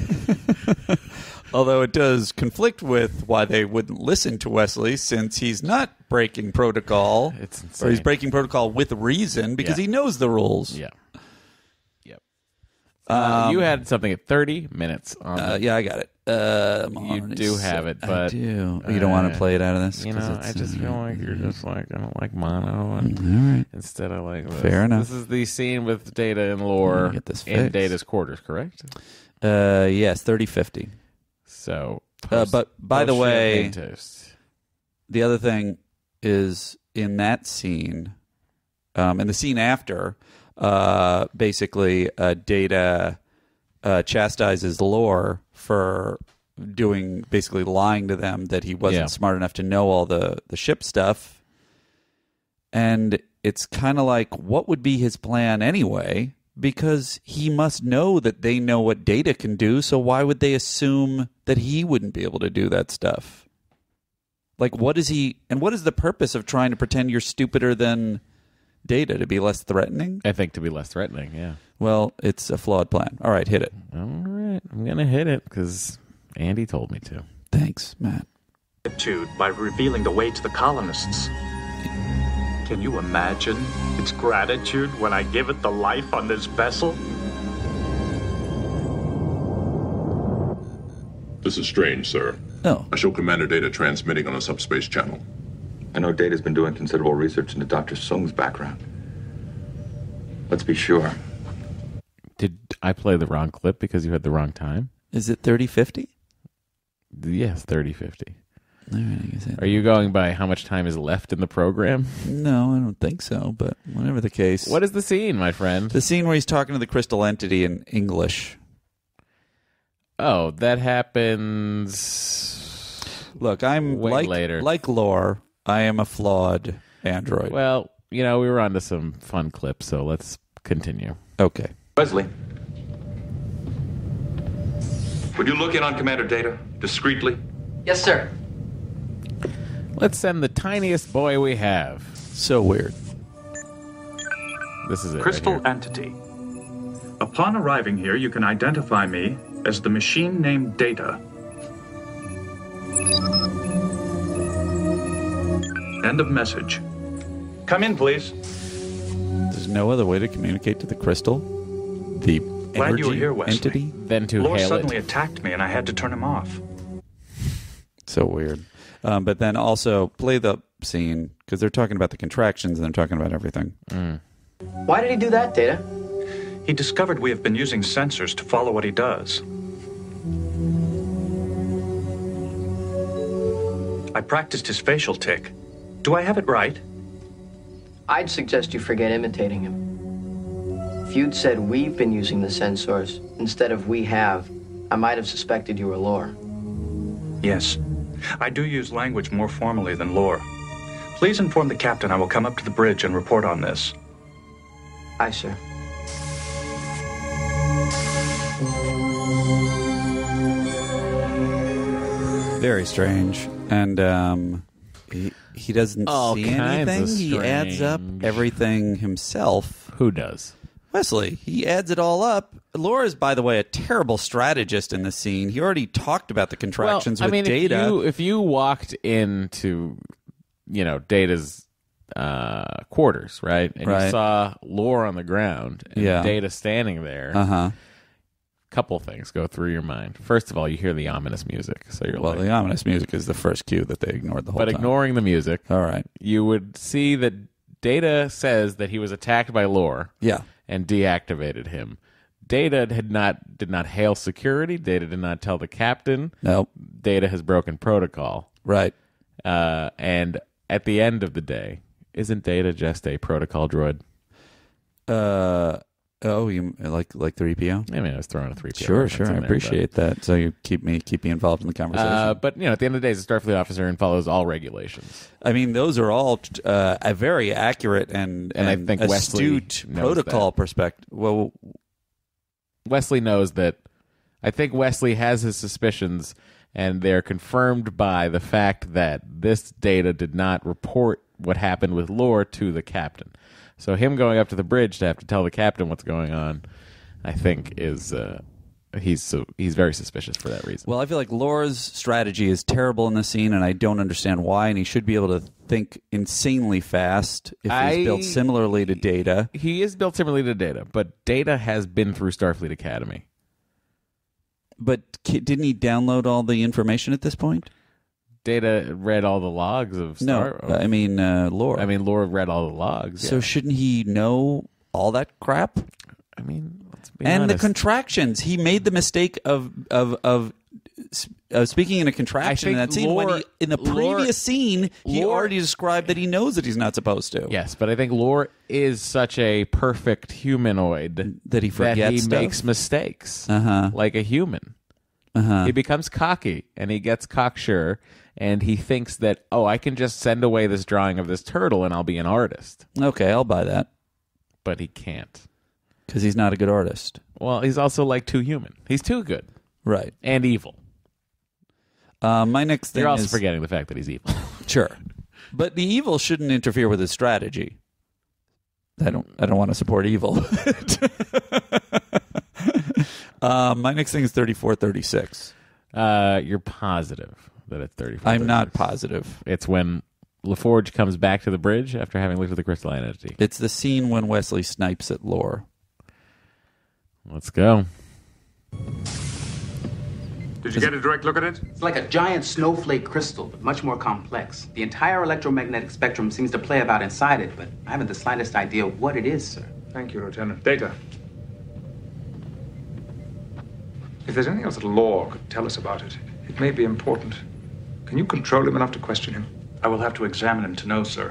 [SPEAKER 2] Although it does conflict with why they wouldn't listen to Wesley, since he's not breaking protocol.
[SPEAKER 1] It's
[SPEAKER 2] Or he's
[SPEAKER 1] insane.
[SPEAKER 2] breaking protocol with reason because
[SPEAKER 1] Yeah.
[SPEAKER 2] he knows the rules.
[SPEAKER 1] Yeah. Yep. Uh,
[SPEAKER 2] Um,
[SPEAKER 1] you had something at thirty minutes. On
[SPEAKER 2] Uh,
[SPEAKER 1] the-
[SPEAKER 2] yeah, I got it. Uh,
[SPEAKER 1] You do have it,
[SPEAKER 2] I
[SPEAKER 1] but
[SPEAKER 2] do. You don't want to play it out of this?
[SPEAKER 1] You
[SPEAKER 2] 'Cause
[SPEAKER 1] know,
[SPEAKER 2] it's,
[SPEAKER 1] I just
[SPEAKER 2] uh,
[SPEAKER 1] feel like you're just like I don't like mono, and
[SPEAKER 2] All right.
[SPEAKER 1] instead I like this.
[SPEAKER 2] Fair enough.
[SPEAKER 1] This is the scene with Data and Lore
[SPEAKER 2] Get this
[SPEAKER 1] in
[SPEAKER 2] fixed.
[SPEAKER 1] Data's quarters, correct?
[SPEAKER 2] Uh, yes, thirty fifty.
[SPEAKER 1] So,
[SPEAKER 2] Uh,
[SPEAKER 1] post-
[SPEAKER 2] but by the
[SPEAKER 1] post
[SPEAKER 2] way,
[SPEAKER 1] champagne toast.
[SPEAKER 2] the other thing is in that scene, um, and the scene after, uh, basically, uh, Data uh, chastises Lore for doing basically lying to them that he wasn't
[SPEAKER 1] Yeah.
[SPEAKER 2] smart enough to know all the the ship stuff, and it's kind of like, what would be his plan anyway? Because he must know that they know what Data can do, so why would they assume that he wouldn't be able to do that stuff? Like, what is he, and what is the purpose of trying to pretend you're stupider than Data, to be less threatening?
[SPEAKER 1] I think to be less threatening, yeah.
[SPEAKER 2] Well, it's a flawed plan. All right, hit it.
[SPEAKER 1] All right, I'm gonna hit it because Andy told me to.
[SPEAKER 2] Thanks, Matt.
[SPEAKER 12] Attitude by revealing the way to the colonists. Can you imagine its gratitude when I give it the life on this vessel?
[SPEAKER 19] This is Strange, sir.
[SPEAKER 2] Oh.
[SPEAKER 19] I show Commander Data transmitting on a subspace channel.
[SPEAKER 10] I know Data's been doing considerable research into Doctor Sung's background. Let's be sure.
[SPEAKER 1] Did I play the wrong clip because you had the wrong time?
[SPEAKER 2] Is it thirty fifty?
[SPEAKER 1] Yes, thirty fifty.
[SPEAKER 2] All right, I guess I-
[SPEAKER 1] Are you going by how much time is left in the program?
[SPEAKER 2] No, I don't think so, but whatever the case.
[SPEAKER 1] What is the scene, my friend?
[SPEAKER 2] The scene where he's talking to the crystal entity in English.
[SPEAKER 1] Oh, that happens.
[SPEAKER 2] Look, I'm
[SPEAKER 1] way
[SPEAKER 2] like
[SPEAKER 1] later.
[SPEAKER 2] like Lore. I am a flawed android.
[SPEAKER 1] Well, you know, we were on to some fun clips, so let's continue.
[SPEAKER 2] Okay.
[SPEAKER 10] Wesley. Would you look in on Commander Data discreetly?
[SPEAKER 8] Yes, sir.
[SPEAKER 1] Let's send the tiniest boy we have.
[SPEAKER 2] So weird.
[SPEAKER 1] This is it.
[SPEAKER 12] Crystal
[SPEAKER 1] right here.
[SPEAKER 12] entity. Upon arriving here, you can identify me as the machine named Data. End of message. Come in, please.
[SPEAKER 2] There's no other way to communicate to the crystal? The
[SPEAKER 12] Glad
[SPEAKER 2] energy
[SPEAKER 12] you were here, Wesley.
[SPEAKER 2] entity?
[SPEAKER 1] Then to
[SPEAKER 12] Lore
[SPEAKER 1] hail
[SPEAKER 12] suddenly
[SPEAKER 1] it.
[SPEAKER 12] attacked me, and I had to turn him off.
[SPEAKER 2] So weird. Um, but then also play the scene, because they're talking about the contractions and they're talking about everything.
[SPEAKER 1] Mm.
[SPEAKER 8] Why did he do that, Data?
[SPEAKER 12] He discovered we have been using sensors to follow what he does. I practiced his facial tic. Do I have it right?
[SPEAKER 8] I'd suggest you forget imitating him. If you'd said we've been using the sensors instead of we have, I might have suspected you were Lore.
[SPEAKER 12] Yes. I do use language more formally than lore. Please inform the captain I will come up to the bridge and report on this.
[SPEAKER 8] Aye, sir.
[SPEAKER 2] Very strange. And um, he, he doesn't
[SPEAKER 1] All
[SPEAKER 2] see
[SPEAKER 1] kinds
[SPEAKER 2] anything.
[SPEAKER 1] of
[SPEAKER 2] He adds up
[SPEAKER 1] strange.
[SPEAKER 2] everything himself.
[SPEAKER 1] Who does?
[SPEAKER 2] Wesley. He adds it all up. Laura is, by the way, a terrible strategist in this scene. He already talked about the contractions
[SPEAKER 1] well,
[SPEAKER 2] with
[SPEAKER 1] I mean,
[SPEAKER 2] Data.
[SPEAKER 1] If you, if you walked into, you know, Data's uh, quarters, right, and
[SPEAKER 2] Right.
[SPEAKER 1] you saw Lore on the ground and
[SPEAKER 2] Yeah.
[SPEAKER 1] Data standing there,
[SPEAKER 2] Uh-huh.
[SPEAKER 1] couple things go through your mind. First of all, you hear the ominous music, so you're
[SPEAKER 2] Well,
[SPEAKER 1] like,
[SPEAKER 2] the ominous music is the first cue that they ignored the whole
[SPEAKER 1] but
[SPEAKER 2] time.
[SPEAKER 1] ignoring the music,
[SPEAKER 2] All right.
[SPEAKER 1] you would see that Data says that he was attacked by Lore,
[SPEAKER 2] Yeah.
[SPEAKER 1] and deactivated him. Data had not did not hail security. Data did not tell the captain.
[SPEAKER 2] Nope.
[SPEAKER 1] Data has broken protocol.
[SPEAKER 2] Right.
[SPEAKER 1] Uh, and at the end of the day, isn't Data just a protocol droid?
[SPEAKER 2] Uh, oh, you like like three P O?
[SPEAKER 1] I mean, I was throwing a three P O.
[SPEAKER 2] Sure,
[SPEAKER 1] reference
[SPEAKER 2] sure.
[SPEAKER 1] in
[SPEAKER 2] I
[SPEAKER 1] there,
[SPEAKER 2] appreciate that. So you keep me keep me involved in the
[SPEAKER 1] but,
[SPEAKER 2] conversation.
[SPEAKER 1] uh, but you know, at the end of the day, he's a Starfleet officer and follows all regulations.
[SPEAKER 2] I mean, those are all uh, a very accurate and
[SPEAKER 1] And I
[SPEAKER 2] and
[SPEAKER 1] think Wesley
[SPEAKER 2] astute
[SPEAKER 1] knows
[SPEAKER 2] protocol
[SPEAKER 1] that.
[SPEAKER 2] perspective. Well,
[SPEAKER 1] Wesley knows that. I think Wesley has his suspicions, and they're confirmed by the fact that this Data did not report what happened with Lore to the captain. So him going up to the bridge to have to tell the captain what's going on, I think is uh, he's so he's very suspicious for that reason.
[SPEAKER 2] well, I feel like Laura's strategy is terrible in this scene, and I don't understand why. And he should be able to think insanely fast if
[SPEAKER 1] I-
[SPEAKER 2] he's built similarly to Data.
[SPEAKER 1] He is built similarly to Data, but Data has been through Starfleet Academy.
[SPEAKER 2] But ki- didn't he download all the information at this point?
[SPEAKER 1] Data read all the logs of Star.
[SPEAKER 2] No, I mean uh, Laura.
[SPEAKER 1] I mean, Laura read all the logs.
[SPEAKER 2] So
[SPEAKER 1] yeah.
[SPEAKER 2] shouldn't he know all that crap?
[SPEAKER 1] I mean, let's be
[SPEAKER 2] and
[SPEAKER 1] honest.
[SPEAKER 2] the contractions. He made the mistake of of of, of speaking in a contraction in
[SPEAKER 1] think
[SPEAKER 2] that scene. when
[SPEAKER 1] Lore-
[SPEAKER 2] he, in the
[SPEAKER 1] Lore-
[SPEAKER 2] previous scene, he
[SPEAKER 1] Lore-
[SPEAKER 2] already described that he knows that he's not supposed to.
[SPEAKER 1] Yes, but I think Lore is such a perfect humanoid
[SPEAKER 2] that he forgets
[SPEAKER 1] that he
[SPEAKER 2] stuff?
[SPEAKER 1] makes mistakes,
[SPEAKER 2] Uh-huh.
[SPEAKER 1] like a human.
[SPEAKER 2] Uh-huh.
[SPEAKER 1] He becomes cocky and he gets cocksure, and he thinks that, oh, I can just send away this drawing of this turtle and I'll be an artist.
[SPEAKER 2] Okay, I'll buy that
[SPEAKER 1] But he can't.
[SPEAKER 2] because he's not a good artist.
[SPEAKER 1] Well, he's also like too human. He's too good
[SPEAKER 2] Right.
[SPEAKER 1] and evil.
[SPEAKER 2] Uh, my next thing
[SPEAKER 1] You're also
[SPEAKER 2] is
[SPEAKER 1] forgetting the fact that he's evil.
[SPEAKER 2] sure, but the evil shouldn't interfere with his strategy. I don't. I don't want to support evil. uh, my next thing is thirty-four thirty-six.
[SPEAKER 1] Uh, you're positive that it's thirty-four.
[SPEAKER 2] I'm not positive.
[SPEAKER 1] It's when LaForge comes back to the bridge after having looked at the crystalline entity.
[SPEAKER 2] It's the scene when Wesley snipes at Lore.
[SPEAKER 1] Let's go.
[SPEAKER 7] Did you get a direct look at it?
[SPEAKER 18] It's like a giant snowflake crystal, but much more complex. The entire electromagnetic spectrum seems to play about inside it, but I haven't the slightest idea what it is, sir.
[SPEAKER 7] Thank you, Lieutenant. Data. If there's anything else that Lore could tell us about it, it may be important. Can you control him enough to question him?
[SPEAKER 12] I will have to examine him to know, sir.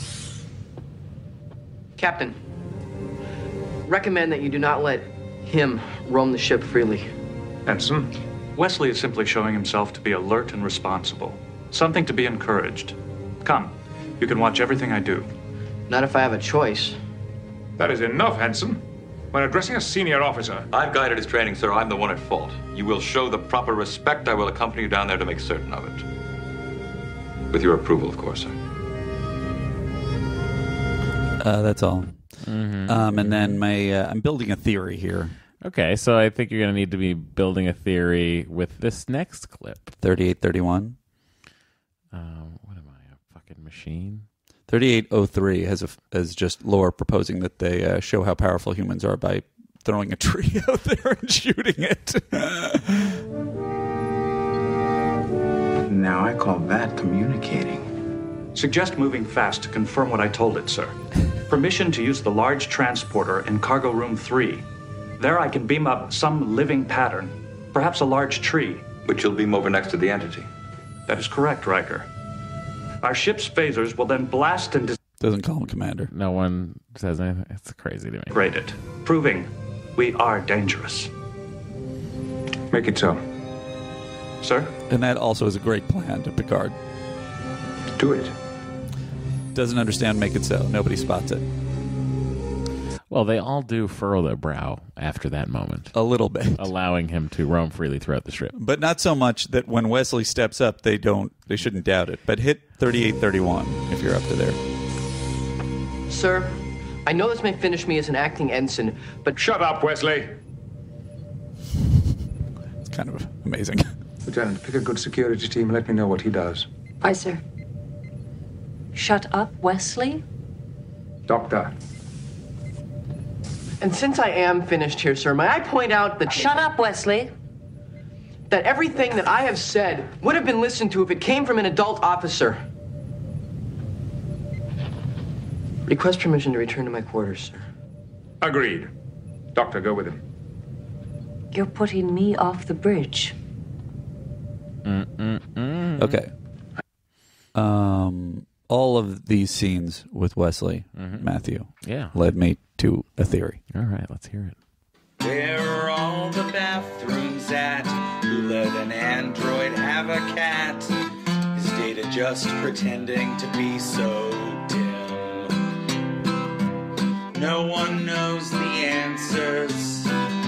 [SPEAKER 8] Captain, recommend that you do not let him roam the ship freely.
[SPEAKER 7] Ensign?
[SPEAKER 12] Wesley is simply showing himself to be alert and responsible. Something to be encouraged. Come, you can watch everything I do.
[SPEAKER 8] Not if I have a choice.
[SPEAKER 7] That is enough, Ensign. When addressing a senior officer...
[SPEAKER 10] I've guided his training, sir. I'm the one at fault. You will show the proper respect. I will accompany you down there to make certain of it. With your approval, of course, sir.
[SPEAKER 2] Uh, that's all.
[SPEAKER 1] Mm-hmm.
[SPEAKER 2] Um, and then my uh, I'm building a theory here.
[SPEAKER 1] Okay, so I think you're going to need to be building a theory with this next clip.
[SPEAKER 2] thirty-eight thirty-one.
[SPEAKER 1] Um, what am I, a fucking machine?
[SPEAKER 2] thirty-eight oh three has a, has just lore proposing that they uh, show how powerful humans are by throwing a tree out there and shooting it.
[SPEAKER 18] Now I call that communicating.
[SPEAKER 12] Suggest moving fast to confirm what I told it, sir. Permission to use the large transporter in cargo room three. There I can beam up some living pattern, perhaps a large tree.
[SPEAKER 10] Which you'll beam over next to the entity.
[SPEAKER 12] That is correct, Riker. Our ship's phasers will then blast and dis-
[SPEAKER 2] Doesn't call him Commander.
[SPEAKER 1] No one says anything. It's crazy to me.
[SPEAKER 12] Grade it, proving we are dangerous.
[SPEAKER 17] Make it so.
[SPEAKER 12] Sir?
[SPEAKER 2] And that also is a great plan to Picard.
[SPEAKER 17] Do it.
[SPEAKER 2] Doesn't understand, make it so. Nobody spots it.
[SPEAKER 1] Well, they all do furrow their brow after that moment.
[SPEAKER 2] A little bit.
[SPEAKER 1] Allowing him to roam freely throughout the strip.
[SPEAKER 2] But not so much that when Wesley steps up, they don't, they shouldn't doubt it. But hit thirty-eight thirty-one if you're up to there.
[SPEAKER 8] Sir, I know this may finish me as an acting ensign, but...
[SPEAKER 17] Shut up, Wesley!
[SPEAKER 2] It's kind of amazing.
[SPEAKER 17] Lieutenant, pick a good security team and let me know what he does.
[SPEAKER 13] Aye, sir. Shut up, Wesley?
[SPEAKER 17] Doctor.
[SPEAKER 8] And since I am finished here, sir, may I point out that...
[SPEAKER 13] Shut up, Wesley.
[SPEAKER 8] That everything that I have said would have been listened to if it came from an adult officer. Request permission to return to my quarters, sir.
[SPEAKER 17] Agreed. Doctor, go with him.
[SPEAKER 13] You're putting me off the bridge.
[SPEAKER 1] Mm-mm-mm.
[SPEAKER 2] Okay. Um, all of these scenes with Wesley,
[SPEAKER 1] mm-hmm.
[SPEAKER 2] Matthew,
[SPEAKER 1] yeah.
[SPEAKER 2] led me to a theory.
[SPEAKER 1] All right, let's hear it.
[SPEAKER 20] Where are all the bathrooms at? Who let an android have a cat? Is Data just pretending to be so dim? No one knows the answers,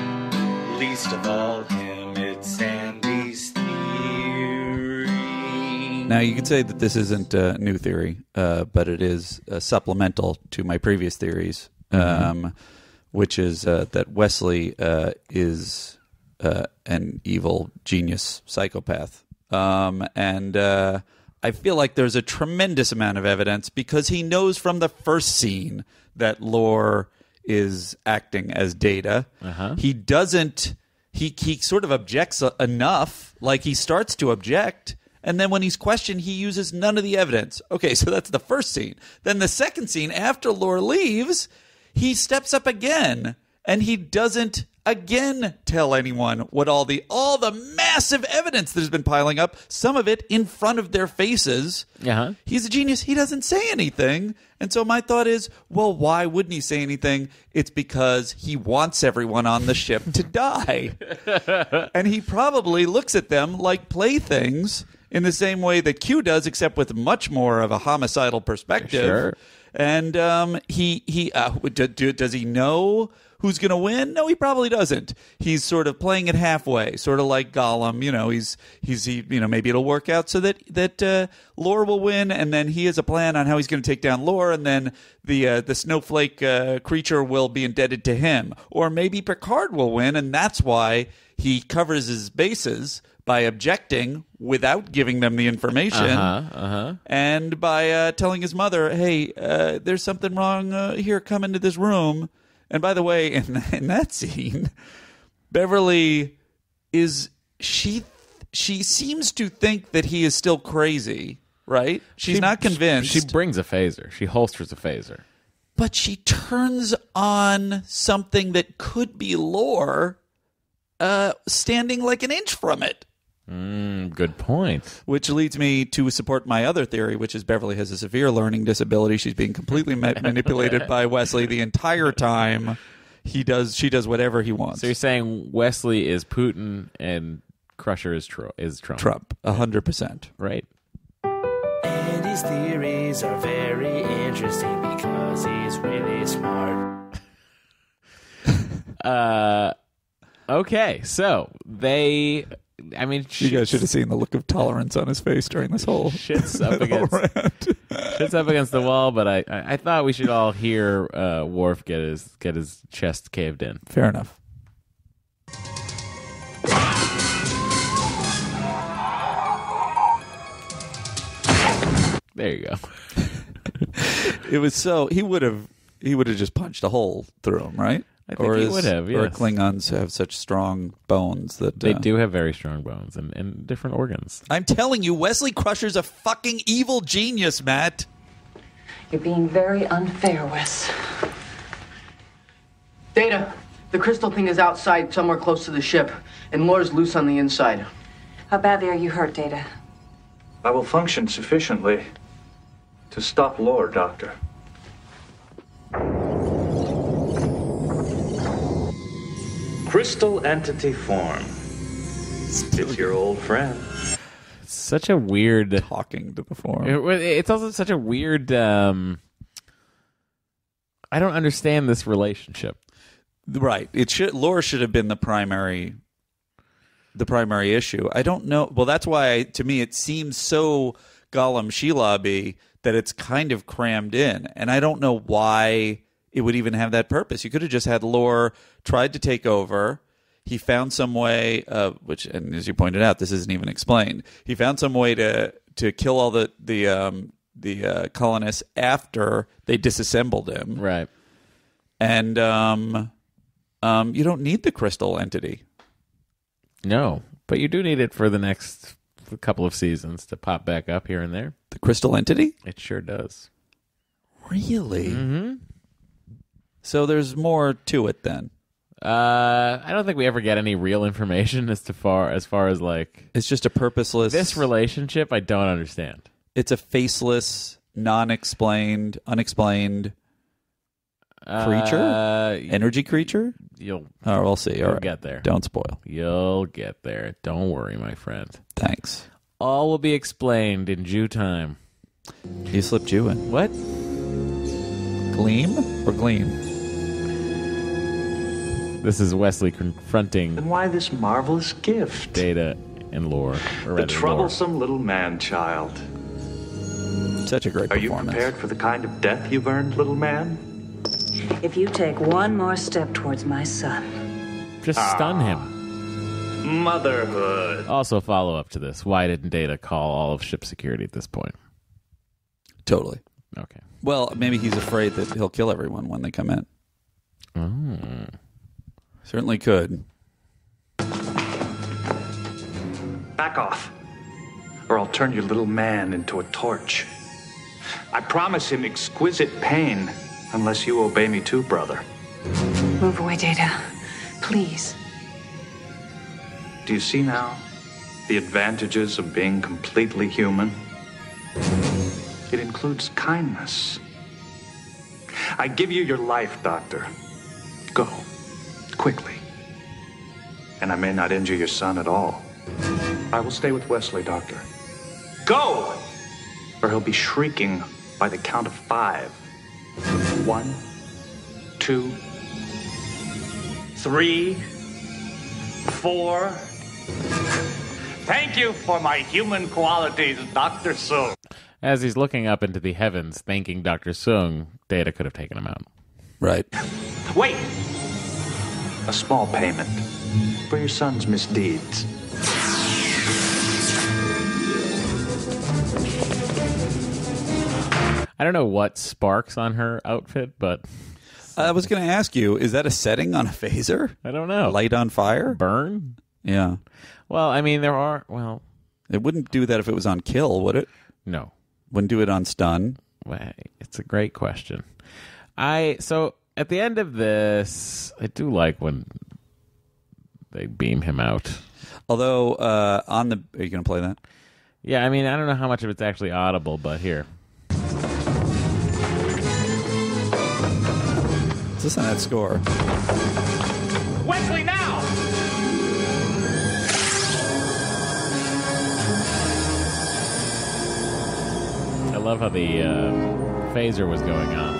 [SPEAKER 20] least of all him. It's Sandy's theory.
[SPEAKER 2] Now, you could say that this isn't a new theory, uh, but it is uh, supplemental to my previous theories.
[SPEAKER 1] Mm-hmm.
[SPEAKER 2] Um, which is uh, that Wesley uh, is uh, an evil genius psychopath. Um, and uh, I feel like there's a tremendous amount of evidence because he knows from the first scene that Lore is acting as Data.
[SPEAKER 1] Uh-huh.
[SPEAKER 2] He doesn't, he, he sort of objects enough, like he starts to object. And then when he's questioned, he uses none of the evidence. Okay, so that's the first scene. Then the second scene, after Lore leaves, he steps up again, and he doesn't again tell anyone what all the all the massive evidence that has been piling up, some of it in front of their faces.
[SPEAKER 1] Uh-huh.
[SPEAKER 2] He's a genius. He doesn't say anything. And so my thought is, well, why wouldn't he say anything? It's because he wants everyone on the ship to die. And he probably looks at them like playthings in the same way that Q does, except with much more of a homicidal perspective.
[SPEAKER 1] Sure.
[SPEAKER 2] And um, he he uh, do, do, does he know who's going to win? No, he probably doesn't. He's sort of playing it halfway, sort of like Gollum. You know, he's he's he, you know maybe it'll work out so that that uh, Lore will win, and then he has a plan on how he's going to take down Lore, and then the uh, the snowflake uh, creature will be indebted to him, or maybe Picard will win, and that's why he covers his bases by objecting without giving them the information,
[SPEAKER 1] uh-huh, uh-huh.
[SPEAKER 2] and by uh, telling his mother, hey, uh, there's something wrong uh, here, come into this room. And by the way, in, in that scene, Beverly is, she she seems to think that he is still crazy, right? She's
[SPEAKER 1] she,
[SPEAKER 2] not convinced.
[SPEAKER 1] She brings a phaser. She holsters a phaser.
[SPEAKER 2] But she turns on something that could be Lore uh, standing like an inch from it.
[SPEAKER 1] Mm, good point.
[SPEAKER 2] Which leads me to support my other theory, which is Beverly has a severe learning disability. She's being completely ma- manipulated by Wesley the entire time. He does. She does whatever he wants.
[SPEAKER 1] So you're saying Wesley is Putin and Crusher is, Tro- is Trump?
[SPEAKER 2] Trump, a hundred percent.
[SPEAKER 1] Right.
[SPEAKER 20] Andy's theories are very interesting because he's really smart.
[SPEAKER 1] uh, okay, so they I mean,
[SPEAKER 2] you guys should have seen the look of tolerance on his face during this whole
[SPEAKER 1] shit's up against shit's up against the wall. But I, I, I thought we should all hear uh, Worf get his get his chest caved in.
[SPEAKER 2] Fair enough.
[SPEAKER 1] There you go.
[SPEAKER 2] It was so he would have he would have just punched a hole through him, right?
[SPEAKER 1] I think
[SPEAKER 2] or
[SPEAKER 1] he
[SPEAKER 2] is,
[SPEAKER 1] would have. Yes.
[SPEAKER 2] Or Klingons have such strong bones that
[SPEAKER 1] They
[SPEAKER 2] uh,
[SPEAKER 1] do have very strong bones and, and different organs.
[SPEAKER 2] I'm telling you, Wesley Crusher's a fucking evil genius, Matt.
[SPEAKER 13] You're being very unfair, Wes.
[SPEAKER 8] Data, the crystal thing is outside somewhere close to the ship, and Lore's loose on the inside.
[SPEAKER 13] How badly are you hurt, Data?
[SPEAKER 12] I will function sufficiently to stop Lore, Doctor. Crystal entity form. It's your old friend.
[SPEAKER 1] It's such a weird
[SPEAKER 2] talking to the form.
[SPEAKER 1] It, it's also such a weird. Um, I don't understand this relationship.
[SPEAKER 2] Right. It should Lore should have been the primary the primary issue. I don't know. Well, that's why to me it seems so Gollum Shelob-y that it's kind of crammed in. And I don't know why it would even have that purpose. You could have just had Lore tried to take over. He found some way, uh, which, and as you pointed out, this isn't even explained. He found some way to to kill all the the um, the uh, colonists after they disassembled him.
[SPEAKER 1] Right.
[SPEAKER 2] And um, um, you don't need the crystal entity.
[SPEAKER 1] No, but you do need it for the next couple of seasons to pop back up here and there.
[SPEAKER 2] The crystal entity?
[SPEAKER 1] It sure does.
[SPEAKER 2] Really?
[SPEAKER 1] Mm-hmm.
[SPEAKER 2] So there's more to it then.
[SPEAKER 1] Uh, I don't think we ever get any real information as to far as far as like
[SPEAKER 2] it's just a purposeless.
[SPEAKER 1] This relationship, I don't understand.
[SPEAKER 2] It's a faceless, non-explained, unexplained creature,
[SPEAKER 1] uh,
[SPEAKER 2] energy creature.
[SPEAKER 1] You'll.
[SPEAKER 2] Oh, we'll see. All
[SPEAKER 1] You'll
[SPEAKER 2] right.
[SPEAKER 1] get there.
[SPEAKER 2] Don't spoil.
[SPEAKER 1] You'll get there. Don't worry, my friend.
[SPEAKER 2] Thanks.
[SPEAKER 1] All will be explained in due time.
[SPEAKER 2] You slipped Jew in.
[SPEAKER 1] What?
[SPEAKER 2] Gleam or gleam?
[SPEAKER 1] This is Wesley confronting.
[SPEAKER 12] Then why this marvelous gift?
[SPEAKER 1] Data and Lore. Or
[SPEAKER 12] The
[SPEAKER 1] rather,
[SPEAKER 12] troublesome little man-child.
[SPEAKER 2] Such a great
[SPEAKER 12] Are you
[SPEAKER 2] performance.
[SPEAKER 12] prepared for the kind of death you've earned, little man?
[SPEAKER 13] If you take one more step towards my son,
[SPEAKER 1] just stun him.
[SPEAKER 12] Motherhood.
[SPEAKER 1] Also, follow up to this. Why didn't Data call all of ship security at this point?
[SPEAKER 2] Totally.
[SPEAKER 1] Okay.
[SPEAKER 2] Well, maybe he's afraid that he'll kill everyone when they come in.
[SPEAKER 1] Oh.
[SPEAKER 2] Certainly could.
[SPEAKER 12] Back off, or I'll turn your little man into a torch. I promise him exquisite pain, unless you obey me too, brother.
[SPEAKER 13] move away, Data. Please.
[SPEAKER 12] Do you see now the advantages of being completely human? It includes kindness. I give you your life, Doctor. Go. Quickly. And I may not injure your son at all. I will stay with Wesley, Doctor. Go! Or he'll be shrieking by the count of five. One, two, three, four. Thank you for my human qualities, Doctor Sung.
[SPEAKER 1] As he's looking up into the heavens, thanking Doctor Sung, Data could have taken him out.
[SPEAKER 2] Right.
[SPEAKER 12] Wait! A small payment for your son's misdeeds.
[SPEAKER 1] I don't know what sparks on her outfit, but...
[SPEAKER 2] I was going to ask you, is that a setting on a phaser?
[SPEAKER 1] I don't know.
[SPEAKER 2] Light on fire?
[SPEAKER 1] Burn?
[SPEAKER 2] Yeah.
[SPEAKER 1] Well, I mean, there are... Well...
[SPEAKER 2] It wouldn't do that if it was on kill, would it?
[SPEAKER 1] No.
[SPEAKER 2] Wouldn't do it on stun?
[SPEAKER 1] Well, it's a great question. I... So, at the end of this, I do like when they beam him out.
[SPEAKER 2] Although, uh, on the... Are you going to play that?
[SPEAKER 1] Yeah, I mean, I don't know how much of it's actually audible, but here.
[SPEAKER 2] Listen to that score.
[SPEAKER 12] Wesley, now!
[SPEAKER 1] I love how the uh, phaser was going off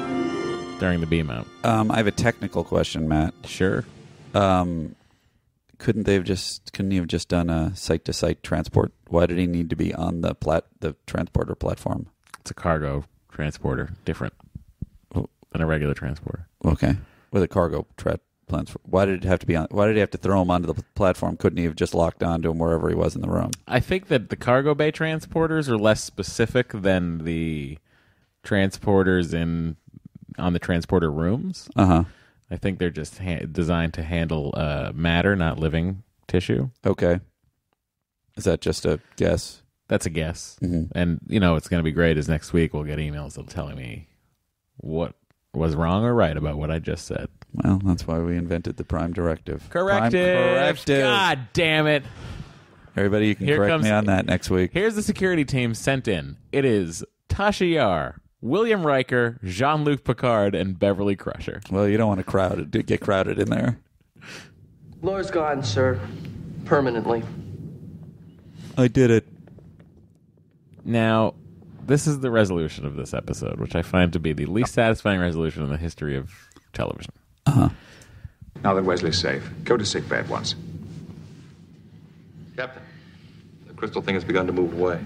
[SPEAKER 1] during the beam out.
[SPEAKER 2] Um, I have a technical question, Matt.
[SPEAKER 1] Sure.
[SPEAKER 2] Um, couldn't they have just couldn't he have just done a site to site transport? Why did he need to be on the plat the transporter platform?
[SPEAKER 1] It's a cargo transporter, different than a regular transporter.
[SPEAKER 2] Okay, with a cargo tra- plans. Why did it have to be on? Why did he have to throw him onto the platform? Couldn't he have just locked onto him wherever he was in the room?
[SPEAKER 1] I think that the cargo bay transporters are less specific than the transporters in on the transporter rooms.
[SPEAKER 2] Uh huh.
[SPEAKER 1] I think they're just ha- designed to handle uh, matter, not living tissue.
[SPEAKER 2] Okay. Is that just a guess?
[SPEAKER 1] That's a guess.
[SPEAKER 2] Mm-hmm.
[SPEAKER 1] And, you know, what's going to be great is next week we'll get emails telling me what was wrong or right about what I just said.
[SPEAKER 2] Well, that's why we invented the Prime Directive.
[SPEAKER 1] Corrective.
[SPEAKER 2] Prime corrective.
[SPEAKER 1] God damn it.
[SPEAKER 2] Everybody, you can
[SPEAKER 1] Here
[SPEAKER 2] correct
[SPEAKER 1] comes,
[SPEAKER 2] me on that next week.
[SPEAKER 1] Here's the security team sent in. It is Tasha Yar, William Riker, Jean-Luc Picard, and Beverly Crusher.
[SPEAKER 2] Well, you don't want to crowd it, get crowded in there.
[SPEAKER 8] Laura's gone, sir. Permanently.
[SPEAKER 2] I did it.
[SPEAKER 1] Now, this is the resolution of this episode, which I find to be the least satisfying resolution in the history of television.
[SPEAKER 2] Uh-huh.
[SPEAKER 17] Now that Wesley's safe, go to sick bay at once.
[SPEAKER 10] Captain, the crystal thing has begun to move away.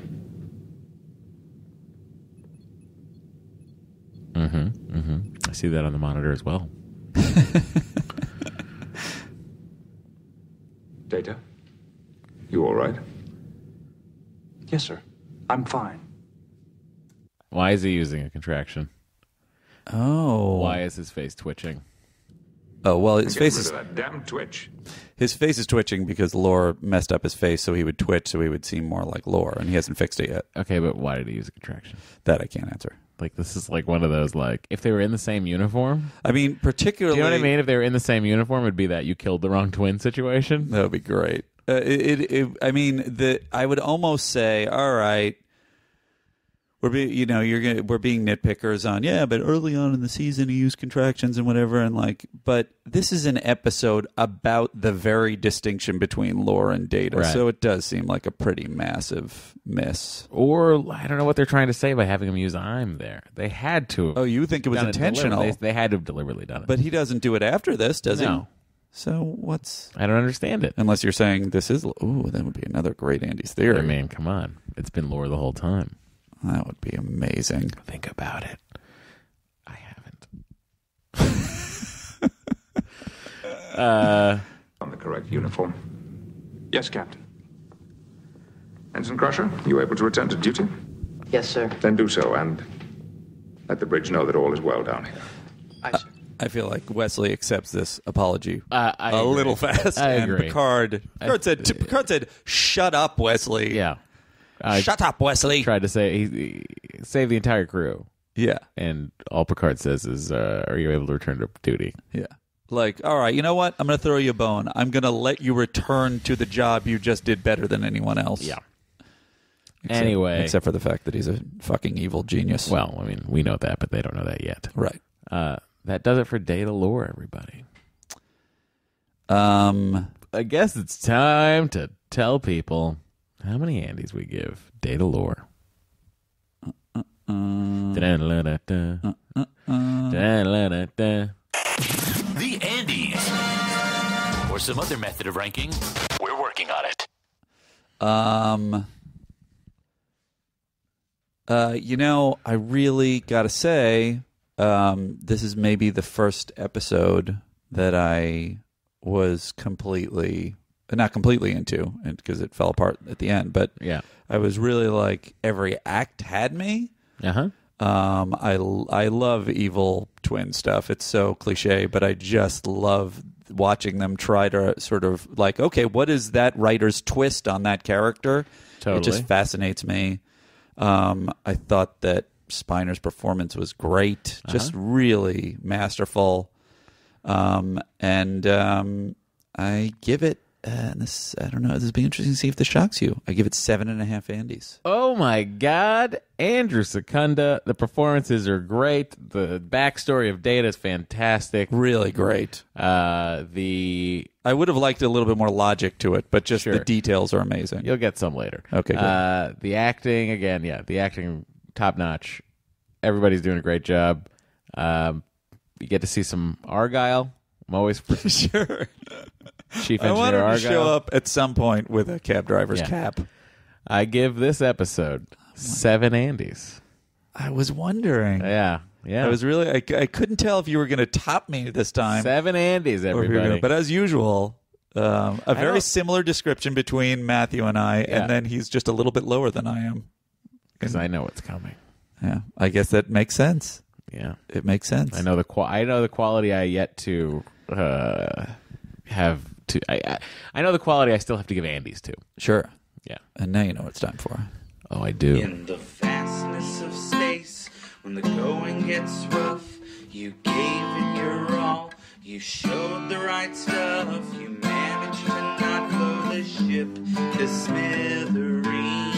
[SPEAKER 1] Mm-hmm. Mm-hmm. I see that on the monitor as well.
[SPEAKER 17] Data? You all right?
[SPEAKER 12] Yes, sir. I'm fine.
[SPEAKER 1] Why is he using a contraction?
[SPEAKER 2] Oh.
[SPEAKER 1] Why is his face twitching?
[SPEAKER 2] Oh, well, his
[SPEAKER 17] Get
[SPEAKER 2] face
[SPEAKER 17] rid
[SPEAKER 2] is...
[SPEAKER 17] of that damn twitch.
[SPEAKER 2] His face is twitching because Lore messed up his face so he would twitch so he would seem more like Lore, and he hasn't fixed it yet.
[SPEAKER 1] Okay, but why did he use a contraction?
[SPEAKER 2] That I can't answer.
[SPEAKER 1] Like, this is like one of those, like, if they were in the same uniform...
[SPEAKER 2] I mean, particularly...
[SPEAKER 1] Do you know what I mean? If they were in the same uniform, it'd be that you killed the wrong twin situation.
[SPEAKER 2] That would be great. Uh, it, it, it, I mean, the I would almost say, all right, we're be, you know, you're gonna, we're being nitpickers on, yeah, but early on in the season he used contractions and whatever, and like, but this is an episode about the very distinction between Lore and Data,
[SPEAKER 1] Right.
[SPEAKER 2] so it does seem like a pretty massive miss.
[SPEAKER 1] Or, I don't know what they're trying to say by having him use I'm there. They had to have
[SPEAKER 2] Oh, you think it was
[SPEAKER 1] done
[SPEAKER 2] intentional?
[SPEAKER 1] deliberately. They, they had to have deliberately done it.
[SPEAKER 2] But he doesn't do it after this, does
[SPEAKER 1] No.
[SPEAKER 2] he? So what's...
[SPEAKER 1] I don't understand it.
[SPEAKER 2] Unless you're saying this is... Ooh, that would be another great Andy's theory.
[SPEAKER 1] I mean, come on. It's been Lore the whole time.
[SPEAKER 2] That would be amazing.
[SPEAKER 1] Think about it. I haven't. uh,
[SPEAKER 17] On the correct uniform. Yes, Captain. Ensign Crusher, you able to return to duty?
[SPEAKER 8] Yes, sir.
[SPEAKER 17] Then do so, and let the bridge know that all is well down here.
[SPEAKER 8] Aye, sir.
[SPEAKER 2] I feel like Wesley accepts this apology
[SPEAKER 1] Uh, I
[SPEAKER 2] a
[SPEAKER 1] agree.
[SPEAKER 2] little fast.
[SPEAKER 1] I
[SPEAKER 2] and
[SPEAKER 1] agree.
[SPEAKER 2] Picard, Picard,
[SPEAKER 1] I-
[SPEAKER 2] said, to, Picard said, shut up, Wesley.
[SPEAKER 1] yeah. I
[SPEAKER 2] Shut up, Wesley.
[SPEAKER 1] tried to say, he, he saved the entire crew.
[SPEAKER 2] Yeah.
[SPEAKER 1] And all Picard says is, uh, are you able to return to duty?
[SPEAKER 2] Yeah. Like, all right, you know what? I'm going to throw you a bone. I'm going to let you return to the job you just did better than anyone else.
[SPEAKER 1] Yeah.
[SPEAKER 2] Except,
[SPEAKER 1] Anyway.
[SPEAKER 2] Except for the fact that he's a fucking evil genius.
[SPEAKER 1] Well, I mean, we know that, but they don't know that yet.
[SPEAKER 2] Right.
[SPEAKER 1] Uh, that does it for Datalore, everybody.
[SPEAKER 2] Um,
[SPEAKER 1] I guess it's time to tell people how many Andys we give Datalore.
[SPEAKER 2] uh,
[SPEAKER 1] Da-da-da-da-da.
[SPEAKER 2] uh, uh, uh.
[SPEAKER 1] Da-da-da-da.
[SPEAKER 21] The Andes. Or some other method of ranking. We're working on it.
[SPEAKER 2] Um, uh, you know, I really got to say, um, this is maybe the first episode that I was completely, not completely into, and because it fell apart at the end, but
[SPEAKER 1] Yeah.
[SPEAKER 2] I was really like, every act had me.
[SPEAKER 1] Uh-huh.
[SPEAKER 2] Um, I, I love evil twin stuff. It's so cliche, but I just love watching them try to sort of like, okay, what is that writer's twist on that character?
[SPEAKER 1] Totally.
[SPEAKER 2] It just fascinates me. Um, I thought that Spiner's performance was great, just
[SPEAKER 1] Uh-huh.
[SPEAKER 2] really masterful. Um, and um, I give it, uh, this, I don't know, this will be interesting to see if this shocks you. I give it seven and a half Andys.
[SPEAKER 1] Oh my God, Andrew Secunda. The performances are great. The backstory of Data is fantastic.
[SPEAKER 2] Really great.
[SPEAKER 1] Uh, the
[SPEAKER 2] I would have liked a little bit more logic to it, but just
[SPEAKER 1] Sure.
[SPEAKER 2] the details are amazing.
[SPEAKER 1] You'll get some later.
[SPEAKER 2] Okay, good.
[SPEAKER 1] Uh, the acting, again, yeah, the acting, top notch. Everybody's doing a great job. Um, you get to see some Argyle. I'm always
[SPEAKER 2] Sure.
[SPEAKER 1] Chief
[SPEAKER 2] I want
[SPEAKER 1] Engineer
[SPEAKER 2] him to
[SPEAKER 1] Argyle.
[SPEAKER 2] show up at some point with a cab driver's
[SPEAKER 1] Yeah.
[SPEAKER 2] cap.
[SPEAKER 1] I give this episode seven Andys.
[SPEAKER 2] I was wondering.
[SPEAKER 1] Yeah, yeah.
[SPEAKER 2] I was really. I, I couldn't tell if you were going to top me this time.
[SPEAKER 1] Seven Andys,
[SPEAKER 2] or if you were
[SPEAKER 1] everybody.
[SPEAKER 2] gonna- but as usual, um, a
[SPEAKER 1] I
[SPEAKER 2] very
[SPEAKER 1] don't-
[SPEAKER 2] similar description between Matthew and I,
[SPEAKER 1] Yeah.
[SPEAKER 2] and then he's just a little bit lower than I am.
[SPEAKER 1] Because I know what's coming.
[SPEAKER 2] Yeah, I guess that makes sense.
[SPEAKER 1] Yeah,
[SPEAKER 2] it makes sense.
[SPEAKER 1] I know the qua- I know the quality I yet to uh, have to. I, I I know the quality I still have to give Andys to.
[SPEAKER 2] Sure.
[SPEAKER 1] Yeah.
[SPEAKER 2] And now you know what it's time for.
[SPEAKER 1] Oh, I do.
[SPEAKER 20] In the fastness of space, when the going gets rough, you gave it your all. You showed the right stuff. You managed to not blow the ship to smithereens.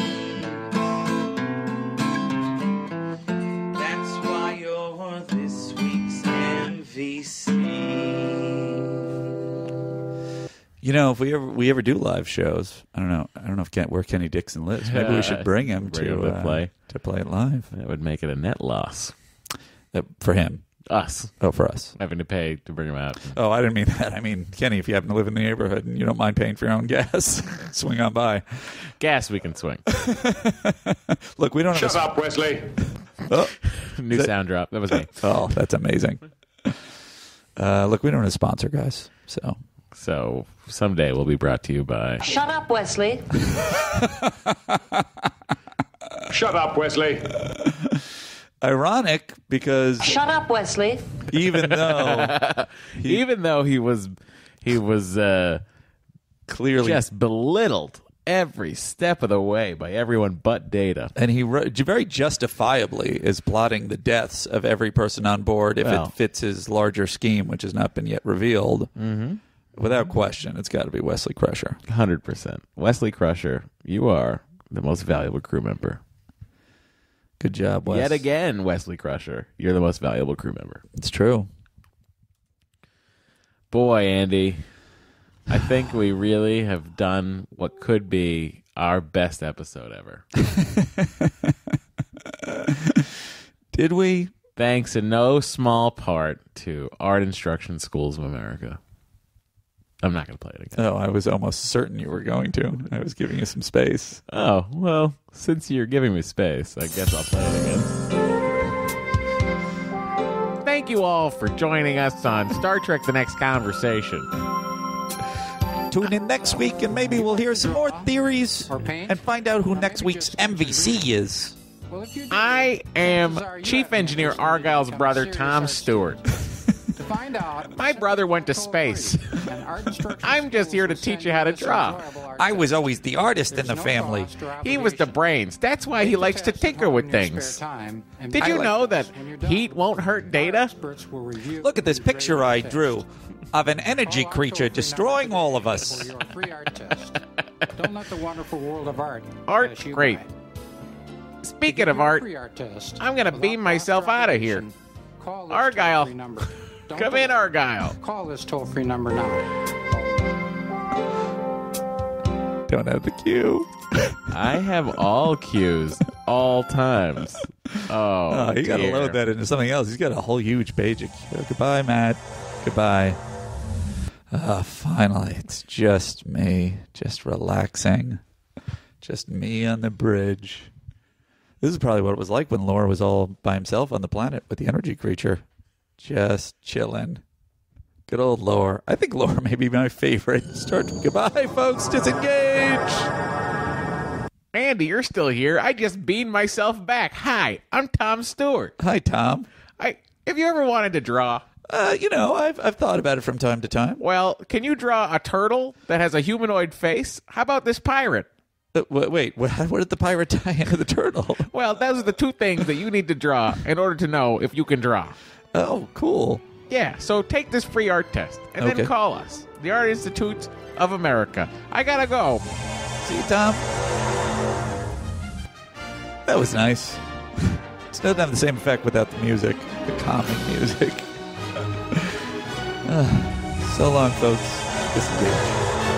[SPEAKER 20] That's why you're this week's M V C.
[SPEAKER 2] You know, if we ever we ever do live shows, I don't know. I don't know if Ken, where Kenny Dixon lives. Maybe we should bring him
[SPEAKER 1] Bring
[SPEAKER 2] to,
[SPEAKER 1] him to
[SPEAKER 2] uh,
[SPEAKER 1] play.
[SPEAKER 2] to play it live.
[SPEAKER 1] That would make it a net loss
[SPEAKER 2] Uh, for him.
[SPEAKER 1] us.
[SPEAKER 2] Oh, for us.
[SPEAKER 1] Having to pay to bring him out.
[SPEAKER 2] Oh, I didn't mean that. I mean, Kenny, if you happen to live in the neighborhood and you don't mind paying for your own gas, swing on by.
[SPEAKER 1] Gas we can swing.
[SPEAKER 2] Look, we don't
[SPEAKER 7] Shut
[SPEAKER 2] have a...
[SPEAKER 7] up, Wesley.
[SPEAKER 2] Oh,
[SPEAKER 1] New
[SPEAKER 2] that-
[SPEAKER 1] sound drop. That was me.
[SPEAKER 2] Oh, that's amazing. Uh, look, we don't have a sponsor, guys. So,
[SPEAKER 1] So someday we'll be brought to you by.
[SPEAKER 13] Shut up, Wesley.
[SPEAKER 7] Shut up, Wesley.
[SPEAKER 2] ironic because
[SPEAKER 13] Shut up, Wesley.
[SPEAKER 2] even though he,
[SPEAKER 1] Even though he was, he was uh,
[SPEAKER 2] clearly
[SPEAKER 1] just belittled every step of the way by everyone but Data.
[SPEAKER 2] and he ro- very justifiably is plotting the deaths of every person on board if
[SPEAKER 1] Well.
[SPEAKER 2] it fits his larger scheme, which has not been yet revealed.
[SPEAKER 1] Mm-hmm.
[SPEAKER 2] Without question, it's got to be Wesley Crusher.
[SPEAKER 1] one hundred percent. Wesley Crusher, you are the most valuable crew member.
[SPEAKER 2] Good job, Wes.
[SPEAKER 1] Yet again, Wesley Crusher, you're the most valuable crew member.
[SPEAKER 2] It's true.
[SPEAKER 1] Boy, Andy, I think we really have done what could be our best episode ever.
[SPEAKER 2] Did we?
[SPEAKER 1] Thanks in no small part to Art Instruction Schools of America. I'm not going to play it again.
[SPEAKER 2] Oh, I was almost certain you were going to. I was giving you some space.
[SPEAKER 1] Oh, well, since you're giving me space, I guess I'll play it again. Thank you all for joining us on Star Trek The Next Conversation.
[SPEAKER 2] Tune in next week and maybe we'll hear some more theories and find out who next week's M V C is.
[SPEAKER 1] I am Chief Engineer Argyle's brother, Tom Stewart.
[SPEAKER 15] Find out.
[SPEAKER 1] My brother went to space. I'm just here to teach you how to draw.
[SPEAKER 2] I was always the artist in the family.
[SPEAKER 1] He was the brains. That's why he likes to tinker with things. Did you know that heat won't hurt Data?
[SPEAKER 2] Look at this picture I drew of an energy creature destroying all of us.
[SPEAKER 15] Don't let the wonderful world of art.
[SPEAKER 1] Art,
[SPEAKER 15] pass you
[SPEAKER 1] great.
[SPEAKER 15] by.
[SPEAKER 1] Speaking of art,
[SPEAKER 15] Free art test.
[SPEAKER 1] I'm going to beam myself out of here.
[SPEAKER 15] Call this
[SPEAKER 1] Argyle.
[SPEAKER 15] toll-free number. Don't
[SPEAKER 1] Come
[SPEAKER 15] delay.
[SPEAKER 1] in, Argyle.
[SPEAKER 15] Call this toll-free number now.
[SPEAKER 2] Don't have the cue.
[SPEAKER 1] I have all cues, all times. Oh,
[SPEAKER 2] Oh, you got to
[SPEAKER 1] dear.
[SPEAKER 2] load that into something else. He's got a whole huge page of cue. Goodbye, Matt. Goodbye. Ah, finally, it's just me, just relaxing, just me on the bridge. This is probably what it was like when Lore was all by himself on the planet with the energy creature, just chilling. Good old Lore. I think Lore may be my favorite. Start. Goodbye, folks. Disengage.
[SPEAKER 1] Andy, you're still here. I just beamed myself back. Hi, I'm Tom Stewart.
[SPEAKER 2] Hi, Tom.
[SPEAKER 1] I have you ever wanted to draw?
[SPEAKER 2] Uh, you know, I've I've thought about it from time to time.
[SPEAKER 1] Well, can you draw a turtle that has a humanoid face? How about this pirate?
[SPEAKER 2] Uh, wait, wait, what, what did the pirate tie into the turtle?
[SPEAKER 1] Well, those are the two things that you need to draw in order to know if you can draw.
[SPEAKER 2] Oh, cool.
[SPEAKER 1] Yeah, so take this free art test and
[SPEAKER 2] Okay.
[SPEAKER 1] then call us, the Art Institute of America. I gotta go.
[SPEAKER 2] See you, Tom. That was nice. It doesn't have the same effect without the music, the calming music. Uh, so long, folks. Disengage.